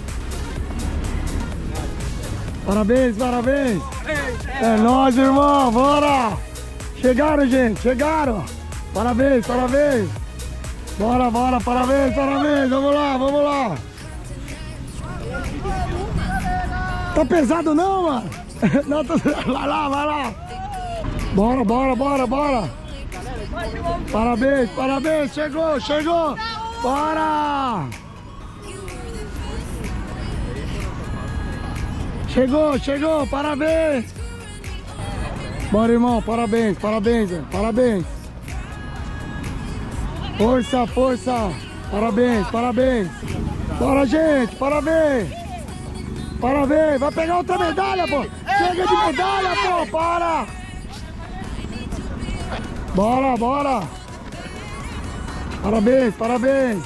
Parabéns, parabéns. É nóis, irmão. Bora. Chegaram, gente. Chegaram. Parabéns, parabéns. Bora, bora. Parabéns, parabéns. Vamos lá, vamos lá. Tá pesado não, mano? Não, vai lá, vai lá. Bora, bora, bora, bora. Parabéns, parabéns. Chegou, chegou. Bora. Chegou, chegou. Parabéns. Bora, irmão. Parabéns, parabéns, parabéns. Força, força. Parabéns, parabéns. Bora, gente. Parabéns. Parabéns. Vai pegar outra medalha, pô. Chega de medalha, pô. Para. Bora, bora. Parabéns, parabéns.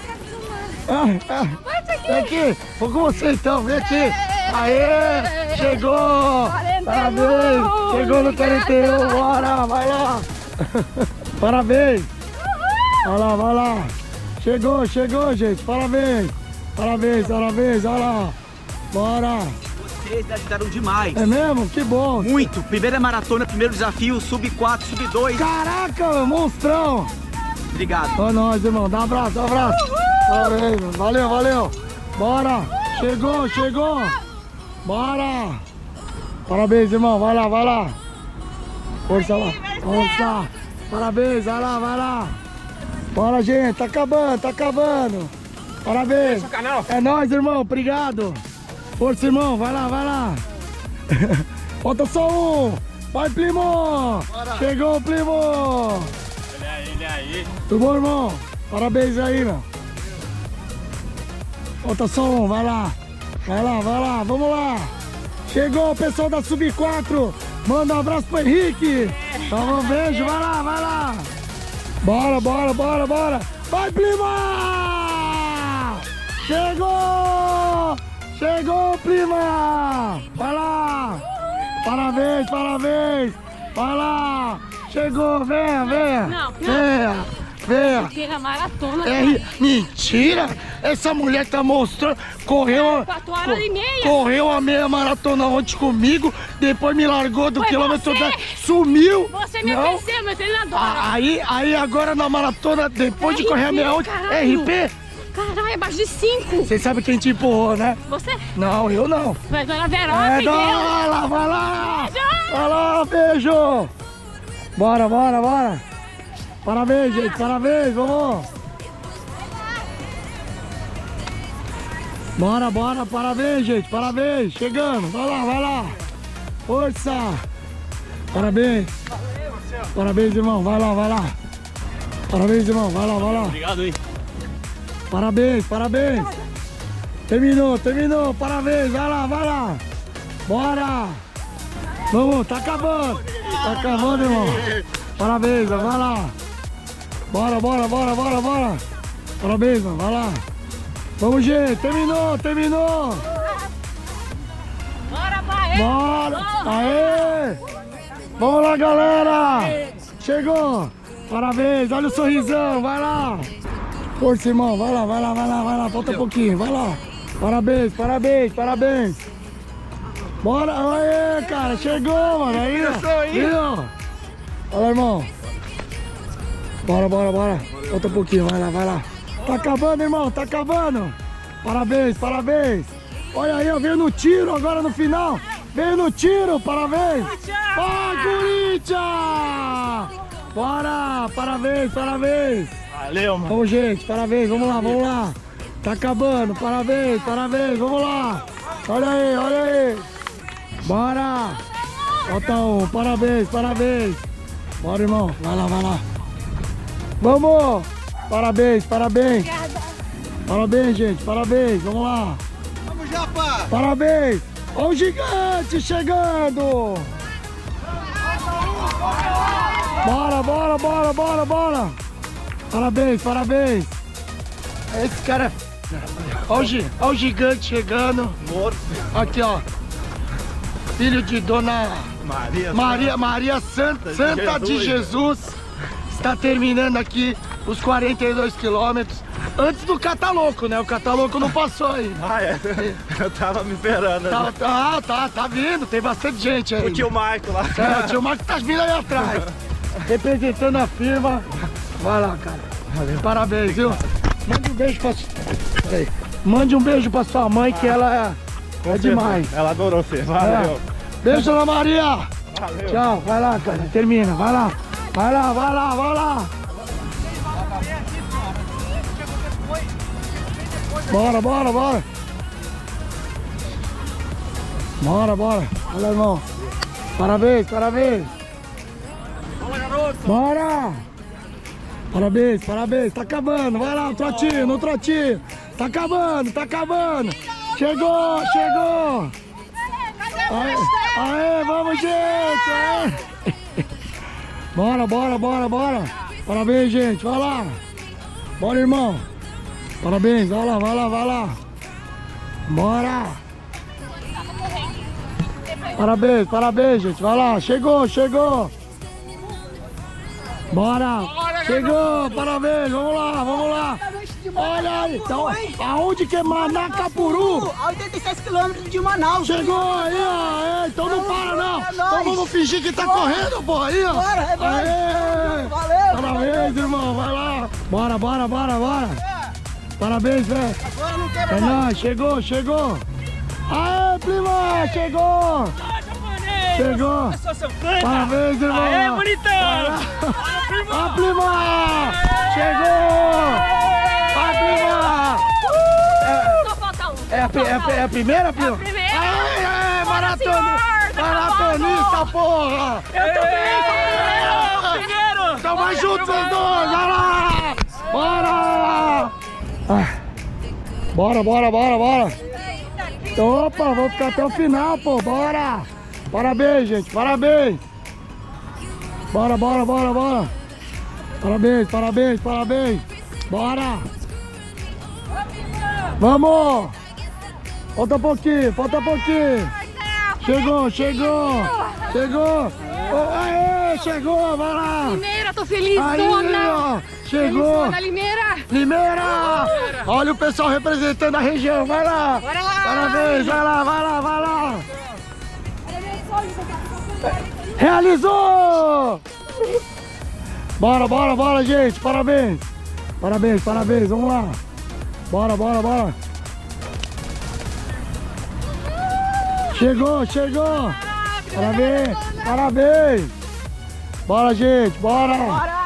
Vem aqui. Vou com você então. Vem aqui. Aê. Chegou. Parabéns. Chegou no 41. Bora. Vai lá. Parabéns. Vai lá, vai lá. Chegou, chegou, gente. Parabéns. Parabéns, parabéns. Olha lá. Bora. Vocês ajudaram demais. É mesmo? Que bom. Muito. Primeira maratona, primeiro desafio, sub 4, sub 2. Caraca, monstrão. Obrigado. Ó nós, irmão. Dá um abraço, dá um abraço. Parabéns, mano. Valeu, valeu. Bora. Chegou, chegou. Bora. Parabéns, irmão. Vai lá, vai lá. Força lá. Força. Parabéns, vai lá, vai lá. Bora, gente. Tá acabando, tá acabando. Parabéns. É nóis, irmão. Obrigado. Força, irmão. Vai lá, vai lá. Falta só um. Vai, primo. Bora. Chegou, primo. Ele aí. Tudo bom, irmão? Parabéns aí, meu. Falta só um. Vai lá. Vai lá, vai lá. Vamos lá. Chegou o pessoal da Sub 4. Manda um abraço pro Henrique. Dá um beijo. Vai lá, vai lá. Bora, bora, bora, bora. Vai, prima! Chegou! Chegou, prima! Vai lá! Parabéns, parabéns! Vai lá! Chegou, venha, venha! Não, não. Venha, venha! Porque a maratona. Mentira! Essa mulher tá mostrando. Correu. 4 horas e meia. Correu a meia maratona ontem comigo, depois me largou do Foi quilômetro você? 10. Sumiu! Você me Não. venceu, meu treinador. Aí agora na maratona, depois de correr a meia ontem, caralho. RP? Caralho, abaixo de 5. Você sabe quem te empurrou, né? Você? Não, eu não. Vai na Verona, Vai entendeu? lá, vai lá! Beijo! Vai lá, beijo! Bora, bora, bora! Parabéns, gente, parabéns, vamos! Bora, bora, parabéns, gente, parabéns! Chegando, vai lá, vai lá! Força! Parabéns! Parabéns, irmão, vai lá, vai lá! Parabéns, irmão, vai lá, vai lá! Obrigado, hein? Parabéns, parabéns! Terminou, terminou, parabéns, vai lá, vai lá! Bora! Vamos, tá acabando! Tá acabando, irmão! Parabéns, vai lá! Bora, bora, bora, bora, bora! Parabéns, mano, vai lá! Vamos, gente! Terminou, terminou! Bora, pai! Bora! Aê! Vamos lá, galera! Chegou! Parabéns, olha o sorrisão, vai lá! Força, irmão, vai lá, vai lá, vai lá, vai lá, falta um pouquinho, vai lá! Parabéns, parabéns, parabéns! Bora! Aê, cara, chegou, mano! Aí, ó! Viu? Olha, irmão! Bora, bora, bora! Falta um pouquinho, vai lá, vai lá! Tá acabando, irmão, tá acabando! Parabéns, parabéns! Olha aí, ó, veio no tiro agora no final! Veio no tiro, parabéns! Vai, Corinthians! Bora! Parabéns, parabéns! Valeu, mano. Vamos, gente, parabéns, vamos lá, vamos lá! Tá acabando, parabéns, parabéns, vamos lá! Olha aí, olha aí! Bora! Falta um, parabéns, parabéns! Bora, irmão, vai lá, vai lá! Vamos! Parabéns, parabéns! Parabéns, gente, parabéns, vamos lá! Vamos, Japa! Parabéns! Olha o gigante chegando! Bora, bora, bora, bora, bora! Parabéns, parabéns! Esse cara... Olha o gigante chegando! Aqui, ó! Filho de Dona Maria Santa de Jesus! Está terminando aqui os 42 quilômetros. Antes do Catalouco, né? O Catalouco não passou aí. Ah, é? Eu tava me esperando. Tá vindo, tem bastante gente aí. O tio Marco lá. É, o tio Marco tá vindo aí atrás. Representando a firma. Vai lá, cara. Valeu. Parabéns, viu? Mande um beijo pra... Peraí. Mande um beijo pra sua mãe, que ela é demais. Ela adorou você. Valeu. Beijo, Dona Maria. Valeu. Tchau, vai lá, cara. Termina, vai lá. Vai lá, vai lá, vai lá. Bora, bora, bora. Bora, bora. Olha, irmão. Parabéns, parabéns. Bora. Parabéns, parabéns. Tá acabando. Vai lá, no trotinho, no trotinho. Tá acabando, tá acabando. Chegou, chegou. Aê, aê, vamos, gente. Aê. Bora, bora, bora, bora. Parabéns, gente. Vai lá. Bora, irmão. Parabéns. Vai lá, vai lá, vai lá. Bora. Parabéns, parabéns, gente. Vai lá. Chegou, chegou. Bora. Chegou, parabéns. Vamos lá, vamos lá. Olha aí. Então, aonde que é Manacapuru? A 86 quilômetros de Manaus. Chegou aí, ó. É, então não para, não. Então vamos fingir que tá correndo, porra. Aí, ó. Bora, é nóis. Aê. Valeu. Parabéns, irmão. Vai lá. Bora, bora, bora, bora. Parabéns, velho. Agora não quebra É mais. nóis, chegou, chegou. Aê, prima, chegou. Chegou. Eu sou seu fã. Parabéns, irmão. Aê, bonitão. Ó, prima. Chegou. Vai, prima. Só falta um. É a primeira, prima? É a primeira. Aê, senhor, tá maratonista, porra. Eu tô feliz. Primeiro. Então vai juntos os dois, vai lá. Bora. Bora, bora, bora, bora. Opa, vou ficar até o final, pô, bora. Parabéns, gente, parabéns. Bora, bora, bora, bora. Parabéns, parabéns, parabéns. Bora. Vamos. Falta um pouquinho, falta um pouquinho. Chegou, chegou. Chegou. Oh, aê, chegou, vai lá. Limeira, tô feliz, Aí, dona. ó, chegou. Feliz, Limeira. Limeira. Olha o pessoal representando a região, vai lá. Bora lá. Parabéns, vai lá, vai lá, vai lá. Realizou! Bora, bora, bora, gente, parabéns. Parabéns, parabéns, vamos lá. Bora, bora, bora. Chegou, chegou. Parabéns, parabéns. Bora, gente, bora.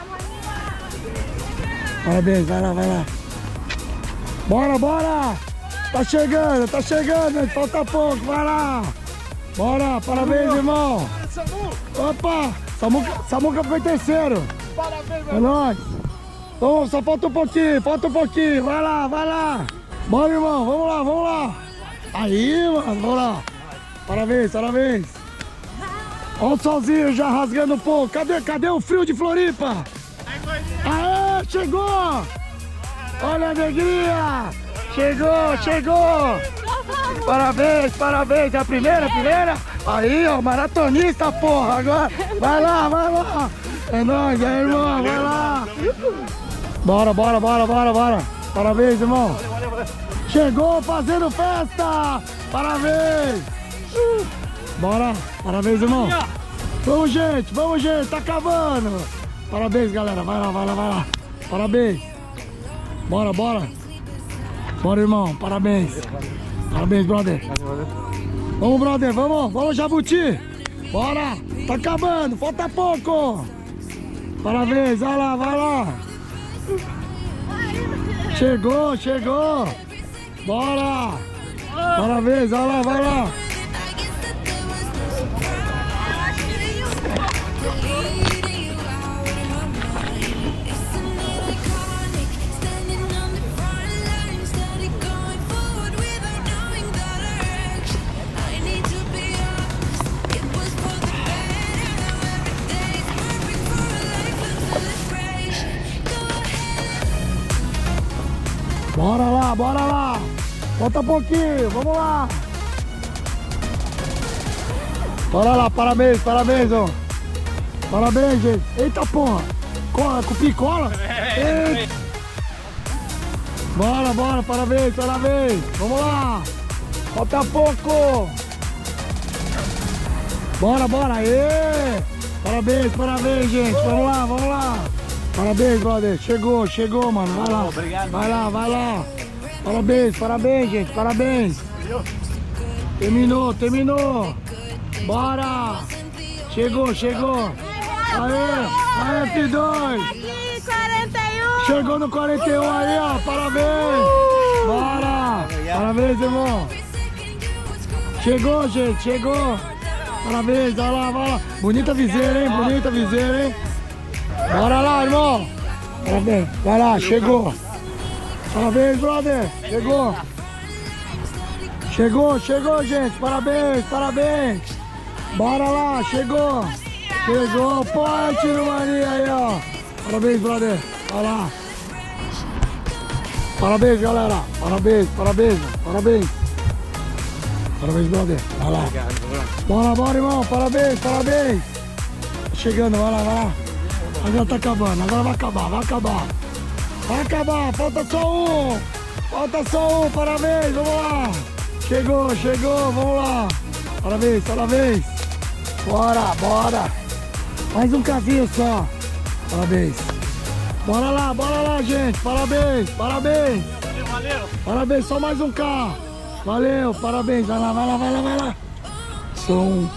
Parabéns, vai lá, vai lá. Bora, bora. Tá chegando, gente, falta pouco, vai lá. Bora, parabéns, irmão. Opa, Samuca foi terceiro. Parabéns, É nóis. Então, só falta um pouquinho, vai lá, vai lá. Bora, irmão, vamos lá, vamos lá. Aí, mano, vamos lá. Parabéns, parabéns. Olha o solzinho já rasgando um pouco. Cadê o frio de Floripa? Aê, chegou. Olha a alegria. Chegou, chegou. Parabéns, parabéns. É a primeira, Aí, ó, maratonista, porra. Agora, vai lá, vai lá. É nóis, é, irmão, vai lá. Bora, bora, bora, bora, bora. Parabéns, irmão. Chegou fazendo festa. Parabéns. Bora, parabéns, irmão. Vamos, gente, tá acabando. Parabéns, galera. Vai lá, vai lá, vai lá. Parabéns. Bora, bora. Bora, irmão, parabéns. Parabéns, brother. Vamos, brother, vamos, Jabuti. Bora, tá acabando, falta pouco. Parabéns, vai lá, vai lá. Chegou, chegou. Bora. Parabéns, vai lá, vai lá. Bora lá, bora lá. Falta pouquinho, vamos lá. Bora lá, parabéns, parabéns, ó. Parabéns, gente. Eita, porra. Cola, cupim, cola. Eita. Bora, bora, parabéns, parabéns. Vamos lá. Falta pouco. Bora, bora, aê. Parabéns, parabéns, gente. Vamos lá, vamos lá. Parabéns, brother. Chegou, chegou, mano. Vai lá. Obrigado. Vai lá, vai lá. Parabéns, parabéns, gente. Parabéns. Terminou, terminou. Bora. Chegou, chegou. Aê. Vai, F2. Aqui, 41. Chegou no 41 aí, ó. Parabéns. Bora. Parabéns, irmão. Chegou, gente. Chegou. Parabéns. Vai lá, vai lá. Bonita viseira, hein? Bonita viseira, hein? Bora lá, irmão. Parabéns. Vai lá, chegou. Parabéns, brother. Chegou. Chegou, gente. Parabéns, parabéns. Bora lá, chegou. Chegou, ponte no Mania aí, ó. Parabéns, brother. Vai lá. Parabéns, galera. Parabéns, parabéns, parabéns. Parabéns, brother. Vai lá. Bora, bora, irmão. Parabéns, parabéns. Chegando, vai lá, vai lá. Agora tá acabando, agora vai acabar, vai acabar. Vai acabar, falta só um. Falta só um, parabéns, vamos lá. Chegou, chegou, vamos lá. Parabéns, parabéns. Bora, bora. Mais um casinho só. Parabéns. Bora lá, gente. Parabéns, parabéns. Valeu. Parabéns, só mais um carro. Valeu, parabéns. Vai lá, vai lá, vai lá, vai lá. São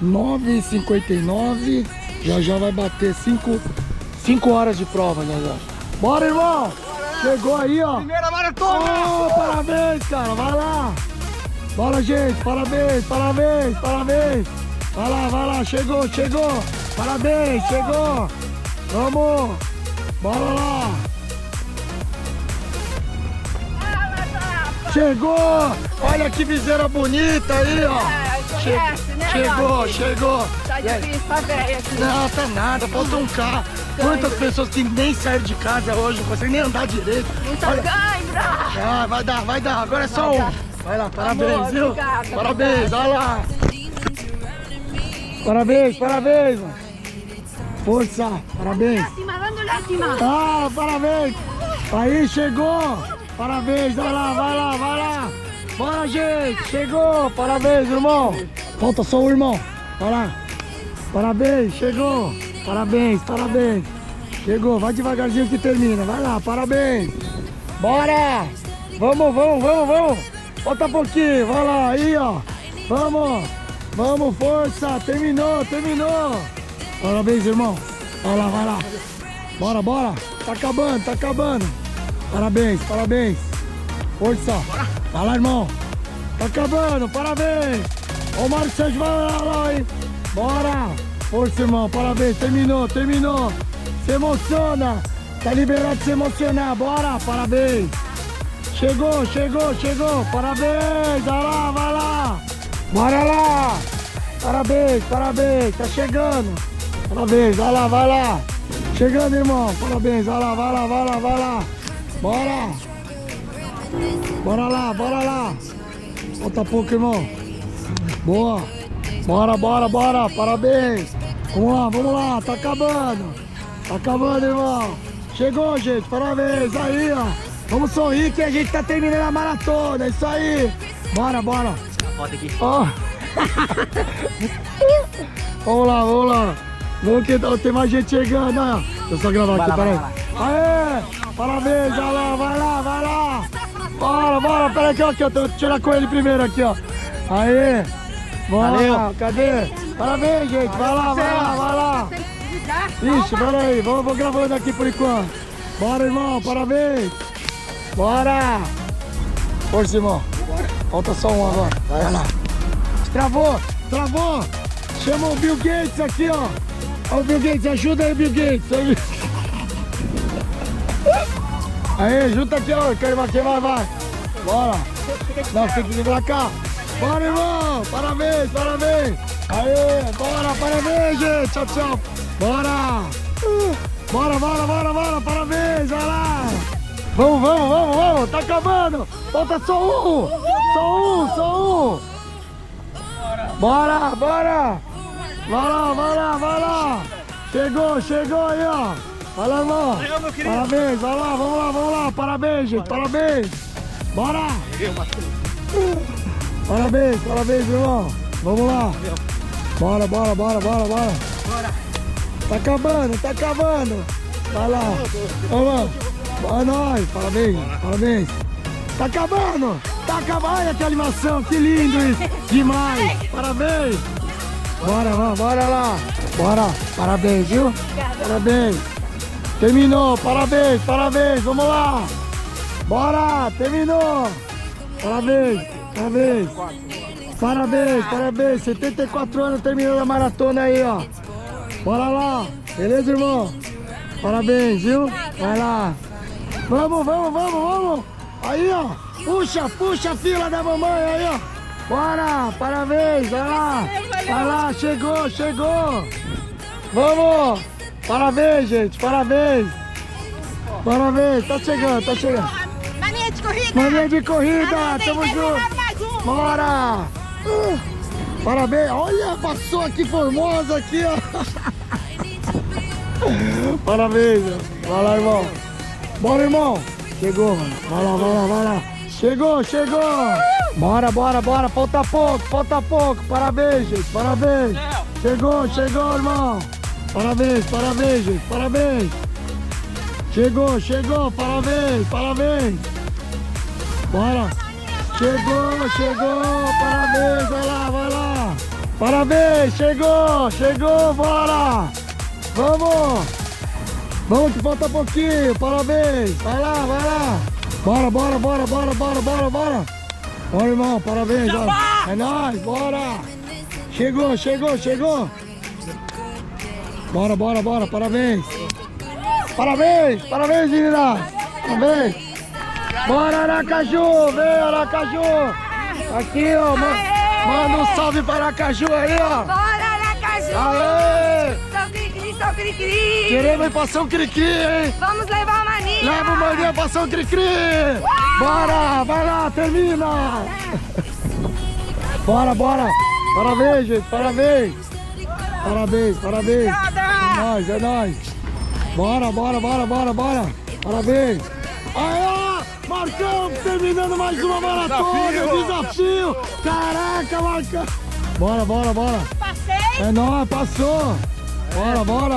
9h59. Já já vai bater 5 horas de prova, já já. Bora, irmão. Chegou aí, ó. Primeira maratona. Oh, parabéns, cara. Vai lá. Bora, gente. Parabéns, parabéns, parabéns. Vai lá. Chegou, chegou. Parabéns, chegou. Vamos. Bora lá. Chegou. Olha que viseira bonita aí, ó. Chegou, chegou. Tá difícil pra velha aqui. Não, tá nada. Falta um carro. Quantas pessoas que nem saíram de casa hoje, não conseguem nem andar direito. Muita Olha. cãibra. Ah, vai dar. Agora é só um. Vai lá, parabéns, Amor, viu? obrigada, Parabéns, vai lá. Parabéns, parabéns. Força, parabéns. Lástima. Ah, parabéns. Aí, chegou. Parabéns, vai lá. Bora, gente. Chegou. Parabéns, irmão. Falta só o irmão. Vai lá. Parabéns, chegou. Parabéns. Chegou, vai devagarzinho que termina. Vai lá, parabéns. Bora. Vamos. Falta pouquinho. Vai lá, aí, ó. Vamos, força. Terminou. Parabéns, irmão. Vai lá. Bora. Tá acabando. Parabéns. Força. Vai lá, irmão. Tá acabando, parabéns. Ó, o Mário Sérgio vai lá, hein. Bora. Força, irmão, parabéns. Terminou. Se emociona. Tá liberado de se emocionar. Bora, parabéns. Chegou. Parabéns. Vai lá. Bora lá. Parabéns. Tá chegando. Parabéns, vai lá. Chegando, irmão. Parabéns, vai lá. Bora lá. Falta pouco, irmão. Boa. Bora. Parabéns. Vamos lá. Tá acabando, irmão. Chegou, gente. Parabéns. Aí, ó. Vamos sorrir que a gente tá terminando a maratona. É isso aí. Bora. Foto aqui. Ó. Vamos lá. Vamos que tem mais gente chegando, ó. Deixa eu só gravar aqui, peraí. Aê! Parabéns, vai lá. Bora, peraí aqui, ó. Vou tirar com ele primeiro aqui, ó. Aê! Bora, cadê? Parabéns, gente. Vai lá. Ixi, peraí. Vou gravando aqui por enquanto. Bora, irmão. Parabéns. Bora. Força, irmão. Falta só um agora. Vai lá. Travou. Chama o Bill Gates aqui, ó. Ó, o Bill Gates, ajuda aí, Bill Gates. Aí, junta aqui, ó. Quero aqui, vai. Bora. Não, você tem que vir pra cá. Bora, irmão. Parabéns. Aê, bora, parabéns, gente. Tchau. Bora. Parabéns, vai lá. Vamos. Tá acabando. Falta só um. Bora. Vai lá. Chegou aí, ó. Vai lá, irmão. Parabéns, vai lá, vamos lá. Parabéns, gente, parabéns. Bora. Parabéns, irmão. Vamos lá. Bora. Tá acabando. Vai lá. Vamos. Vai nós. Parabéns. Tá acabando. Olha que animação, que lindo isso. Demais. Parabéns. Bora lá. Bora. Parabéns, viu? Parabéns. Terminou. Parabéns. Vamos lá. Bora. Terminou. Parabéns. 74 anos terminando a maratona aí, ó. Bora lá. Beleza, irmão? Parabéns, viu? Vai lá. Vamos. Aí, ó. Puxa a fila da mamãe aí, ó. Bora. Parabéns. Vai lá. Chegou. Vamos. Parabéns, gente. Parabéns. Tá chegando. Mania de corrida. Tamo junto. Bora. Parabéns. Olha, passou aqui Formosa aqui, ó. Parabéns. Vai lá, irmão. Bora, irmão. Chegou, mano. Vai lá. Chegou. Bora. Falta pouco. Parabéns, gente. Parabéns. Chegou, irmão. Parabéns, gente. Parabéns. Chegou. Parabéns. Bora. Chegou. Parabéns. Vai lá. Parabéns. Chegou. Bora. Vamos que falta pouquinho. Parabéns. Vai lá. Bora. Bora, irmão. Parabéns. É nóis. Bora. Chegou. Bora. Parabéns, menina. Parabéns. Bora, Aracaju. Vem, Aracaju. Aqui, ó. Manda um salve para Aracaju aí, ó. Bora, Aracaju! Aê! Sou cri-cri! Queremos ir pra São Cri-Cri, hein? Vamos levar o Maninha! Leva o Maninha pra São Cri-Cri! Bora! Vai lá, termina! Bora! Parabéns, gente! Parabéns! É nóis! Bora! Parabéns! Aí, ó! Marcão, terminando mais uma maratona! Desafio! Caraca, Marcão! Bora! Passei! É nóis, passou! Bora!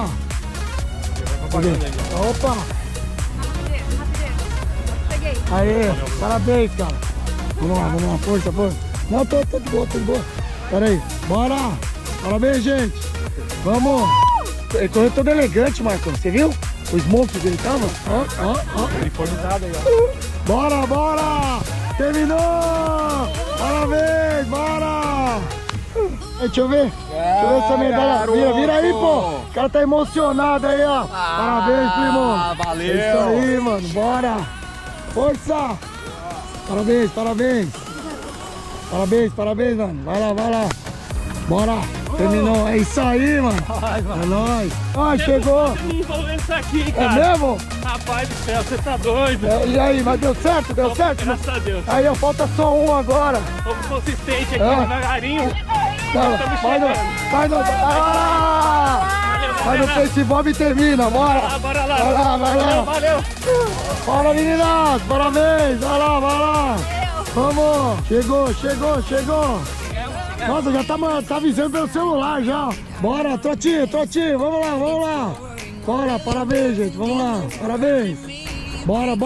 Opa! Peguei! Aê, parabéns, cara! Vamos lá, força! Não, tô de boa! Pera aí, bora! Parabéns, gente! Vamos! Ele correu todo elegante, Marcão, você viu? O smoke que ele tava? Ó! Uniformizado aí, ó. Bora! Terminou! Parabéns, bora! Deixa eu ver essa medalha. Vira aí, pô. O cara tá emocionado aí, ó. Parabéns, primo. Valeu. É isso aí, mano. Bora. Força. Parabéns, mano. Vai lá. Bora. Terminou. É isso aí, mano. É nóis. Ai, chegou. Você me envolveu isso aqui, É cara. mesmo? Rapaz do céu, você tá doido. E aí, mas deu certo? Graças a Deus. Aí, ó, falta só um agora. Fomos consistente aqui, devagarinho. Vai no Facebook e termina, bora! Bora lá. Vai lá. Valeu. Bora, meninas! Parabéns! Vai lá! Vamos! Chegou! Nossa, já tá avisando pelo celular já! Bora, trotinho! Vamos lá! Bora, parabéns, gente! Vamos lá! Parabéns! Bora!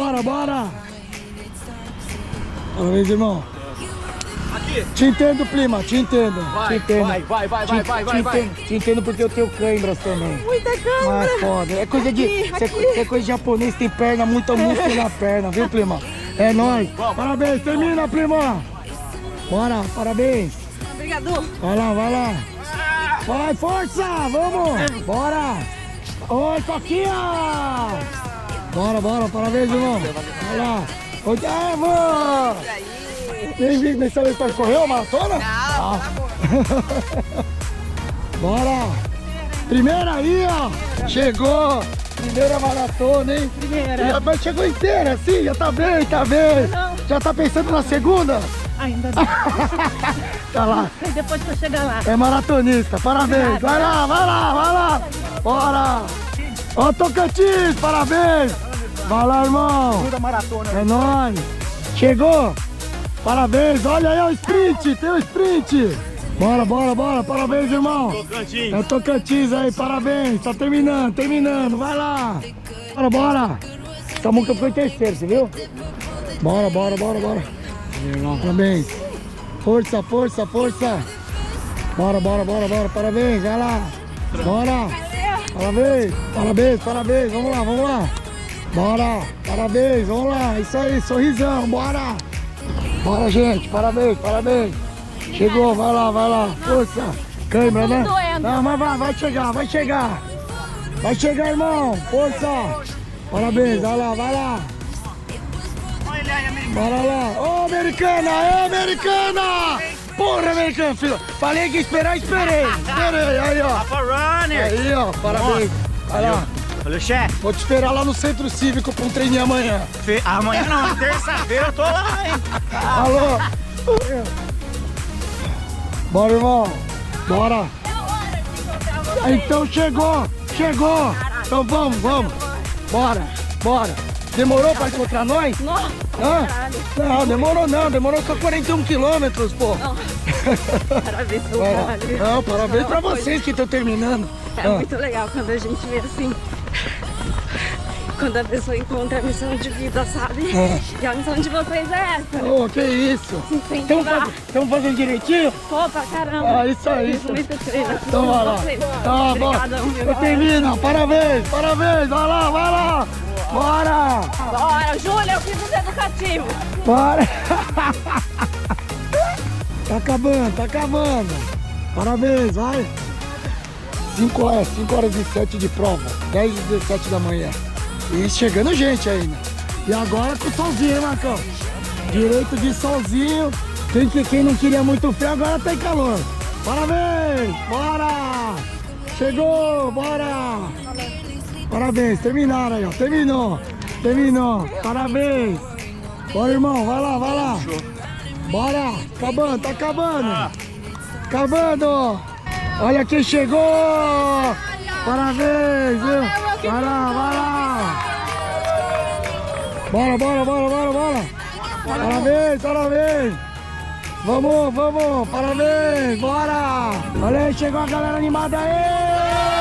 Parabéns, irmão! Aqui. Te entendo, prima, te entendo. Vai. Te entendo porque eu tenho câimbras também. Muita câmera! Mas foda, é coisa de. É coisa de japonês, tem perna, muito músculo na perna, viu, prima? É nóis. Parabéns, termina, prima. Bora, parabéns. Obrigado! Vai lá. Vai, força, vamos. Bora. Oi, Coquinha. Bora, parabéns, irmão. Vai lá. Oi, mano. Nem sabe se correu a maratona? Não. Bora. Primeira aí, ó. Chegou. Primeira maratona, hein? Mas chegou inteira, sim. Já tá bem. Já tá pensando na segunda? Ainda não. Tá lá. Depois que eu chegar lá. É maratonista. Parabéns. Vai lá. Bora. Ó, Tocantins. Parabéns. Vai lá, irmão. Maratona. É nóis. Chegou. Parabéns, olha aí o sprint, tem o sprint. Bora, parabéns, irmão. Tocantins. É Tocantins aí, parabéns, tá terminando, vai lá. Bora. Samuca ficou em terceiro, você viu? Bora. Parabéns. Força. Bora, bora, bora, bora. Parabéns, vai lá. Bora. Parabéns, parabéns, parabéns. Vamos lá, vamos lá. Bora, parabéns, vamos lá. Isso aí, sorrisão, bora. Bora, gente, parabéns, parabéns. Chegou, vai lá, vai lá. Força. Câimbra, né? Não, mas vai chegar, vai chegar. Vai chegar, irmão. Força. Parabéns, vai lá, vai lá. Bora lá. Ô, americana, é americana. Porra, americana, filho. Falei que ia esperar, esperei. Esperei, aí, ó. Aí, ó, parabéns. Vai lá. Valeu, chefe. Vou te esperar lá no Centro Cívico pra um treininho amanhã. Amanhã não, terça-feira eu tô lá, hein? Alô. Bora, irmão. Bora. Então chegou, chegou. Então vamos, vamos. Bora, bora. Demorou pra encontrar nós? Nossa, Hã? Não, demorou não. Demorou só 41 quilômetros, pô. parabéns pelo trabalho. Não, parabéns pra vocês que estão terminando. É muito legal quando a gente vê assim, quando a pessoa encontra a missão de vida, sabe? E a missão de vocês é essa. Oh, que isso. Estamos fazendo direitinho? Pô, pra caramba. Ah, isso aí. Fiz muito treino. Então vai lá. Tá bom. Eu termino. Parabéns, parabéns. Vai lá, vai lá. Bora. Bora, Júlia, eu fiz os educativos. Bora. Tá acabando, tá acabando. Parabéns, vai. 5 horas e 7 de prova. 10 e 17 da manhã. E chegando gente ainda. E agora com o solzinho, hein, Marcão? Direito de solzinho. Quem não queria muito frio, agora tem calor. Parabéns! Bora! Chegou! Bora! Parabéns, terminaram aí, ó. Terminou! Terminou! Parabéns! Bora, irmão, vai lá, vai lá! Bora! Acabando, tá acabando! Acabando! Olha quem chegou! Parabéns, viu? Vai lá, vai lá! Bora, bora, bora, bora, bora! Parabéns, parabéns! Vamos, vamos! Parabéns! Bora! Olha aí, chegou a galera animada aí!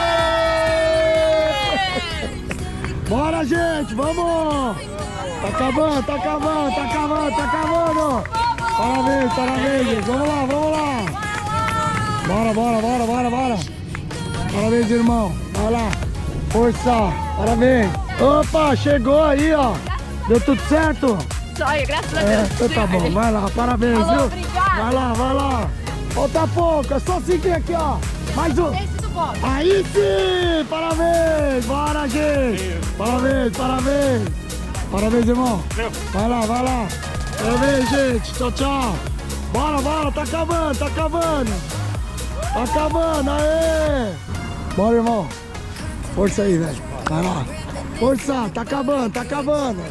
Bora, gente! Vamos! Tá acabando, tá acabando, tá acabando, tá acabando! Parabéns, parabéns, gente! Vamos lá, vamos lá! Bora, bora, bora, bora, bora! Parabéns, irmão! Vai lá! Força! Parabéns! Opa, chegou aí, ó! Deu tudo certo? Joia, graças a Deus. Então tá bom, vai lá, parabéns, Alô, viu? obrigada. Vai lá, vai lá! Falta pouco, é só seguir aqui, ó! Mais um! Aí sim! Parabéns! Bora, gente! Parabéns, parabéns! Parabéns, irmão! Vai lá, vai lá! Parabéns, gente! Tchau, tchau! Bora, bora! Tá acabando, tá acabando! Tá acabando, aê! Bora, irmão! Força aí, velho! Vai lá! Força! Tá acabando, tá acabando!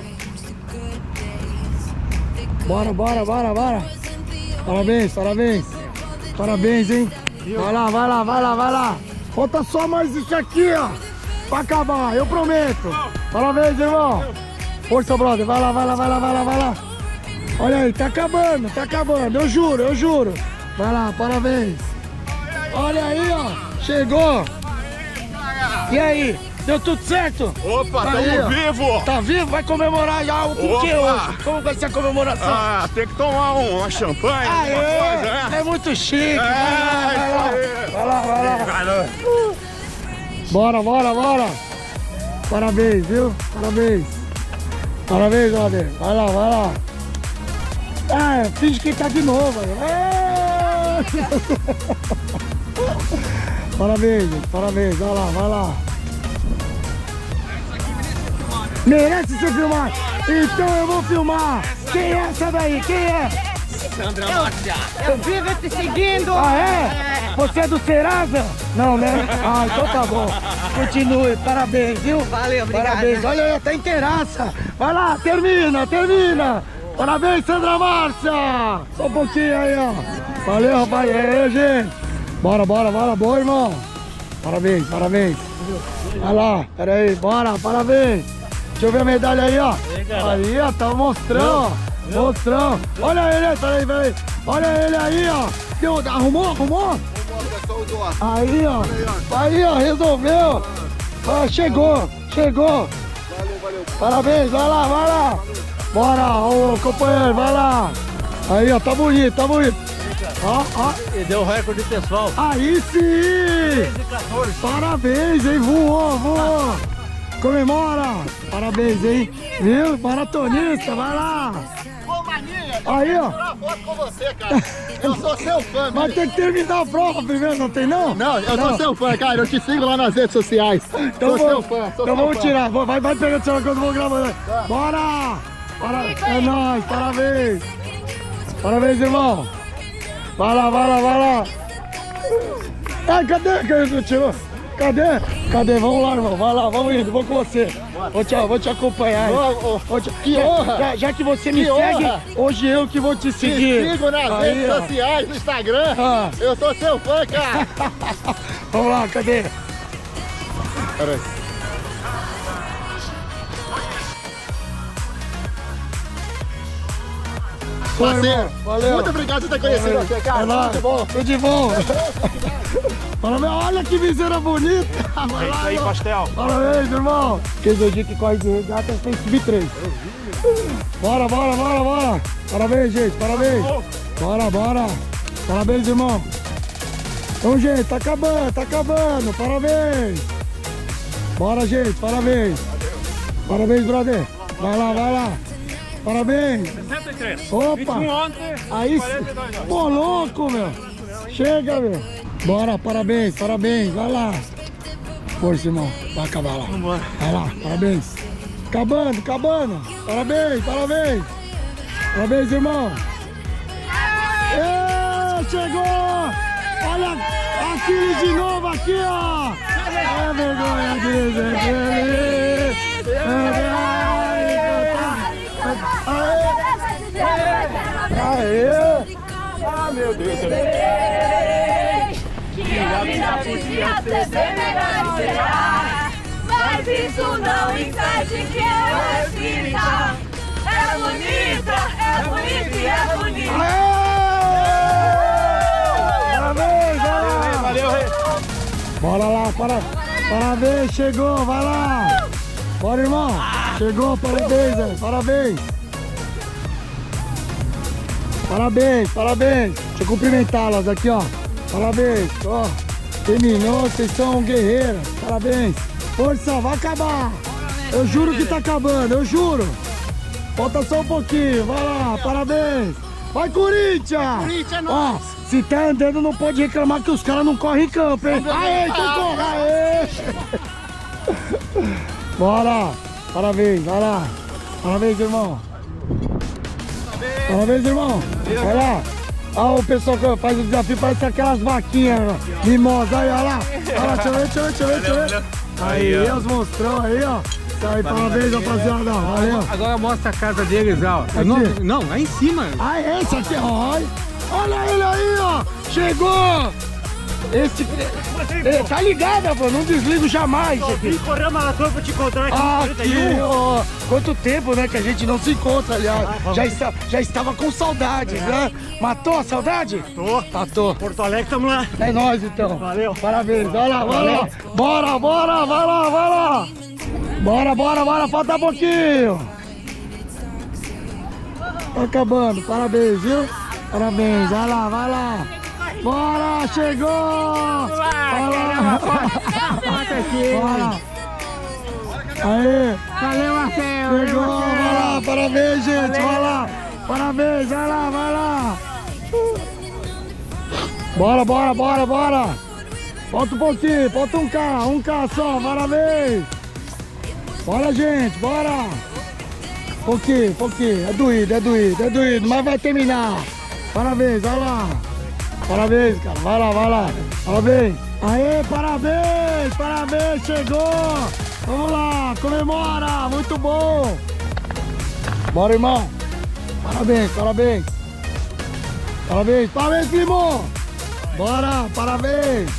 Bora, bora, bora, bora! Parabéns, parabéns! Parabéns, hein? Vai lá, vai lá, vai lá, vai lá! Falta só mais isso aqui, ó! Pra acabar, eu prometo! Parabéns, irmão! Força, brother! Vai lá, vai lá, vai lá, vai lá, vai lá! Olha aí, tá acabando, eu juro, eu juro! Vai lá, parabéns! Olha aí, ó! Chegou! E aí? Deu tudo certo? Opa, Tá tamo aí, ó. vivo! Tá vivo? Vai comemorar já o que hoje? Como vai ser a comemoração? Ah, tem que tomar uma champanhe, alguma coisa, né? É muito chique! Vai lá, vai lá, vai lá! Cara, Bora, bora, bora! Parabéns, viu? Parabéns! Parabéns, brother! Vai lá, vai lá! Finge que tá de novo! Parabéns, gente, parabéns! Vai lá, vai lá! Merece ser filmado? Então eu vou filmar! Quem é essa daí? Quem é? Eu vivo te seguindo. Ah, é? Você é do Serasa? Não, né? Ah, então tá bom. Continue, parabéns, viu? Valeu, obrigada. Parabéns, olha aí, tá inteiraça. Vai lá, termina, termina. Parabéns, Sandra Márcia. Só um pouquinho aí, ó. Valeu, rapaz. Aí, gente. Bora, bora, bora. Boa, irmão. Parabéns, parabéns. Vai lá, pera aí, bora, parabéns. Deixa eu ver a medalha aí, ó. Aí, ó, tá mostrando, ó. Mostrão. Olha ele, peraí, peraí. Olha ele aí, ó. Arrumou, arrumou? Aí, ó. Aí, ó, resolveu. Ah, chegou, chegou. valeu. Parabéns, vai lá, vai lá. Bora, ô companheiro, vai lá. Aí, ó, tá bonito, tá bonito. Ó. E deu recorde pessoal. Aí sim! Parabéns, hein? Voou. Comemora! Parabéns, hein? Viu? Maratonista, vai lá! Ô, Maninha, Aí, ó. eu vou tirar foto com você, cara. Eu sou seu fã, Mas bicho. tem que terminar a prova primeiro, não tem não? Não, eu sou seu fã, cara. Eu te sigo lá nas redes sociais. Então sou seu fã, então vamos tirar. Vai pegando o celular quando eu vou gravando. Tá. Bora! É nóis, parabéns! Parabéns, irmão! Vai lá! Ai, cadê? Cadê você tirou? Cadê? Vamos lá, irmão. Vai lá, vamos indo, vou com você. Vou te acompanhar. Que honra! Já que você me Que segue, honra. hoje eu que vou te seguir. Te sigo nas Aí, redes ó. sociais, no Instagram. Ah. Eu sou seu fã, cara. Vamos lá, cadê? Peraí. Parceiro, Valeu. muito obrigado por ter conhecido você, cara. É nóis. Muito bom. Tudo de bom. Parabéns, olha que viseira bonita. Vai lá, irmão. pastel. Parabéns, irmão. Aquele dia que corre de regata tem sub-3. Bora. Parabéns, gente, parabéns. Bora. Parabéns, irmão. Então, gente, tá acabando. Parabéns. Bora, gente, parabéns. Parabéns, brother. Vai lá. Parabéns. 63. Opa. 21 ontem. Aí, 42 horas. pô, louco, meu. Chega, meu. Bora, parabéns. Vai lá. Força, irmão. Vai acabar lá. Vambora. Vai lá, parabéns. Acabando. Parabéns. Parabéns, irmão. Chegou. Olha, Aquiles de novo aqui, ó. É vergonha, Aquiles. Aê. Ah, meu Deus. Que a vida podia ser bem melhor será. Mas isso não impede que eu respira. É bonita e é bonita. Parabéns, Valeu, rei. bora lá, parabéns, chegou, vai lá. Bora, irmão. Chegou, parabéns, velho, parabéns. Parabéns. Deixa eu cumprimentá-las aqui, ó. Parabéns, ó. Terminou, vocês são guerreiras. Parabéns. Força, vai acabar. Eu juro que tá acabando, eu juro. Falta só um pouquinho, vai lá, parabéns. Vai, Corinthians! Corinthians, Ó, se tá andando, não pode reclamar que os caras não correm em campo, hein? Aê, então corre! Aê! Bora! Parabéns, vai lá! Parabéns, irmão! Parabéns, irmão! Vai lá! Ah, o pessoal que faz o desafio parece aquelas vaquinhas mimosas. Aí, olha lá! Olha lá, deixa eu ver! Aí, os monstrão aí, ó! Isso aí, parabéns, rapaziada! Valeu! Agora mostra a casa deles, ó. Aqui. Não, lá em cima. Ah, esse aqui, ó! Olha ele aí, ó! Chegou! Esse... tá ligado, mano? Não desligo jamais isso aqui. Correr a maratona pra te encontrar aqui. Aqui, ó. Quanto tempo, né, que a gente não se encontra, aliás. Já estava com saudade, né? Matou a saudade? Matou. Porto Alegre, tamo lá. É nóis, então. Valeu. Parabéns, vai lá. Bora, vai lá. Bora, falta pouquinho. Tá acabando, parabéns, viu? Parabéns, vai lá. Bora, chegou! Bora! Aê! Valeu, Marcelo. Chegou! Vai lá! Parabéns, gente! Vai lá! Parabéns! Vai lá! Bora! Falta um pouquinho, falta um K só, parabéns! Bora, gente, bora! Pouquinho, é doído, mas vai terminar! Parabéns, vai lá! Parabéns, cara, vai lá! Parabéns! Aê, parabéns, chegou! Vamos lá, comemora, muito bom! Bora, irmão! Parabéns, primo! Bora, parabéns!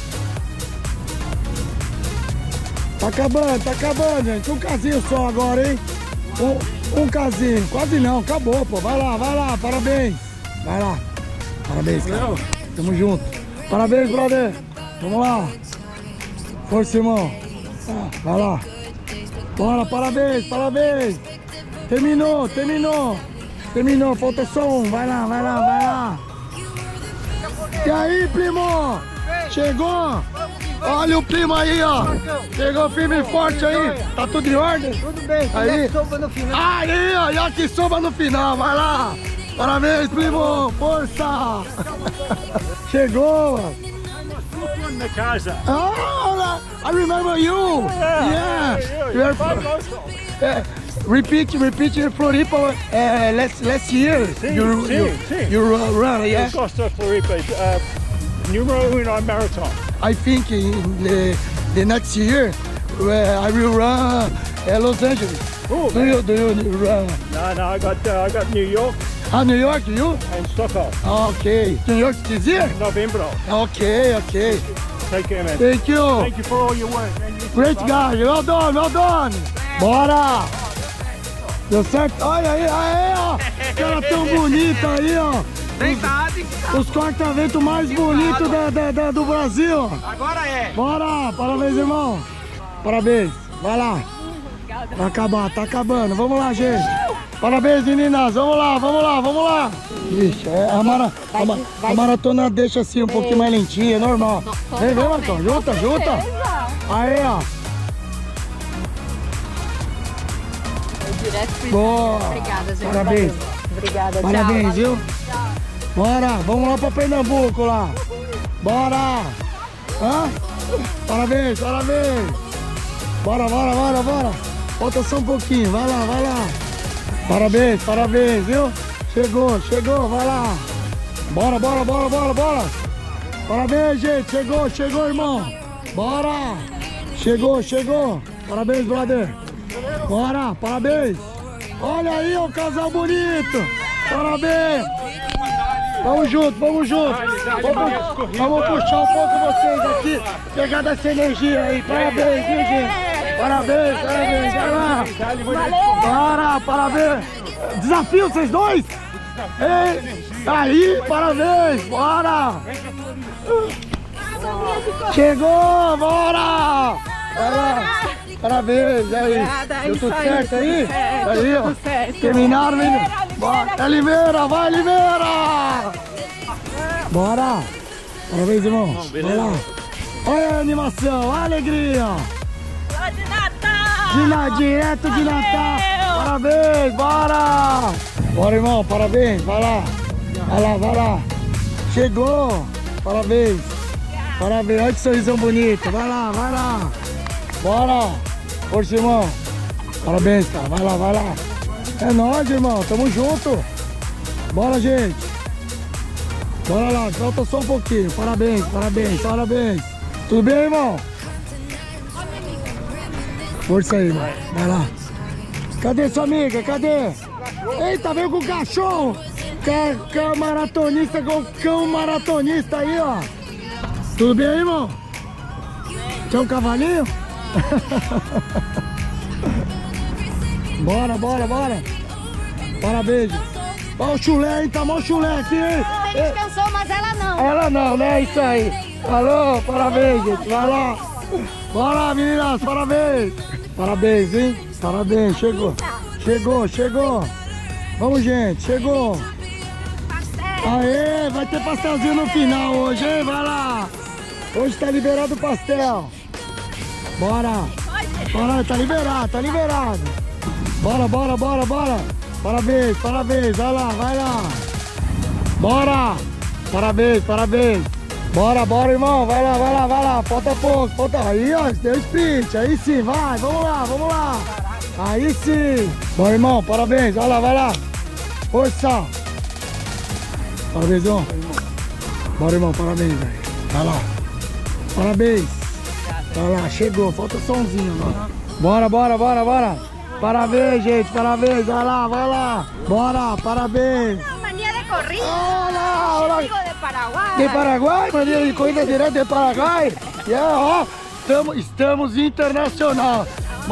Tá acabando, gente. Um casinho só agora, hein? Um casinho. Quase não, acabou, pô. Vai lá, parabéns. Vai lá. Parabéns, cara. Tamo junto. Parabéns, brother. Vamos lá. Força, irmão. Vai lá. Bora, parabéns. Terminou. Falta só um. Vai lá. E aí, primo? Chegou? Olha o primo aí, ó. Chegou firme e forte aí. Tá tudo em ordem? Tudo bem, Aí. yakisoba no final. Aí, ó, yakisoba no final. Vai lá. Parabéns, primo. Força. Chegou, mano. Na casa. Oh, I remember you. Yeah. Repeat Floripa last year. You run, yeah. Costa Floripa. Numero 1 marathon. I think in the next year I will run Los Angeles. Oh, Do you run? No, I got New York New York, you? and Stockholm. Okay. New York this year? November. Okay. Take care, man. Thank you. Thank you for all your work. And you Great guy. Well done. Bora. Deu certo? Olha aí, ó. Cara tão bonito aí, ó. Os corta-vento mais bonitos do Brasil. Agora é. Bora. Parabéns, irmão. Parabéns. Vai lá. Vai acabar, tá acabando. Vamos lá, gente. Parabéns, meninas. Vamos lá. Ixi, a maratona deixa assim um pouquinho mais lentinha, é normal. Vem, Marcão. Junta. Aí, ó. Boa. Obrigada, gente. Parabéns. Obrigada, Parabéns, viu? Bora, vamos lá pra Pernambuco lá. Bora. Hã? Parabéns. Bora. Falta só um pouquinho, vai lá. Parabéns, viu? Chegou, vai lá. Bora. Parabéns, gente, chegou, irmão. Bora. Chegou. Parabéns, brother. Bora, parabéns. Olha aí, o casal bonito. Parabéns. Vamos junto. Vamos puxar um pouco vocês aqui. Pegar dessa energia aí. Parabéns, viu, gente? Parabéns. Vai lá. Bora, parabéns. Desafio vocês dois? Ei, aí, parabéns. Bora. Chegou, bora. Vai lá. Parabéns, aí. Deu tudo certo aí? Aí, ó. Terminaram, menino. Bora, Limeira, vai, Limeira! Bora! Parabéns, irmão. Vai lá. Olha a animação, olha a alegria. Lá de Natal! Direto de Natal. Parabéns, bora! Bora, irmão, parabéns. Vai lá. Chegou. Parabéns. Olha que sorrisão bonito. Vai lá. Bora. Força, irmão. Parabéns, cara. Vai lá. É nóis, irmão. Tamo junto. Bora, gente. Bora lá. Falta só um pouquinho. Parabéns. Tudo bem, irmão? Força aí, irmão. Vai lá. Cadê sua amiga? Cadê? Eita, veio com o cachorro. Cão maratonista com o cão maratonista aí, ó. Tudo bem aí, irmão? Quer um cavalinho? Bora. Parabéns. Olha o chulé, hein? Tá mal chulé aqui, hein? Ele descansou, mas ela não. Ela não, né? Isso aí. Alô, parabéns, gente. Vai lá. Bora, meninas, parabéns. Parabéns, hein? Parabéns, chegou. Vamos, gente, chegou. Aê, vai ter pastelzinho no final hoje, hein? Vai lá. Hoje tá liberado o pastel. Bora. Tá liberado. Bora. Parabéns. Vai lá. Bora. Parabéns. Bora, irmão. Vai lá. Falta pouco. Aí, ó, deu sprint. Aí sim, vai. Vamos lá. Aí sim. Bora, irmão. Parabéns. Vai lá. Força. Parabéns, irmão. Bora, irmão. Parabéns, velho. Vai lá. Parabéns. Vai lá, chegou. Falta só umzinho agora. Bora. Parabéns, gente. Parabéns. Vai lá. Bora, parabéns. Mania de corrida. Olá. De Paraguai. De Paraguai? Mania de corrida direto de Paraguai? Ó, estamos internacional.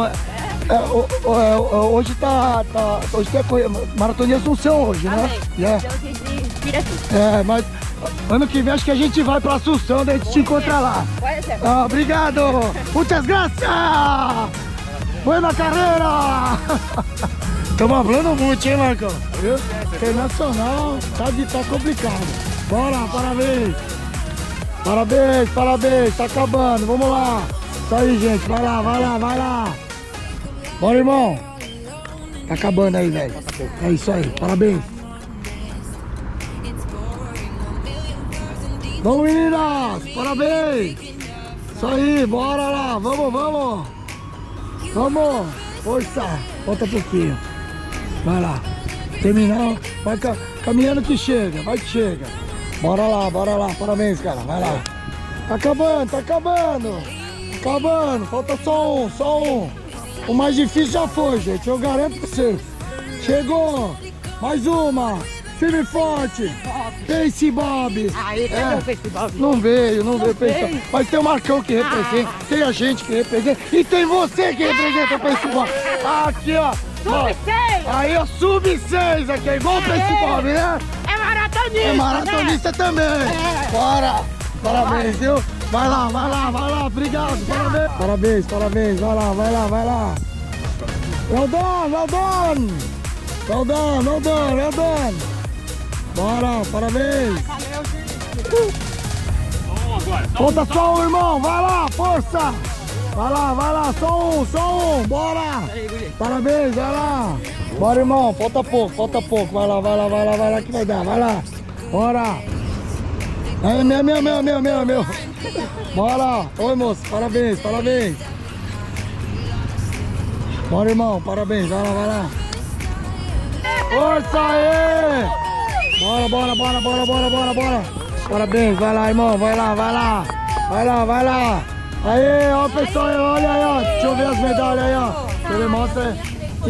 Hoje hoje tem a Maratonia Assunção hoje, né? Mas ano que vem acho que a gente vai pra Assunção, daí a gente se encontra lá. Pode ser. Obrigado. Muitas graças. Buena carreira. Estamos falando muito, hein, Marcão? Viu? Internacional, tá complicado. Bora, parabéns. Parabéns, parabéns, tá acabando, vamos lá. Isso aí, gente, vai lá, vai lá, vai lá. Bora, irmão. Tá acabando aí, velho. É isso aí, parabéns. Vamos, meninas, parabéns. Isso aí, bora lá, vamos, vamos. Vamos, força, falta um pouquinho. Vai lá, terminar, vai caminhando que chega, vai que chega. Bora lá, parabéns, cara, vai lá. Tá acabando, tá acabando. Acabando, falta só um. O mais difícil já foi, gente, eu garanto pra você. Chegou, mais uma. Firme e forte. Pense Bob. Aí, cadê o Pense Bob? Não veio Pense Bob. Mas tem o Marcão que representa, tem a gente que representa e tem você que representa o Pense Bob. Aqui, ó. Sub-6. Aí, ó, sub-6 aqui, é igual o Pense Bob, né? É maratonista. É maratonista também. Bora. Parabéns, viu? Vai lá, obrigado, parabéns. Parabéns, vai lá. Well done. Bora, parabéns. Falta só um, irmão, vai lá, força. Vai lá, só um, bora. Parabéns, vai lá. Bora, irmão, falta pouco, vai lá que vai dar, vai lá. Bora. É meu. Bora. Oi, moço, parabéns. Bora, irmão, parabéns, vai lá. Força aí! Bora. Parabéns, vai lá, irmão, vai lá. Aí, ó, pessoal, olha aí, ó. Deixa eu ver as medalhas aí, ó. Deixa eu ver, mostra.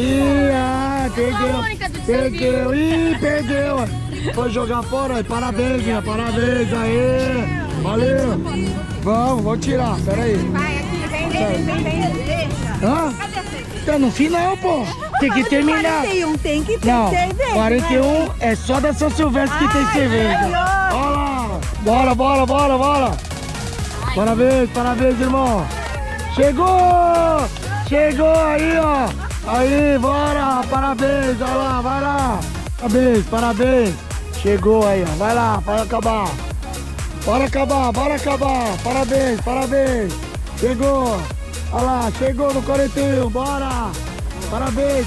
Perdeu. Foi jogar fora, parabéns, aí. Valeu. Vamos tirar, pera aí. Vai aqui, vem, deixa. Hã? Tá no final, pô. Tem que terminar. 41 tem que ter Não, cerveja. 41 é só da São Silvestre que tem cerveja. Olha lá. Bora. Parabéns, irmão. Chegou aí, ó. Aí, bora. Parabéns, olha lá, vai lá. Parabéns. Chegou aí, ó. Vai lá, vai acabar. Bora acabar. Parabéns. Chegou. Olha lá, chegou no 41, bora. Parabéns.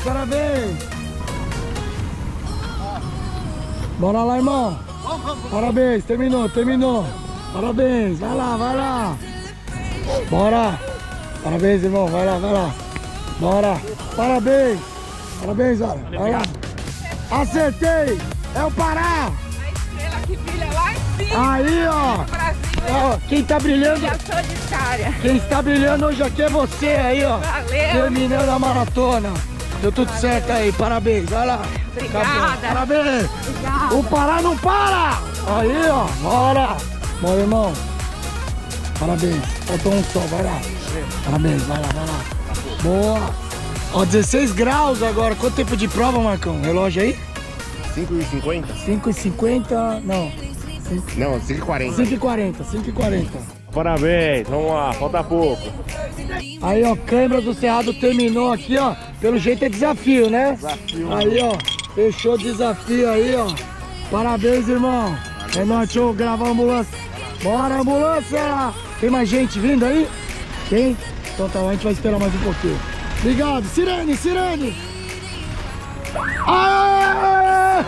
Bora lá, irmão. Parabéns, terminou. Parabéns, vai lá. Bora. Parabéns, irmão, vai lá. Bora. Parabéns, olha. Vai lá. Acertei. É o Pará. A estrela que brilha lá em cima. Aí, ó. Brasil. Ó, quem tá brilhando. Já sou de cara. Quem está brilhando hoje aqui é você aí, ó. Valeu. Terminando a maratona. Deu tudo certo aí, parabéns, vai lá. Obrigada. Acabou. Parabéns. Obrigada. O Pará não para. Aí, ó, bora. Bora, irmão. Parabéns. Faltou um só, vai lá. Parabéns, vai lá. Boa. Ó, 16 graus agora. Quanto tempo de prova, Marcão? Relógio aí? 5h50? 5h50, não. Não, 5h40. 5h40. Parabéns, vamos lá, falta pouco. Aí, ó, Câimbra do Cerrado terminou aqui, ó. Pelo jeito é desafio, né? Aí, ó, fechou o desafio aí, ó. Parabéns, irmão. É nóis, deixa eu gravar a ambulância. Bora, ambulância! Tem mais gente vindo aí? Tem? Então tá, a gente vai esperar mais um pouquinho. Obrigado. Sirene! Aê!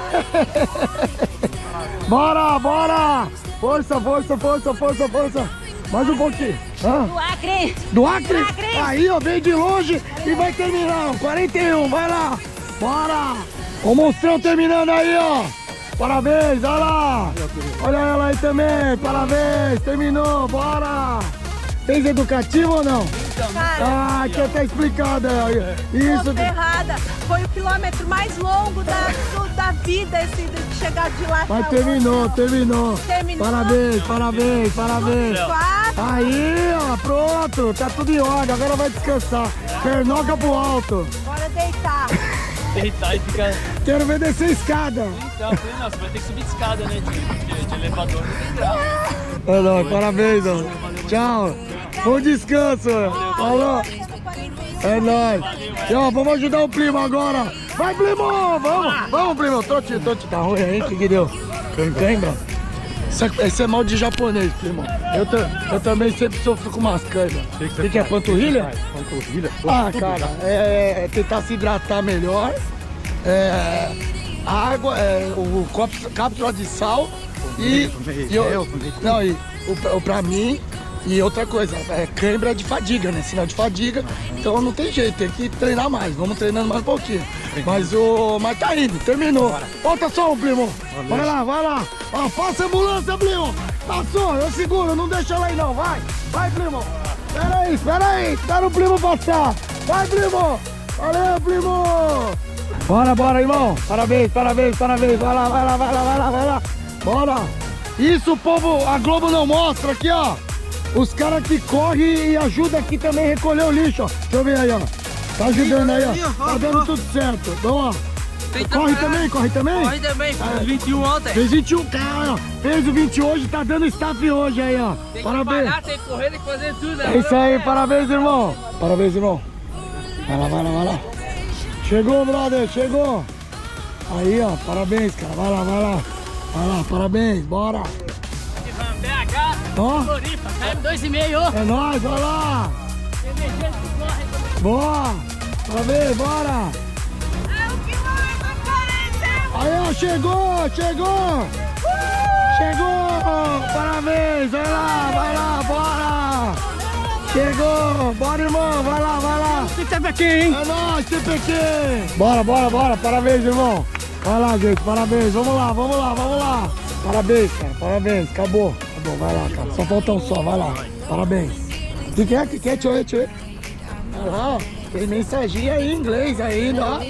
Bora! Força! Mais um pouquinho. Hã? Do Acre? Aí, ó, veio de longe e vai terminar. 41, vai lá. Bora. O monstrão terminando aí, ó. Parabéns, olha lá. Olha ela aí também. Parabéns, terminou, bora. Fez educativo ou não? Ah, que tá explicado. Isso. Errada. Foi o quilômetro mais longo da vida esse de chegar de lá. Mas terminou. Parabéns. Aí, ó, pronto. Tá tudo em ordem. Agora vai descansar. Pernoca pro alto. Bora deitar. Deitar e ficar... Quero ver descer a escada. Então, eu falei, nossa, vai ter que subir de escada, né? De elevador, não tem graça. É nóis, parabéns, ó. Tchau. Bom descanso. Falou. É nóis. Tchau, vamos ajudar o primo agora. Vai, primo. Vamos, primo. Trote. Tá ruim aí, o que deu? Cãibra. Esse é mal de japonês, primo. Eu também sempre sofro com umas câimbras. O que é panturrilha? Panturrilha? Ah, cara, é tentar se hidratar melhor. Água, o cápsula de sal pra mim. E outra coisa, cãibra de fadiga, né? Sinal de fadiga, então não tem jeito, tem que treinar mais. Vamos treinando mais um pouquinho. Mas tá indo, terminou. Volta só, primo. Vai lá. Ó, passa a ambulância, primo. Passou, eu seguro, não deixa ela aí não, vai. Vai, primo. Espera aí, espera o primo passar. Vai, primo. Valeu, primo. Bora, irmão. Parabéns. Vai lá. Bora. Isso, povo, a Globo não mostra aqui, ó. Os caras que correm e ajudam aqui também a recolher o lixo, ó. Deixa eu ver aí, ó. Tá ajudando aí, ó. Tá dando tudo certo. Então, ó. Corre também? Corre também, fez 21 ontem. Fez 21, cara, ó. Fez o 20 hoje, tá dando staff hoje aí, ó. Tem parabéns. Que parar, tem que correr, tem que fazer tudo. É isso aí, parabéns, irmão. Parabéns, irmão. Vai lá. Chegou, brother, chegou. Aí, ó, parabéns, cara. Vai lá, parabéns, bora. Ó. Floripa, caímos 2,5. É nóis, vai lá. Boa. Parabéns, bora. Aí, ó, chegou. Parabéns, vai lá, bora. Chegou, bora, irmão, vai lá. TPQ, hein? É nóis, TPQ. Bora, parabéns, irmão. Vai lá, gente, parabéns, vamos lá. Parabéns, cara, parabéns, acabou, vai lá, cara, só falta um só, vai lá, parabéns. O que é? Deixa eu ver. Olha lá, ó, tem mensaginha aí em inglês ainda, ó.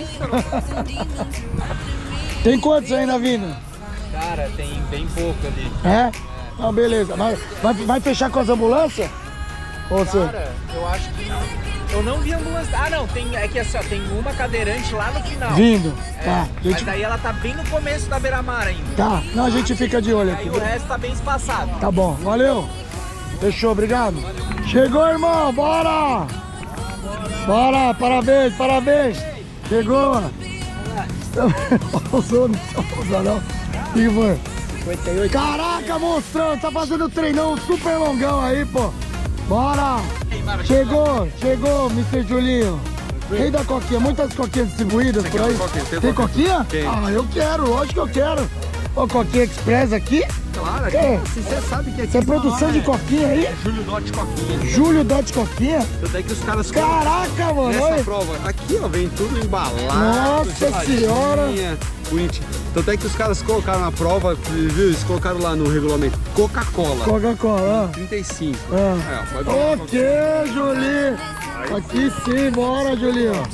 Tem quantos ainda vindo? Cara, tem bem pouco ali. É? Não, beleza, vai fechar com as ambulâncias? Ou você? Cara, eu acho que... Eu não vi ambulância. Ah, não, é que assim, ó, tem uma cadeirante lá no final. Vindo, tá. Mas daí ela tá bem no começo da beira-mar ainda. Tá, não, a gente fica de olho aqui. Aí o resto tá bem espaçado. Tá bom, valeu. Fechou, obrigado. Chegou, irmão, bora. Bora, parabéns. Chegou. Pausou, não. Que foi? 58. Caraca, monstrão, tá fazendo treinão super longão aí, pô. Bora. Chegou, Mr. Julinho. Rei da coquinha, muitas coquinhas distribuídas por aí. Tem coquinha? Tem. Ah, eu quero, lógico que eu quero. Ó, coquinha express aqui. Claro, aqui, você sabe que aqui... Isso é produção de coquinha aí? Júlio Dote Coquinha. Júlio Dote Coquinha? Tanto é que os caras... Caraca, mano, nessa olha. prova, aqui, ó, vem tudo embalado. Nossa senhora. Bonitinho. Tanto é que os caras colocaram na prova, viu? Eles colocaram lá no regulamento Coca-Cola. Coca-Cola, 35. Ok, Julinho. Aqui sim, bora, Julinho.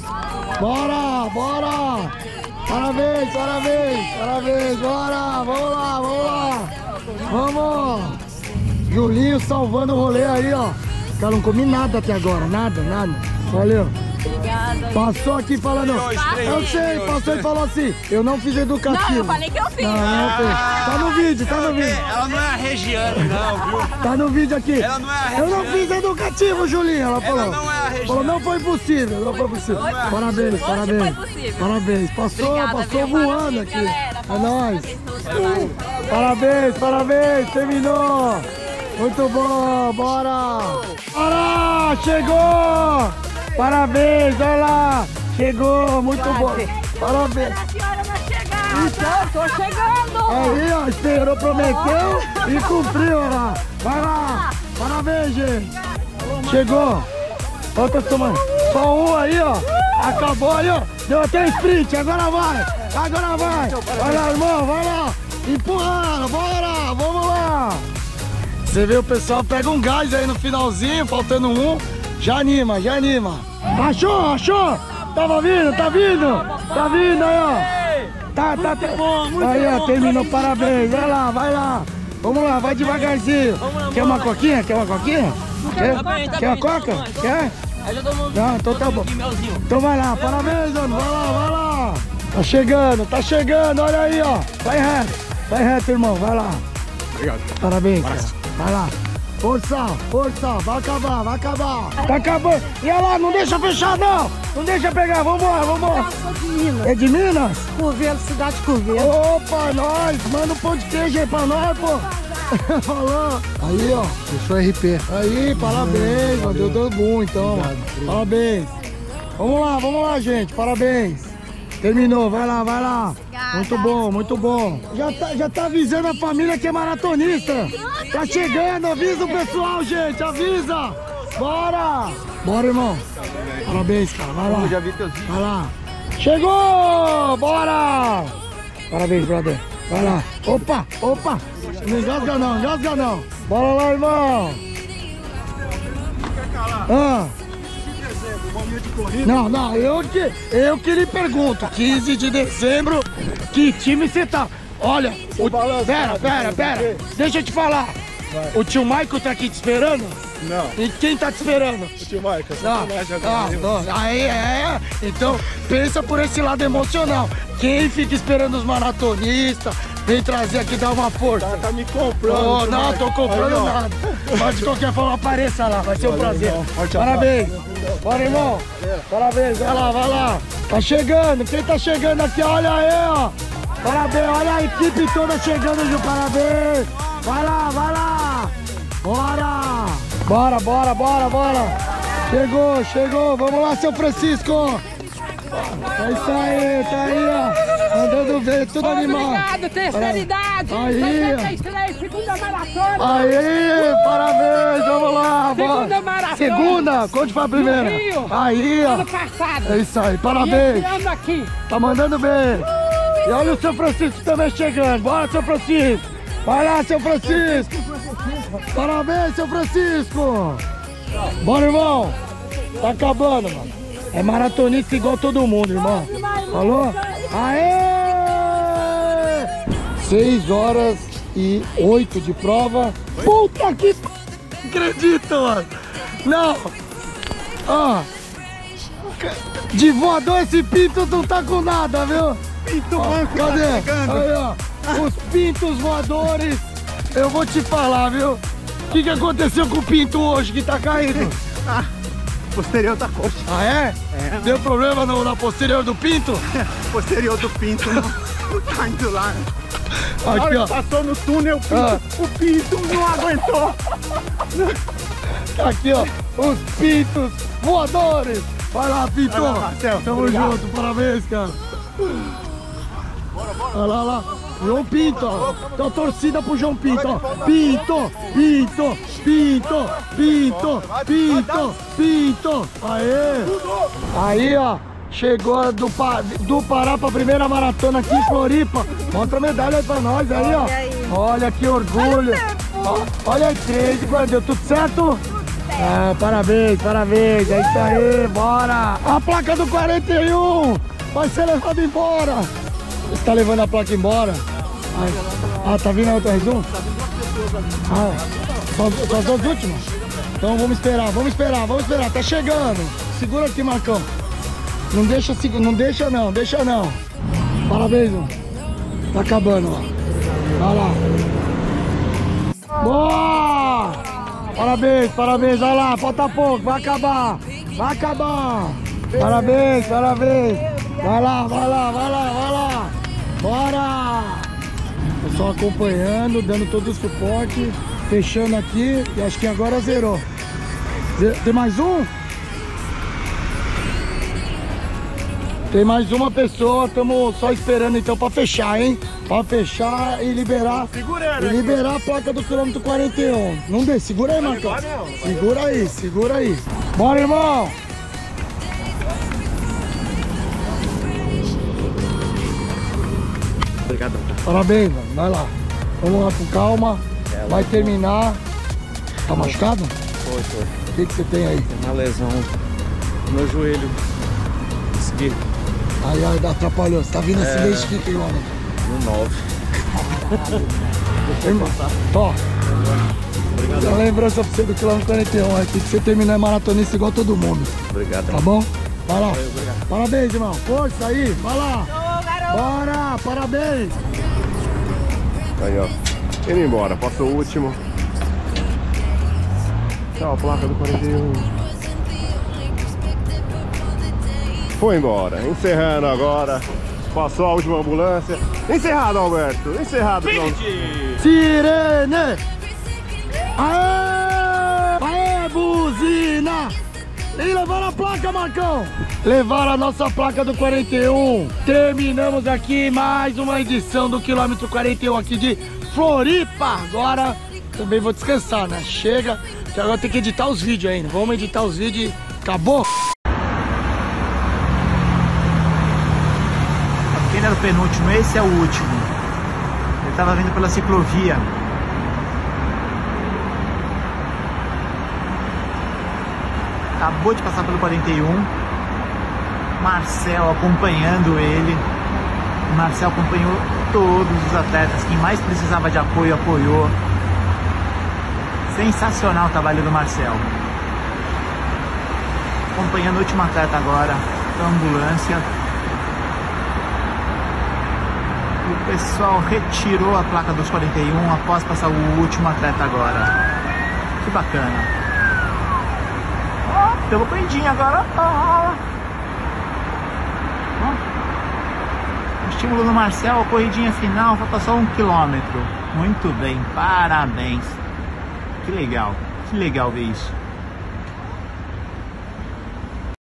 Bora. Parabéns, bora. Vamos lá. Vamos. Julinho salvando o rolê aí, ó. Cara, não comi nada até agora, nada. Valeu. Obrigada. Passou aqui falando. Eu sei, passou e falou assim: eu não fiz educativo. Não, eu falei que eu fiz. Não fez. Tá no vídeo. Ela não é a Regiane, não, viu? Tá no vídeo aqui. Ela não é a Eu Regiane. não fiz educativo, Julinho. Ela falou. Ela não é a Regiane. Falou, não foi possível. Parabéns. Foi possível. Parabéns. Passou Obrigada, viu? voando Parabéns, aqui. galera. É nóis. Parabéns. Parabéns. Terminou. Muito bom. Bora. Chegou. Parabéns, olha lá. Chegou, muito bom. Parabéns. A senhora vai chegar. Então, tô chegando. Aí, ó, esperou, prometeu e cumpriu, ó lá. Vai lá. Parabéns, gente. Chegou. Outra tomando. Só um aí, ó. Acabou aí, ó. Deu até sprint. Agora vai. Vai lá, irmão. Vai lá. Empurrando. Bora. Vamos lá. Você vê, o pessoal pega um gás aí no finalzinho, faltando um. Já anima. Achou? Tá vindo aí, ó. Tá bom, aí, ó, terminou, parabéns. Vai lá. Vamos lá, vai devagarzinho. Quer uma coquinha? Quer uma coca? Quer? Não, então tá bom. Então vai lá, parabéns, mano. Vai lá. Tá chegando, olha aí, ó. Vai reto, irmão, vai lá. Obrigado. Parabéns, cara. Vai lá. Força, vai acabar. Tá acabando. E olha lá, não deixa fechar, não. Não deixa pegar, vambora. Eu sou de Minas. É de Minas? Curvelo, cidade de Curvelo. Opa, nós. Manda um pão de queijo aí pra nós, pô. Falou. Aí, ó. Eu sou RP. Aí, parabéns, mano. Deu tudo bom, então. Obrigado. Parabéns. Vamos lá, gente. Parabéns. Terminou, vai lá, vai lá. Obrigada. Muito bom, muito bom. Já tá avisando a família que é maratonista. Tá chegando, avisa o pessoal, gente, avisa. Bora. Bora, irmão. Parabéns, cara, vai lá. Já vi teus vídeos. Vai lá. Chegou, bora. Parabéns, brother. Vai lá. Opa, opa. Não engasga não, engasga não. Bora lá, irmão. Não, eu que lhe pergunto, 15 de dezembro, que time você tá? Olha, pera, deixa eu te falar. O tio Michael tá aqui te esperando? Não. E quem tá te esperando? O tio Michael, Não. Aí então pensa por esse lado emocional. Quem fica esperando os maratonistas, vem trazer aqui, dar uma força. Tá me comprando. Oh, não, tô comprando nada. Mas de qualquer forma, apareça lá, vai ser um prazer. Parabéns. Bora, irmão. Parabéns, vai lá. Tá chegando, quem tá chegando aqui, olha aí, ó. Parabéns, olha a equipe toda chegando, Gil, parabéns. Vai lá. Bora. Chegou. Vamos lá, seu Francisco. É isso aí, tá aí, ó. Mandando ver, tudo animal. Obrigado, terceira idade. Aí. 63, segunda maratona. Aí, parabéns, vamos lá. Segunda maratona. Segunda? Quanto foi a primeira? No Rio. Aí, ó. Ano passado. É isso aí, E parabéns. esse ano aqui. Tá mandando bem. E olha o seu Francisco também chegando. Bora, seu Francisco. Vai lá, seu Francisco. Parabéns, seu Francisco. Bora, irmão. Tá acabando, mano. É maratonista igual todo mundo, irmão. Falou? Aê! 6h08 de prova. Puta que... Não acredito, mano. Não. Ó. De voador esse pinto não tá com nada, viu? Pinto branco, cadê? tá chegando. Aí, ó. Os pintos voadores. Eu vou te falar, viu? O que aconteceu com o pinto hoje que tá caído? Posterior da coxa. Ah, é? É. Deu problema na posterior do pinto? Posterior do pinto, não tá indo lá. Aqui, ó. Passou no túnel, o pinto não aguentou. Aqui, ó. Os pintos voadores. Vai lá, Pinto. Vai lá, Marcelo. Tamo Obrigado. junto, parabéns, cara. Olha lá. João Pinto, ó. Tem uma torcida pro João Pinto, ó. Pinto. Aê. Aí, ó. Chegou do Pará pra primeira maratona aqui em Floripa. Mostra a medalha aí pra nós aí, ó. Olha que orgulho. Olha aí, 3 quando deu tudo certo? Ah, parabéns. É isso aí, bora. A placa do 41 vai ser levada embora. Você tá levando a placa embora? Tá vindo a outra resumo? Só as duas últimas? Então vamos esperar. Tá chegando. Segura aqui, Marcão. Não deixa não. Parabéns, mano. Tá acabando, ó. Vai lá. Boa! Parabéns. Vai lá, falta pouco. Vai acabar. Parabéns. Vai lá. Bora! Pessoal acompanhando, dando todo o suporte. Fechando aqui. E acho que agora zerou. Tem mais um? Tem mais uma pessoa, estamos só esperando então pra fechar, hein? Pra fechar e liberar. Liberar a placa do quilômetro 41. Não dê, segura aí, Marcão. Segura aí. Bora, irmão! Obrigado. Parabéns, mano. Vai lá. Vamos lá com calma. Vai terminar. Tá machucado? Foi. O que você tem aí? Tem uma lesão no meu joelho esquerdo. Aí atrapalhou. Você tá vindo assim desde que quilômetro? No 9. Irmão, ó. Uma lembrança pra você do quilômetro 41 aqui, que você terminou a maratonista igual todo mundo. Obrigado. Tá bom? Vai lá. Obrigado. Parabéns, irmão. Força aí. Vai lá. Bora. Parabéns. Aí, ó. Indo embora, passou o último. Tchau, a placa do 41. Foi embora. Encerrando agora Passou a última ambulância. Encerrado, Alberto. Encerrado. Sirene! Aê! Aê, buzina! E levaram a placa, Marcão! Levaram a nossa placa do 41. Terminamos aqui mais uma edição do quilômetro 41 aqui de Floripa. Agora também vou descansar, né? Chega, que agora tem que editar os vídeos ainda. Vamos editar os vídeos e acabou. Aquele era o penúltimo, esse é o último. Ele tava vindo pela ciclovia. Acabou de passar pelo 41. Marcel acompanhando ele. O Marcel acompanhou todos os atletas. Quem mais precisava de apoio, apoiou. Sensacional o trabalho do Marcel. Acompanhando o último atleta agora, a ambulância. E o pessoal retirou a placa dos 41 após passar o último atleta agora. Que bacana. Deu uma corridinha agora. O estímulo do Marcel, a corridinha final, falta só 1 quilômetro. Muito bem, parabéns. Que legal ver isso.